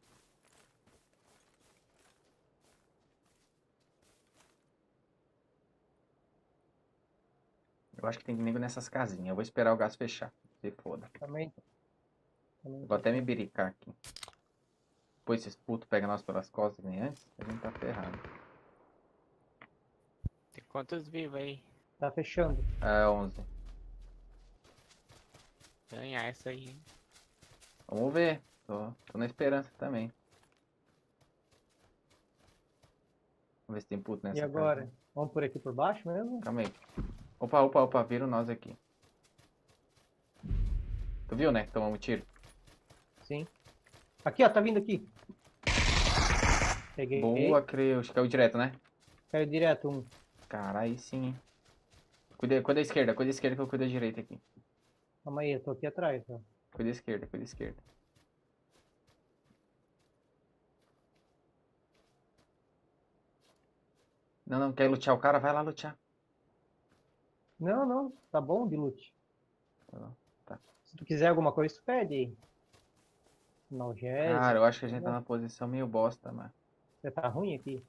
Eu acho que tem nego nessas casinhas. Eu vou esperar o gás fechar. Se foda. Também Vou até me biricar aqui. Depois esses putos pegam nós pelas costas nem antes, a gente tá ferrado. Tem quantos vivos aí? Tá fechando. É 11. Ganhar essa aí, hein? Vamos ver. Tô na esperança também. Vamos ver se tem puto nessa E agora? casa. Vamos por aqui por baixo mesmo? Calma aí. Opa, viram nós aqui. Tu viu, né? Que tomamos tiro. Sim. Aqui, ó, tá vindo aqui. Peguei. Boa, Creus. Caiu direto, né? Caiu direto um. Caralho, sim, hein? Cuida da esquerda que eu cuido da direita aqui. Calma aí, eu tô aqui atrás, ó. Cuida da esquerda. Não, quer lutear o cara? Vai lá lutear. Não, tá bom de loot. Tá. Se tu quiser alguma coisa, tu pede aí. Analgésico. Cara, eu acho que a gente tá numa posição meio bosta, mano. Você tá ruim aqui?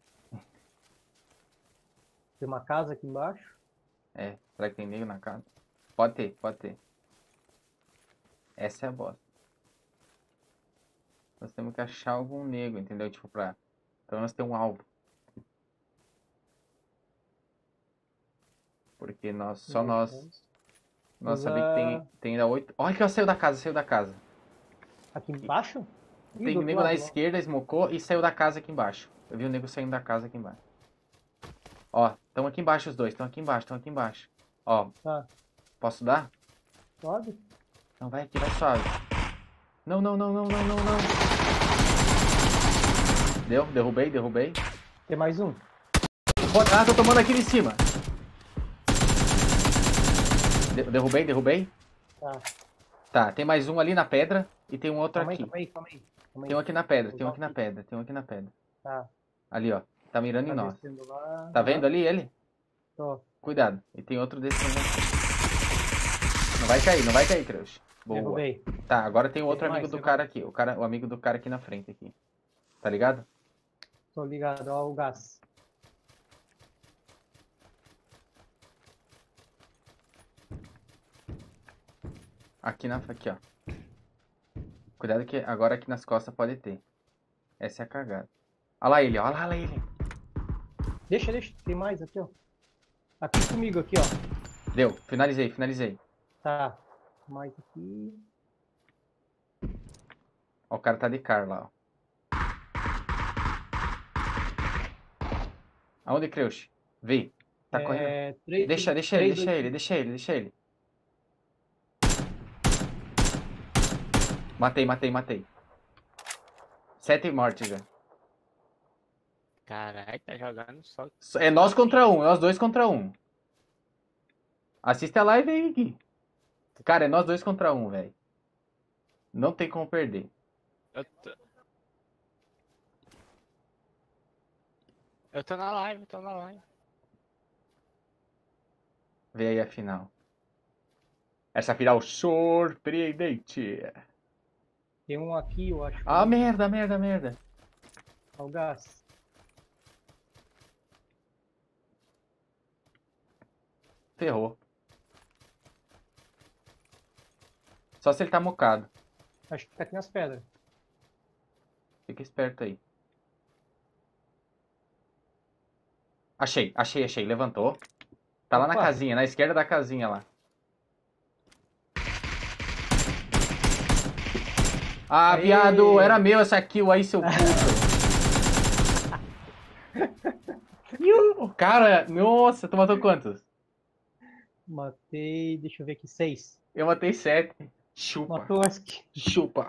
Tem uma casa aqui embaixo. Será que tem nego na casa? Pode ter. Essa é a bosta. Nós temos que achar algum nego, entendeu? Tipo, pelo menos ter um alvo. Porque nós sabemos que tem ainda 8. Olha que ela saiu da casa. Aqui embaixo? Tem nego na esquerda, smocou e saiu da casa aqui embaixo. Eu vi o nego saindo da casa aqui embaixo. Ó, estão aqui embaixo os dois, estão aqui embaixo. Ó, Tá. Posso dar? Pode? Não, vai aqui, vai suave. Não. Deu, derrubei. Tem mais um. Ah, tô tomando aqui em cima. Derrubei. Tá, tem mais um ali na pedra e tem um outro aqui. Calma aí. Tem um aqui na pedra. Tá. Ali, ó. Tá mirando em nós. descendo lá. Tá vendo ali ele? Tô. Cuidado. E tem outro descendo aqui. Não vai cair, Creus. Boa. Derrubei. Tá, agora tem outro Tem amigo mais, do tem cara aqui. O amigo do cara aqui na frente aqui. Tá ligado? Tô ligado, ó o gás. Aqui, ó. Cuidado que agora aqui nas costas pode ter. Essa é a cagada. Olha lá ele. Deixa. Tem mais aqui, ó. Aqui comigo, aqui, ó. Deu. Finalizei. Tá. Mais aqui. Ó, o cara tá de car lá, ó. Aonde, Creus? Vê. Tá correndo. Deixa ele. Matei. 7 mortes já. Caralho, tá jogando só. É nós contra um, nós dois contra um. Assiste a live aí, Gui. Cara, é nós dois contra um, velho. Não tem como perder. Eu tô na live, tô na live. Vê aí a final. Essa final surpreendente. Tem um aqui, eu acho. Ah, merda, merda, merda. Olha o gás. Ferrou. Só se ele tá mocado. Acho que tá aqui nas pedras. Fica esperto aí. Achei, achei, achei. Levantou. Tá lá na Opa. casinha, na esquerda da casinha lá. Ah, Aê. viado, era meu essa kill aí, seu puto. Cara, nossa, tu matou quantos? Matei, deixa eu ver aqui, 6. Eu matei 7. Chupa. Matou acho que. Chupa.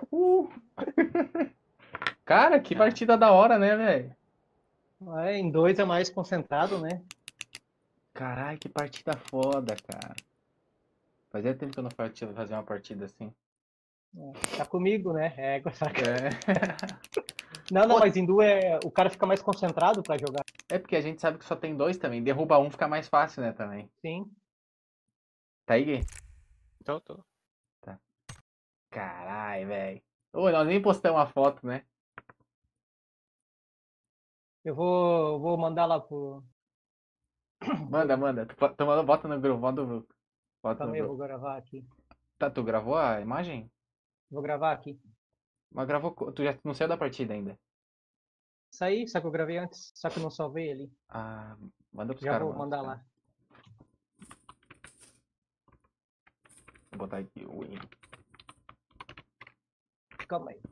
Cara, que partida da hora, né, velho? É, em 2 é mais concentrado, né? Caralho, que partida foda, cara. Fazia tempo que eu não fazia uma partida assim. Tá comigo, né? É. É. Não, mas em duo o cara fica mais concentrado pra jogar. É porque a gente sabe que só tem 2 também. Derruba um fica mais fácil, né, também. Sim. Tá aí, Gui? Tô. Tá. Caralho, velho. Ô, nós nem postamos a foto, né? Eu vou mandar lá pro. Manda, manda. Tu manda, bota no grupo, bota no grupo. Bota no Calma aí, eu vou grupo. gravar aqui. Tá, tu gravou a imagem? Vou gravar aqui. Mas gravou. Tu já não saiu da partida ainda. Isso aí, só que eu gravei antes, só que eu não salvei ali. Ah, manda pros Já caras. vou mandar lá. Vou botar aqui o win. Calma aí.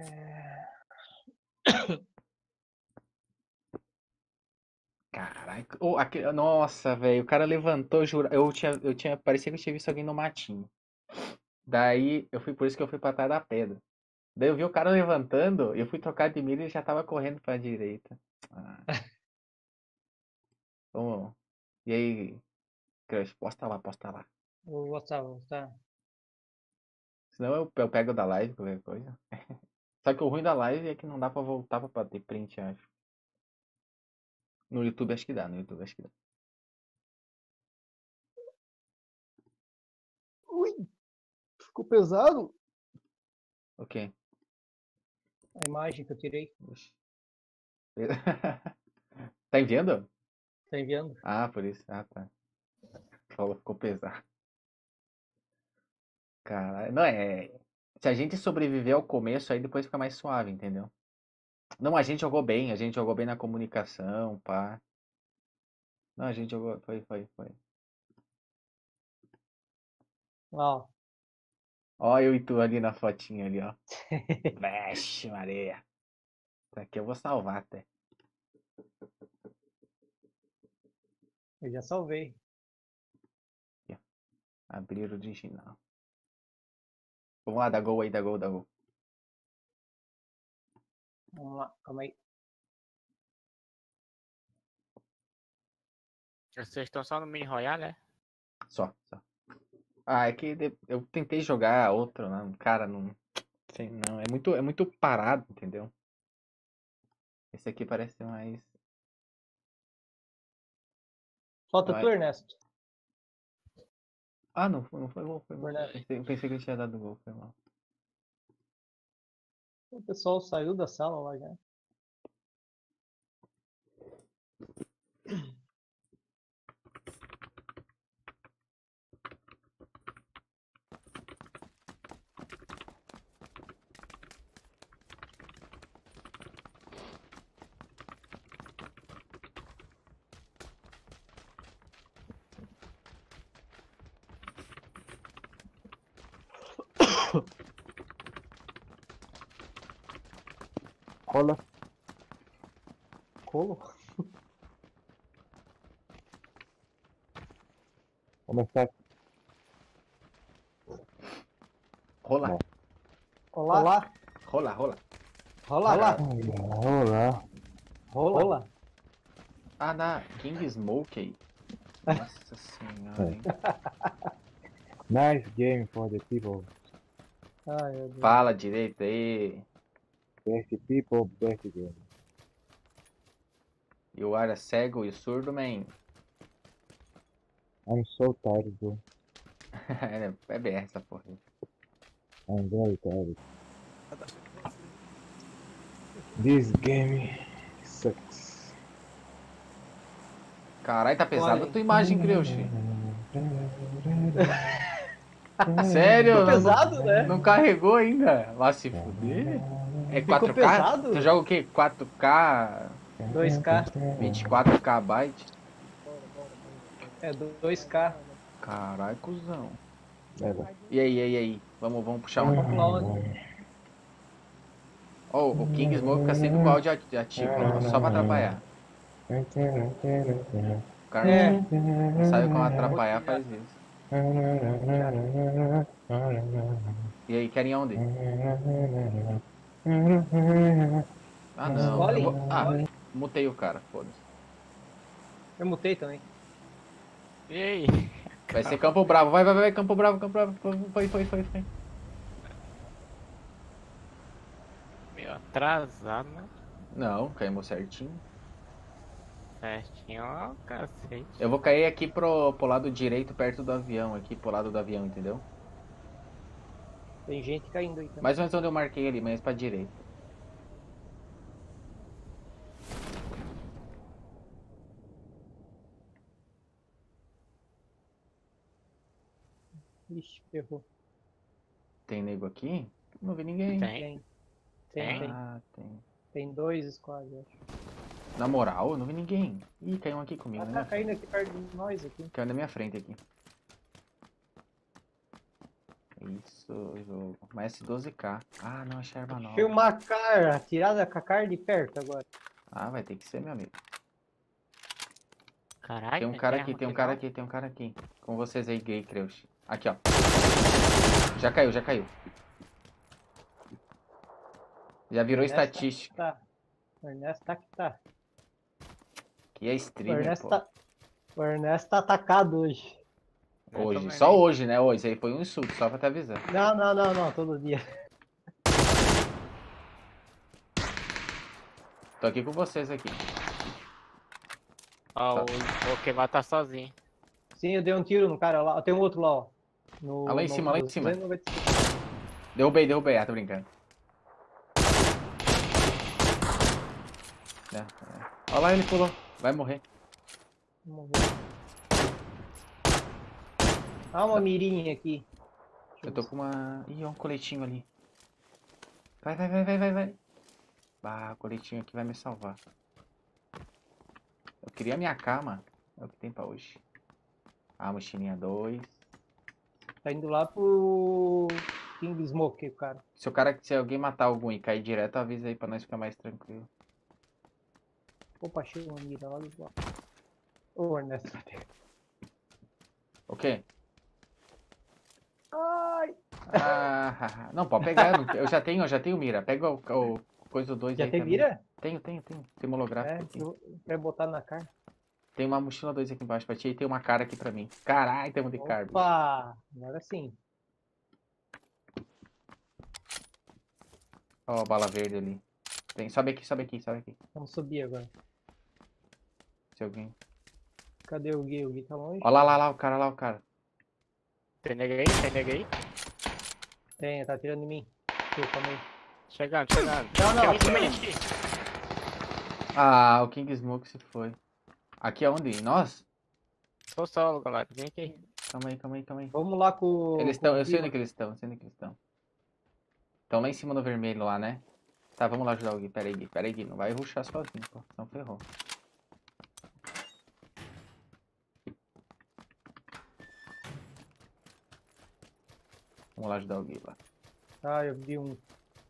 Caraca. Oh, nossa, velho. O cara levantou, jura. Parecia que eu tinha visto alguém no matinho. Daí, por isso que eu fui pra trás da pedra. Daí eu vi o cara levantando, eu fui trocar de mira e ele já tava correndo pra direita. Ah. Vamos. E aí, Crush, posta lá, posta lá. Vou botar. Senão eu pego da live, qualquer coisa. Só que o ruim da live é que não dá pra voltar pra bater print, eu acho. No YouTube acho que dá, no YouTube acho que dá. Ui! Ficou pesado? O quê? A imagem que eu tirei. Oxi. Tá enviando? Tá enviando? Ah, por isso. Ah, tá. Falou, ficou pesado. Caralho. Não, se a gente sobreviver ao começo, aí depois fica mais suave, entendeu? Não, a gente jogou bem na comunicação, pá. Não, a gente jogou. Foi. Ó. Ó, eu e tu ali na fotinha ali, ó. Vixe, Maria. Isso aqui eu vou salvar até. Eu já salvei. Aqui, ó. Abrir o original. Vamos lá, dá gol aí, dá gol. Vamos lá, calma aí. Vocês estão só no mini royale, né? Só. Ah, é que eu tentei jogar outro, né? Cara, não. Sei não. É muito parado, entendeu? Esse aqui parece mais. Falta tu, Ernesto. Ah, não foi gol, foi mal. Verdade. Pensei que eu tinha dado gol, foi mal. O pessoal saiu da sala lá já. Rola. Colo? Começar. Rola. Olá. Rola. Rola lá. Rola. Rola. Ah, da King Smoke aí. Nossa senhora, hein? Nice game for the people. Ai, meu Deus. Fala direito aí. Best people, best game. You are cego e surdo, man. I'm so tired, bro. É BR essa porra aí. I'm very tired. This game sucks. Caralho, tá pesada Olha. a tua imagem, Creuchi. Sério? Ficou pesado, né? Não carregou ainda. Vai se fuder. É 4K? Ficou pesado? Tu joga o quê? 4K? 2K. 24K byte? É 2K. Caralho, cuzão. Leva. E aí? Vamos puxar um. Vamos lá onde? Oh, o King Smoke fica sempre com o áudio ativo, ó, só pra atrapalhar. O cara não sabe como atrapalhar, faz isso. E aí, querem onde? Ah, não. Escolhe. Mutei o cara, foda-se. Eu mutei também. E aí? Vai ser Campo Bravo, vai, Campo Bravo. Foi. Meio atrasado, né? Não, caímos certinho. Certinho, ó, cacete. Eu vou cair aqui pro lado direito, perto do avião, aqui pro lado do avião, entendeu? Tem gente caindo aí também. Mais ou menos onde eu marquei ali, mas pra direita. Ixi, ferrou. Tem nego aqui? Não vi ninguém. Tem. Ah, tem. Tem 2 squads, eu acho. Na moral, eu não vi ninguém. Ih, caiu um aqui comigo, Ah, né? tá caindo aqui perto de nós aqui. Caiu na minha frente aqui. Isso, jogo. Mas S12K. Ah, não, achei arma nova. Achei uma cara, tirada com a cara de perto agora. Ah, vai ter que ser, meu amigo. Caralho. Tem um cara aqui, tem um cara aqui. Com vocês aí, gay, Creuch. Aqui, ó. Já caiu. Já virou estatística. Tá. O Ernesto tá que tá. Que é streamer, pô. O Ernesto tá atacado hoje. Hoje, só hoje, né? Hoje, aí foi um insulto, só pra te avisar. Não, todo dia. Tô aqui com vocês aqui. Ó, o Kevin tá sozinho. Sim, eu dei um tiro no cara lá. Tem um outro lá, ó. Lá em cima. Derrubei, tô brincando. Olha lá, ele pulou. Vai morrer. Ah, uma mirinha aqui. Eu tô com uma... Ih, ó, um coletinho ali. Vai. Bah, o coletinho aqui vai me salvar. Eu queria minha cama. É o que tem pra hoje. Ah, mochilinha 2. Tá indo lá pro King Smoke, cara. Se alguém matar algum e cair direto, avisa aí pra nós ficar mais tranquilo. Opa, achei uma mira lá do lado. Ô, Ernesto. O quê? Ai! Não, pode pegar. Eu já tenho mira. Pega o coisa do 2 Já aí tem também. mira? Tenho. Tem holográfico aqui. Eu quero botar na cara. Tem uma mochila 2 aqui embaixo pra ti e tem uma cara aqui pra mim. Caralho, tem um de carbo. Opa! Agora sim. Ó, a bala verde ali. Sobe aqui. Vamos subir agora. Se alguém... Cadê o Gui? O Gui tá longe? Ó lá, o cara. Tem nega aí? Tem, tá atirando em mim. Aqui, calma aí. Chegando. Não, Em cima de ti. Ah, o King Smoke se foi. Aqui aonde? Nós? Sou solo, galera. Vem aqui. Calma aí. Vamos lá com Eles com estão, o eu sei Gui. onde que eles estão. Estão lá em cima do vermelho lá, né? Tá, vamos lá ajudar o Gui. Pera aí, Gui. Não vai rushar sozinho, pô. Senão ferrou. Vamos lá ajudar o Gui lá. Ah, eu vi um.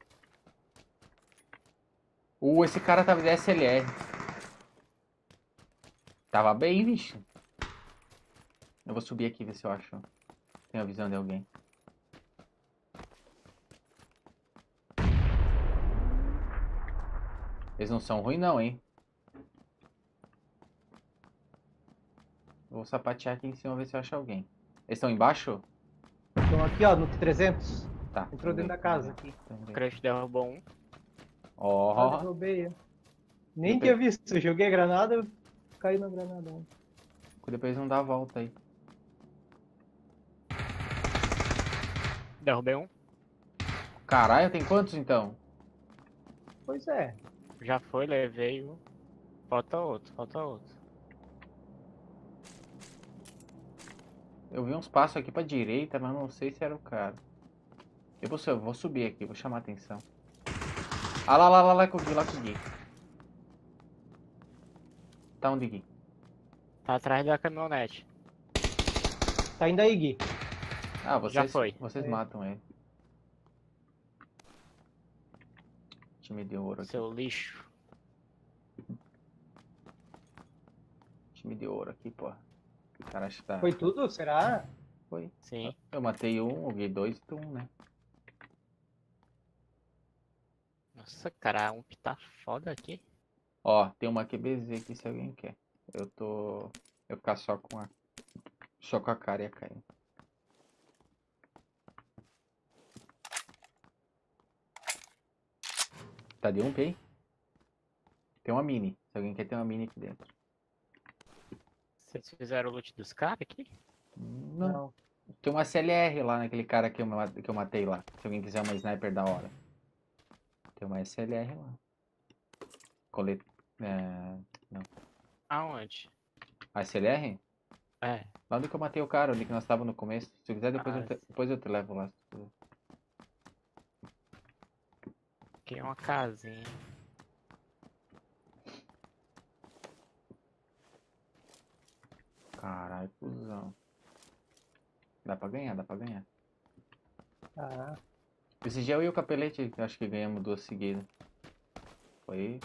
Esse cara tava de SLR. Tava bem, bicho. Eu vou subir aqui, ver se eu acho. Tem a visão de alguém. Eles não são ruins não, hein? Vou sapatear aqui em cima, ver se eu acho alguém. Eles estão embaixo? Estão aqui, ó, no 300. Tá. Entrou dentro da casa aqui. O Crush derrubou um. Ah, Ó. derrubei. Nem tinha visto. Eu joguei a granada, caiu na granada. Depois não dá a volta aí. Derrubei um. Caralho, tem quantos então? Pois é. Já foi, levei um. Falta outro, falta outro. Eu vi uns passos aqui pra direita, mas não sei se era o cara. Eu vou subir aqui, vou chamar a atenção. Ah, lá com o Gui, lá com o Gui. Tá onde, Gui? Tá atrás da caminhonete. Tá indo aí, Gui. Ah, vocês, Já foi. Vocês matam ele. Time de ouro aqui. Seu lixo. Time de ouro aqui, pô. O cara acha que tá... Foi tudo? Será? Foi. Sim. Eu matei um, o Gui 2 e tu um, né? Nossa, cara, um que tá foda aqui. Ó, tem uma QBZ aqui se alguém quer. Eu vou ficar só com a cara e a cair. Tá de um aí? Tem uma mini. Se alguém quer ter uma mini aqui dentro. Vocês fizeram o loot dos caras aqui? Não. Tem uma CLR lá naquele cara que eu matei lá. Se alguém quiser uma sniper da hora. Tem uma SLR lá. Colete... não. Aonde? A SLR? É. Lá onde que eu matei o cara, onde que nós estávamos no começo. Se quiser, depois eu te levo lá. Aqui é uma casinha. Caralho, cuzão. Dá pra ganhar, dá pra ganhar. Ah. Esse dia eu e o Capelete, acho que ganhamos 2 seguidas. Foi.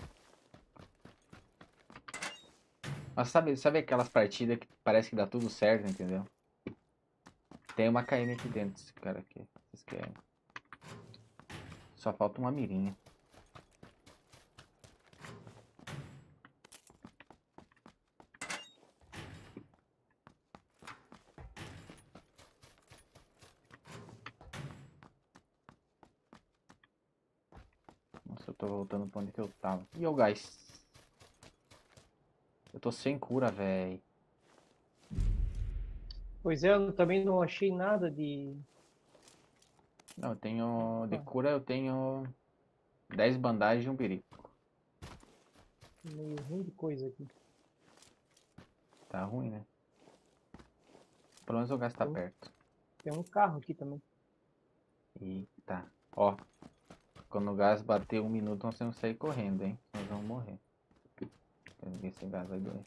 Mas sabe aquelas partidas que parece que dá tudo certo, entendeu? Tem uma KM aqui dentro desse cara aqui. Vocês querem? Só falta uma mirinha. Nossa, eu tô voltando pra onde que eu tava. E o gás? Eu tô sem cura, velho. Pois é, eu também não achei nada de... Não, eu tenho... De cura eu tenho 10 bandagens e um perigo. Meio ruim de coisa aqui. Tá ruim, né? Pelo menos o gás tá perto. Tem um carro aqui também. Eita. Ó. Quando o gás bater 1 minuto, nós temos que sair correndo, hein? Nós vamos morrer. Esse gás vai doer.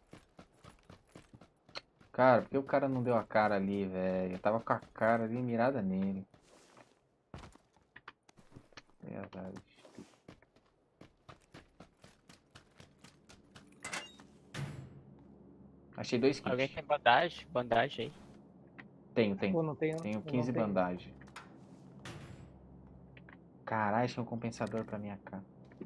Cara, por que o cara não deu a cara ali, velho? Eu tava com a cara ali mirada nele. Verdade. Achei 2 kits. Alguém tem bandagem? Bandagem aí? Tenho. Pô, não tenho, Tenho eu 15 não tenho. bandagem. Caralho, tinha um compensador pra minha cara.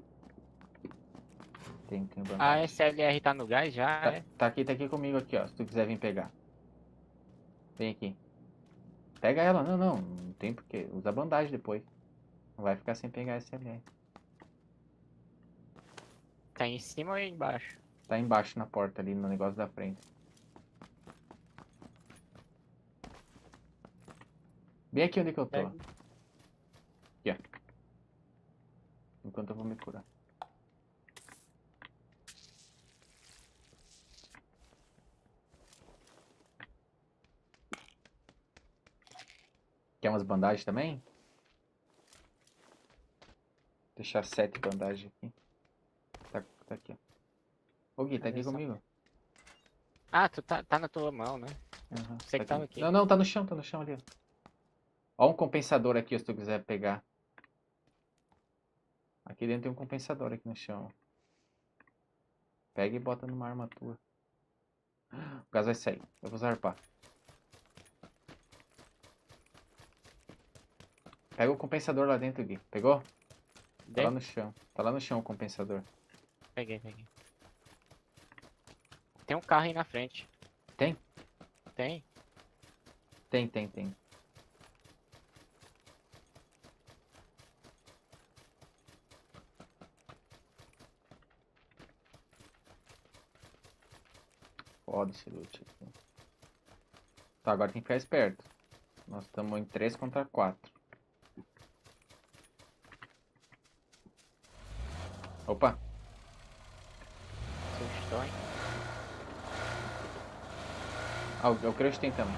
Tenho bandagem. A SLR tá no gás já, Tá aqui comigo aqui, ó. Se tu quiser vir pegar. Vem aqui. Pega ela. Não tem porque. Usa bandagem depois. Não vai ficar sem pegar a SLR. Tá em cima ou aí embaixo? Tá embaixo na porta ali, no negócio da frente. Bem aqui onde que eu tô. Aqui, ó. Enquanto eu vou me curar. Quer umas bandagens também? Deixar 7 bandagens aqui. Tá aqui, ó. Ô Gui, tá aqui comigo? Ah, tu tá na tua mão, né? Uhum, Você que tava aqui. Não, tá no chão ali. Ó um compensador aqui, se tu quiser pegar. Aqui dentro tem um compensador aqui no chão. Pega e bota numa arma tua. O gás vai sair. Eu vou zarpar. Pega o compensador lá dentro, Gui. Pegou? Tá lá no chão. Tá lá no chão o compensador. Peguei. Tem um carro aí na frente. Tem? Tem. Tem. Foda esse loot aqui. Tá, agora tem que ficar esperto. Nós estamos em 3 contra 4. Opa! Sustou, hein? Ah, o Crush tem também.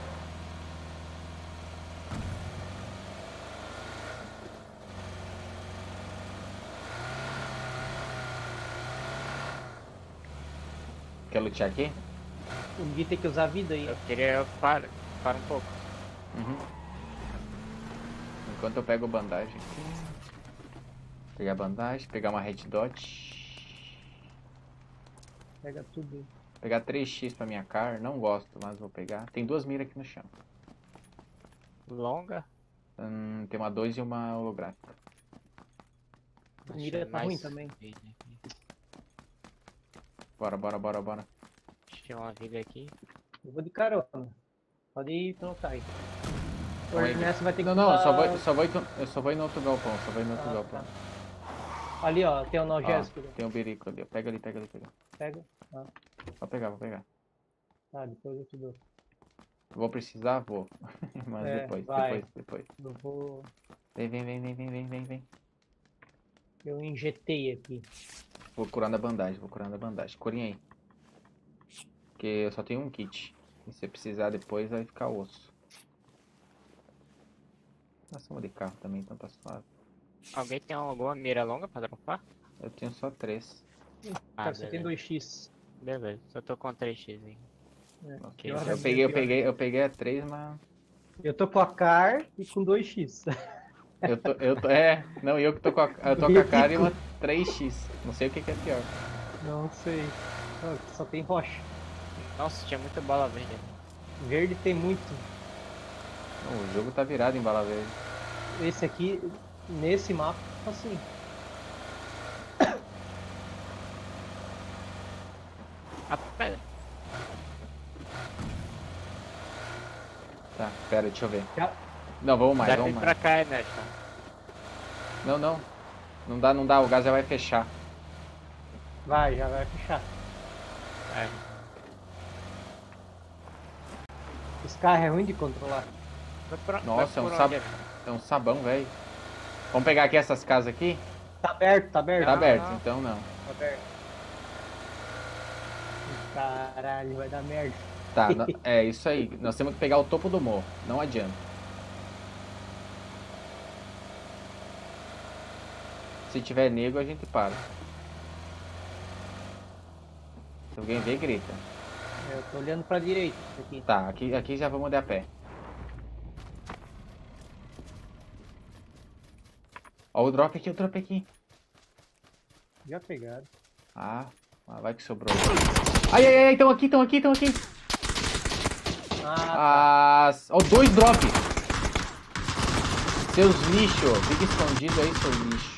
Quer lutear aqui? O Gui tem que usar a vida aí. Eu queria para um pouco. Uhum. Enquanto eu pego bandagem aqui. Pegar bandagem, pegar uma red dot. Pega tudo aí. Pegar 3x pra minha car. Não gosto, mas vou pegar. Tem 2 miras aqui no chão. Longa? Tem uma 2 e uma holográfica. A mira tá ruim também. Bora. Tinha uma vida aqui. Eu vou de carona. Pode ir trocar aí. O Calma aí. Ernesto vai ter que Não, usar... eu só vou ir no outro galpão. Tá. Ali, ó, tem o analgésico. Tem um birico ali. Pega ali. Pega. Ah, Vou pegar. tá, depois eu te dou. Vou precisar? Vou. Mas vai. depois. Eu vou... Vem. Eu injetei aqui. Vou curar na bandagem. Curinha aí. Porque eu só tenho um kit. E se precisar depois vai ficar osso. Nós estamos de carro também, então tá suave. Alguém tem alguma mira longa pra dropar? Eu tenho só 3. Cara, você tem 2x. Beleza, eu tô com 3x aí. Okay. Eu peguei a 3, mas... Eu tô com a car e com 2x. Não, eu que tô com a cara e uma 3x. Não sei o que é pior. Não sei. Só tem rocha. Nossa, tinha muita bala verde. Verde tem muito. Não, o jogo tá virado em bala verde. Esse aqui, nesse mapa, assim. Pera. Tá, pera, deixa eu ver. Já. Não, vamos mais. Pra cá, né? Não. Não dá, o gás já vai fechar. Já vai fechar. Esse carro é ruim de controlar. Nossa, é um sabão, velho. Vamos pegar aqui essas casas aqui? Tá aberto. Tá aberto, então não. Tá aberto. Caralho, vai dar merda. Tá, é isso aí. Nós temos que pegar o topo do morro. Não adianta. Se tiver nego, a gente para. Se alguém ver, grita. Eu tô olhando pra direita aqui. Tá, aqui já vamos de a pé. Ó o drop aqui. Já pegaram. Ah, vai que sobrou. Ai, estão aqui. Ó, 2 drop. Seus lixos. Fica escondido aí, seu lixo.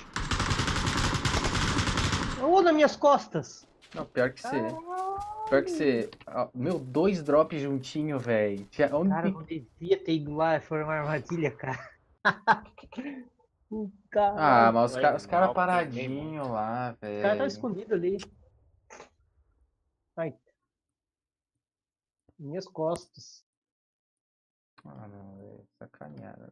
Ô, nas minhas costas. Não, pior que você. Ó, meu, 2 drops juntinho, velho. Cara, não devia ter ido lá, foi uma armadilha, cara. Ah, mas os caras paradinho lá, velho. O cara tá escondido ali. Ai. Minhas costas. Ah, não, velho. Sacaneada.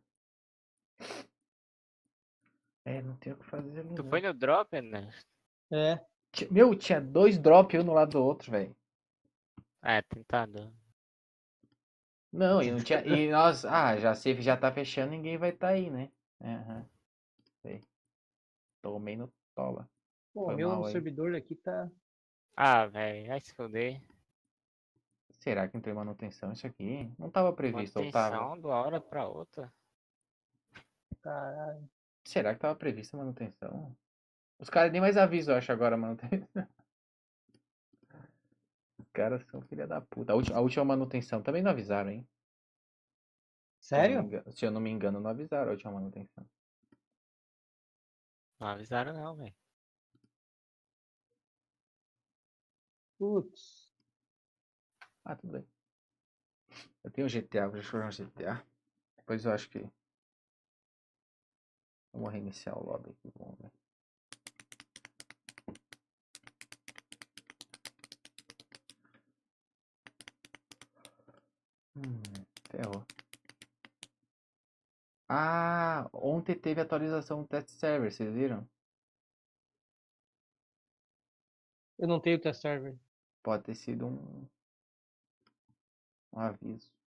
Não tem o que fazer ali. Tu foi no drop, né? É. Meu, tinha 2 drops um no lado do outro, velho. Tentado. Não, e não tinha. E nós. Já safe já tá fechando, ninguém vai tá aí, né? Sei. Tomei no tola. Pô, meu servidor aqui tá. Velho, vai se foder. Será que entrou em manutenção isso aqui? Não tava previsto, ou tava? Manutenção de uma hora pra outra. Caralho. Será que tava prevista a manutenção? Os caras nem mais avisam, eu acho, agora a manutenção. Os caras são filha da puta. A última manutenção também não avisaram, hein? Sério? Se eu não me engano, não avisaram a última manutenção. Não avisaram não, velho. Putz. Ah, tudo bem. Eu tenho GTA, vou jogar um GTA. Depois eu acho que... Vamos reiniciar o lobby aqui, vamos ver. Ferrou. Ah, ontem teve atualização do test server, vocês viram? Eu não tenho test server. Pode ter sido um aviso.